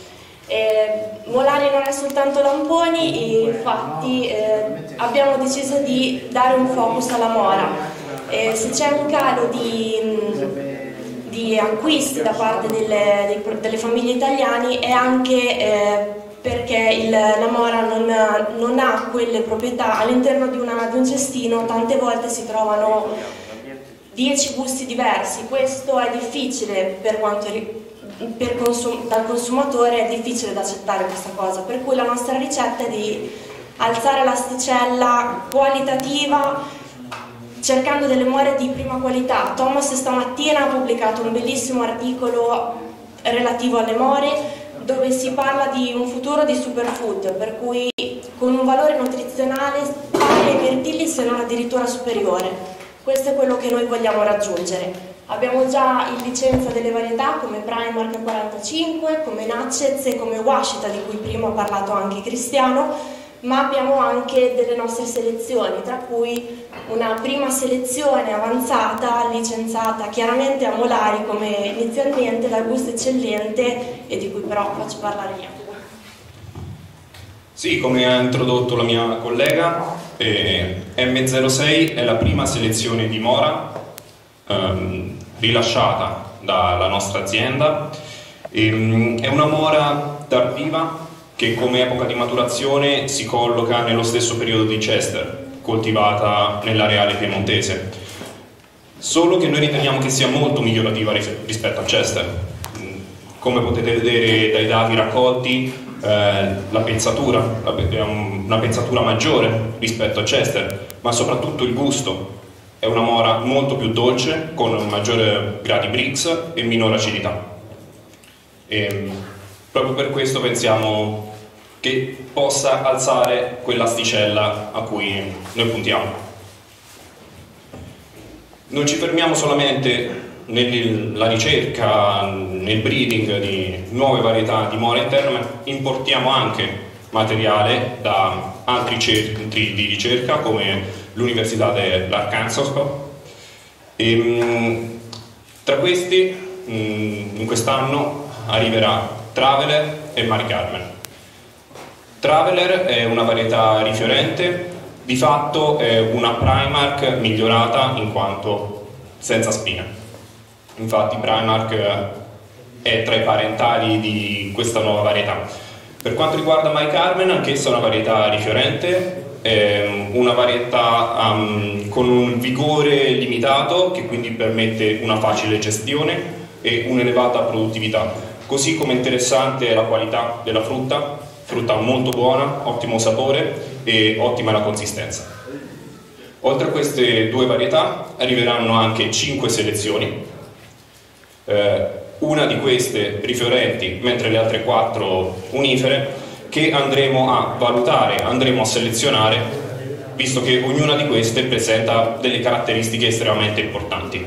Eh, Molari non è soltanto lamponi, infatti eh, abbiamo deciso di dare un focus alla mora. Eh, se c'è un calo di, di acquisti da parte delle, delle famiglie italiane è anche eh, perché il, la mora non, non ha quelle proprietà all'interno di, di un cestino, tante volte si trovano dieci gusti diversi. Questo è difficile per quanto riguarda Per consum- dal consumatore, è difficile da accettare questa cosa, per cui la nostra ricetta è di alzare l'asticella qualitativa cercando delle more di prima qualità. Thomas stamattina ha pubblicato un bellissimo articolo relativo alle more dove si parla di un futuro di superfood, per cui con un valore nutrizionale pari ai mirtilli se non addirittura superiore. Questo è quello che noi vogliamo raggiungere. Abbiamo già in licenza delle varietà come Primark quarantacinque, come Natchez e come Washita, di cui prima ha parlato anche Cristiano, ma abbiamo anche delle nostre selezioni, tra cui una prima selezione avanzata, licenziata chiaramente a Molari come inizialmente, dal gusto eccellente e di cui però faccio parlare io. Sì, come ha introdotto la mia collega, eh, M zero sei è la prima selezione di mora ehm, rilasciata dalla nostra azienda. Ehm, è una mora tardiva che come epoca di maturazione si colloca nello stesso periodo di Chester, coltivata nell'areale piemontese. Solo che noi riteniamo che sia molto migliorativa rispetto a Chester. Come potete vedere dai dati raccolti, eh, la pezzatura è una pezzatura maggiore rispetto a Chester, ma soprattutto il gusto. È una mora molto più dolce, con un maggiore grado di Brix e minore acidità. E proprio per questo pensiamo che possa alzare quell'asticella a cui noi puntiamo. Non ci fermiamo solamente nella ricerca, nel breeding di nuove varietà di mora interne, ma importiamo anche materiale da altri centri di ricerca come l'Università dell'Arkansas. E, mh, tra questi mh, in quest'anno arriverà Traveler e Mari Carmen. Traveler è una varietà rifiorente, di fatto è una Primark migliorata in quanto senza spine. Infatti Primark è tra i parentali di questa nuova varietà. Per quanto riguarda Mari Carmen, anch'essa è una varietà rifiorente, è una varietà um, con un vigore limitato che quindi permette una facile gestione e un'elevata produttività. Così come interessante è la qualità della frutta, frutta molto buona, ottimo sapore e ottima la consistenza. Oltre a queste due varietà arriveranno anche cinque selezioni, eh, una di queste rifiorenti, mentre le altre quattro unifere, che andremo a valutare, andremo a selezionare, visto che ognuna di queste presenta delle caratteristiche estremamente importanti.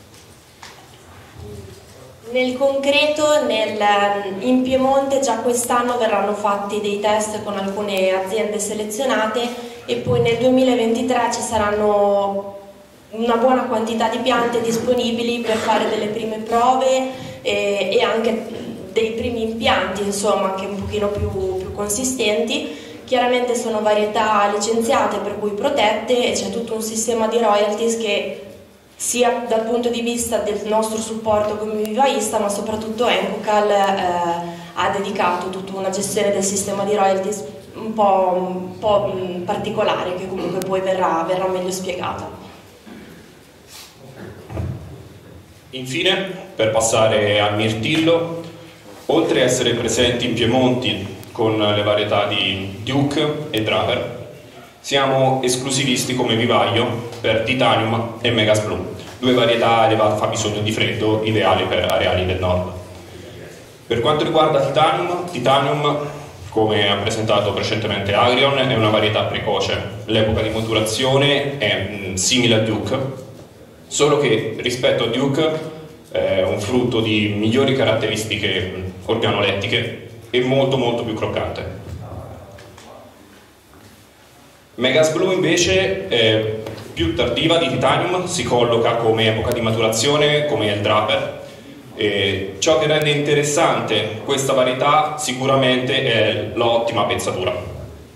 Nel concreto, nel, in Piemonte già quest'anno verranno fatti dei test con alcune aziende selezionate e poi nel duemilaventitré ci saranno una buona quantità di piante disponibili per fare delle prime prove e, e anche dei primi impianti, insomma, anche un pochino più, più consistenti. Chiaramente sono varietà licenziate, per cui protette, e c'è tutto un sistema di royalties che sia dal punto di vista del nostro supporto come vivaista, ma soprattutto Encocal eh, ha dedicato tutta una gestione del sistema di royalties un po', un po' particolare, che comunque poi verrà, verrà meglio spiegata. Infine, per passare al mirtillo, oltre a essere presenti in Piemonte con le varietà di Duke e Draper, siamo esclusivisti come vivaio per Titanium e Megas Blue, due varietà a elevato fabbisogno di freddo ideali per areali del nord. Per quanto riguarda Titanium, Titanium, come ha presentato precedentemente Agrion, è una varietà precoce. L'epoca di maturazione è mh, simile a Duke, solo che rispetto a Duke è un frutto di migliori caratteristiche organolettiche e molto molto più croccante. Megas Blue invece è più tardiva di Titanium, si colloca come epoca di maturazione come il Draper E ciò che rende interessante questa varietà sicuramente è l'ottima pezzatura.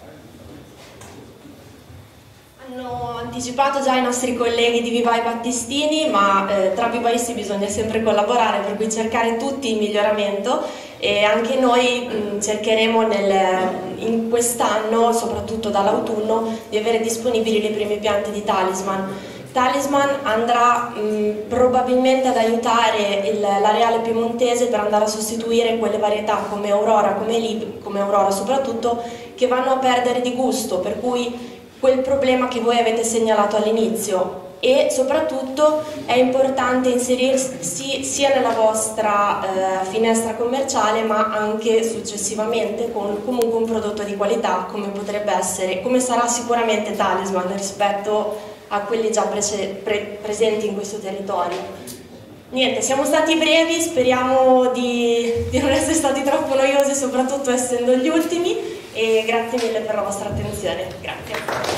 Anticipato già i nostri colleghi di Vivai Battistini, ma eh, tra vivaisti bisogna sempre collaborare, per cui cercare tutti il miglioramento, e anche noi mh, cercheremo nel, in quest'anno, soprattutto dall'autunno, di avere disponibili le prime piante di Talisman. Talisman andrà mh, probabilmente ad aiutare l'areale piemontese per andare a sostituire quelle varietà come Aurora, come Lib, come Aurora soprattutto, che vanno a perdere di gusto, per cui quel problema che voi avete segnalato all'inizio. E soprattutto è importante inserirsi sia nella vostra eh, finestra commerciale, ma anche successivamente con comunque un prodotto di qualità, come potrebbe essere, come sarà sicuramente Talisman rispetto a quelli già pre pre presenti in questo territorio. Niente, siamo stati brevi, speriamo di, di non essere stati troppo noiosi, soprattutto essendo gli ultimi, e grazie mille per la vostra attenzione. Grazie.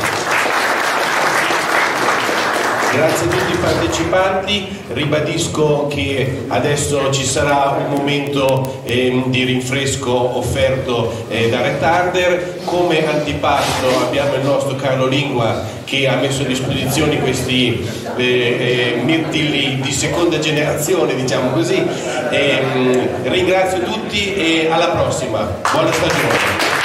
Grazie a tutti i partecipanti, ribadisco che adesso ci sarà un momento eh, di rinfresco offerto eh, da Retarder. Come antipasto abbiamo il nostro Carlo Lingua che ha messo a disposizione questi eh, eh, mirtilli di seconda generazione, diciamo così. Eh, ringrazio tutti e alla prossima, buona stagione.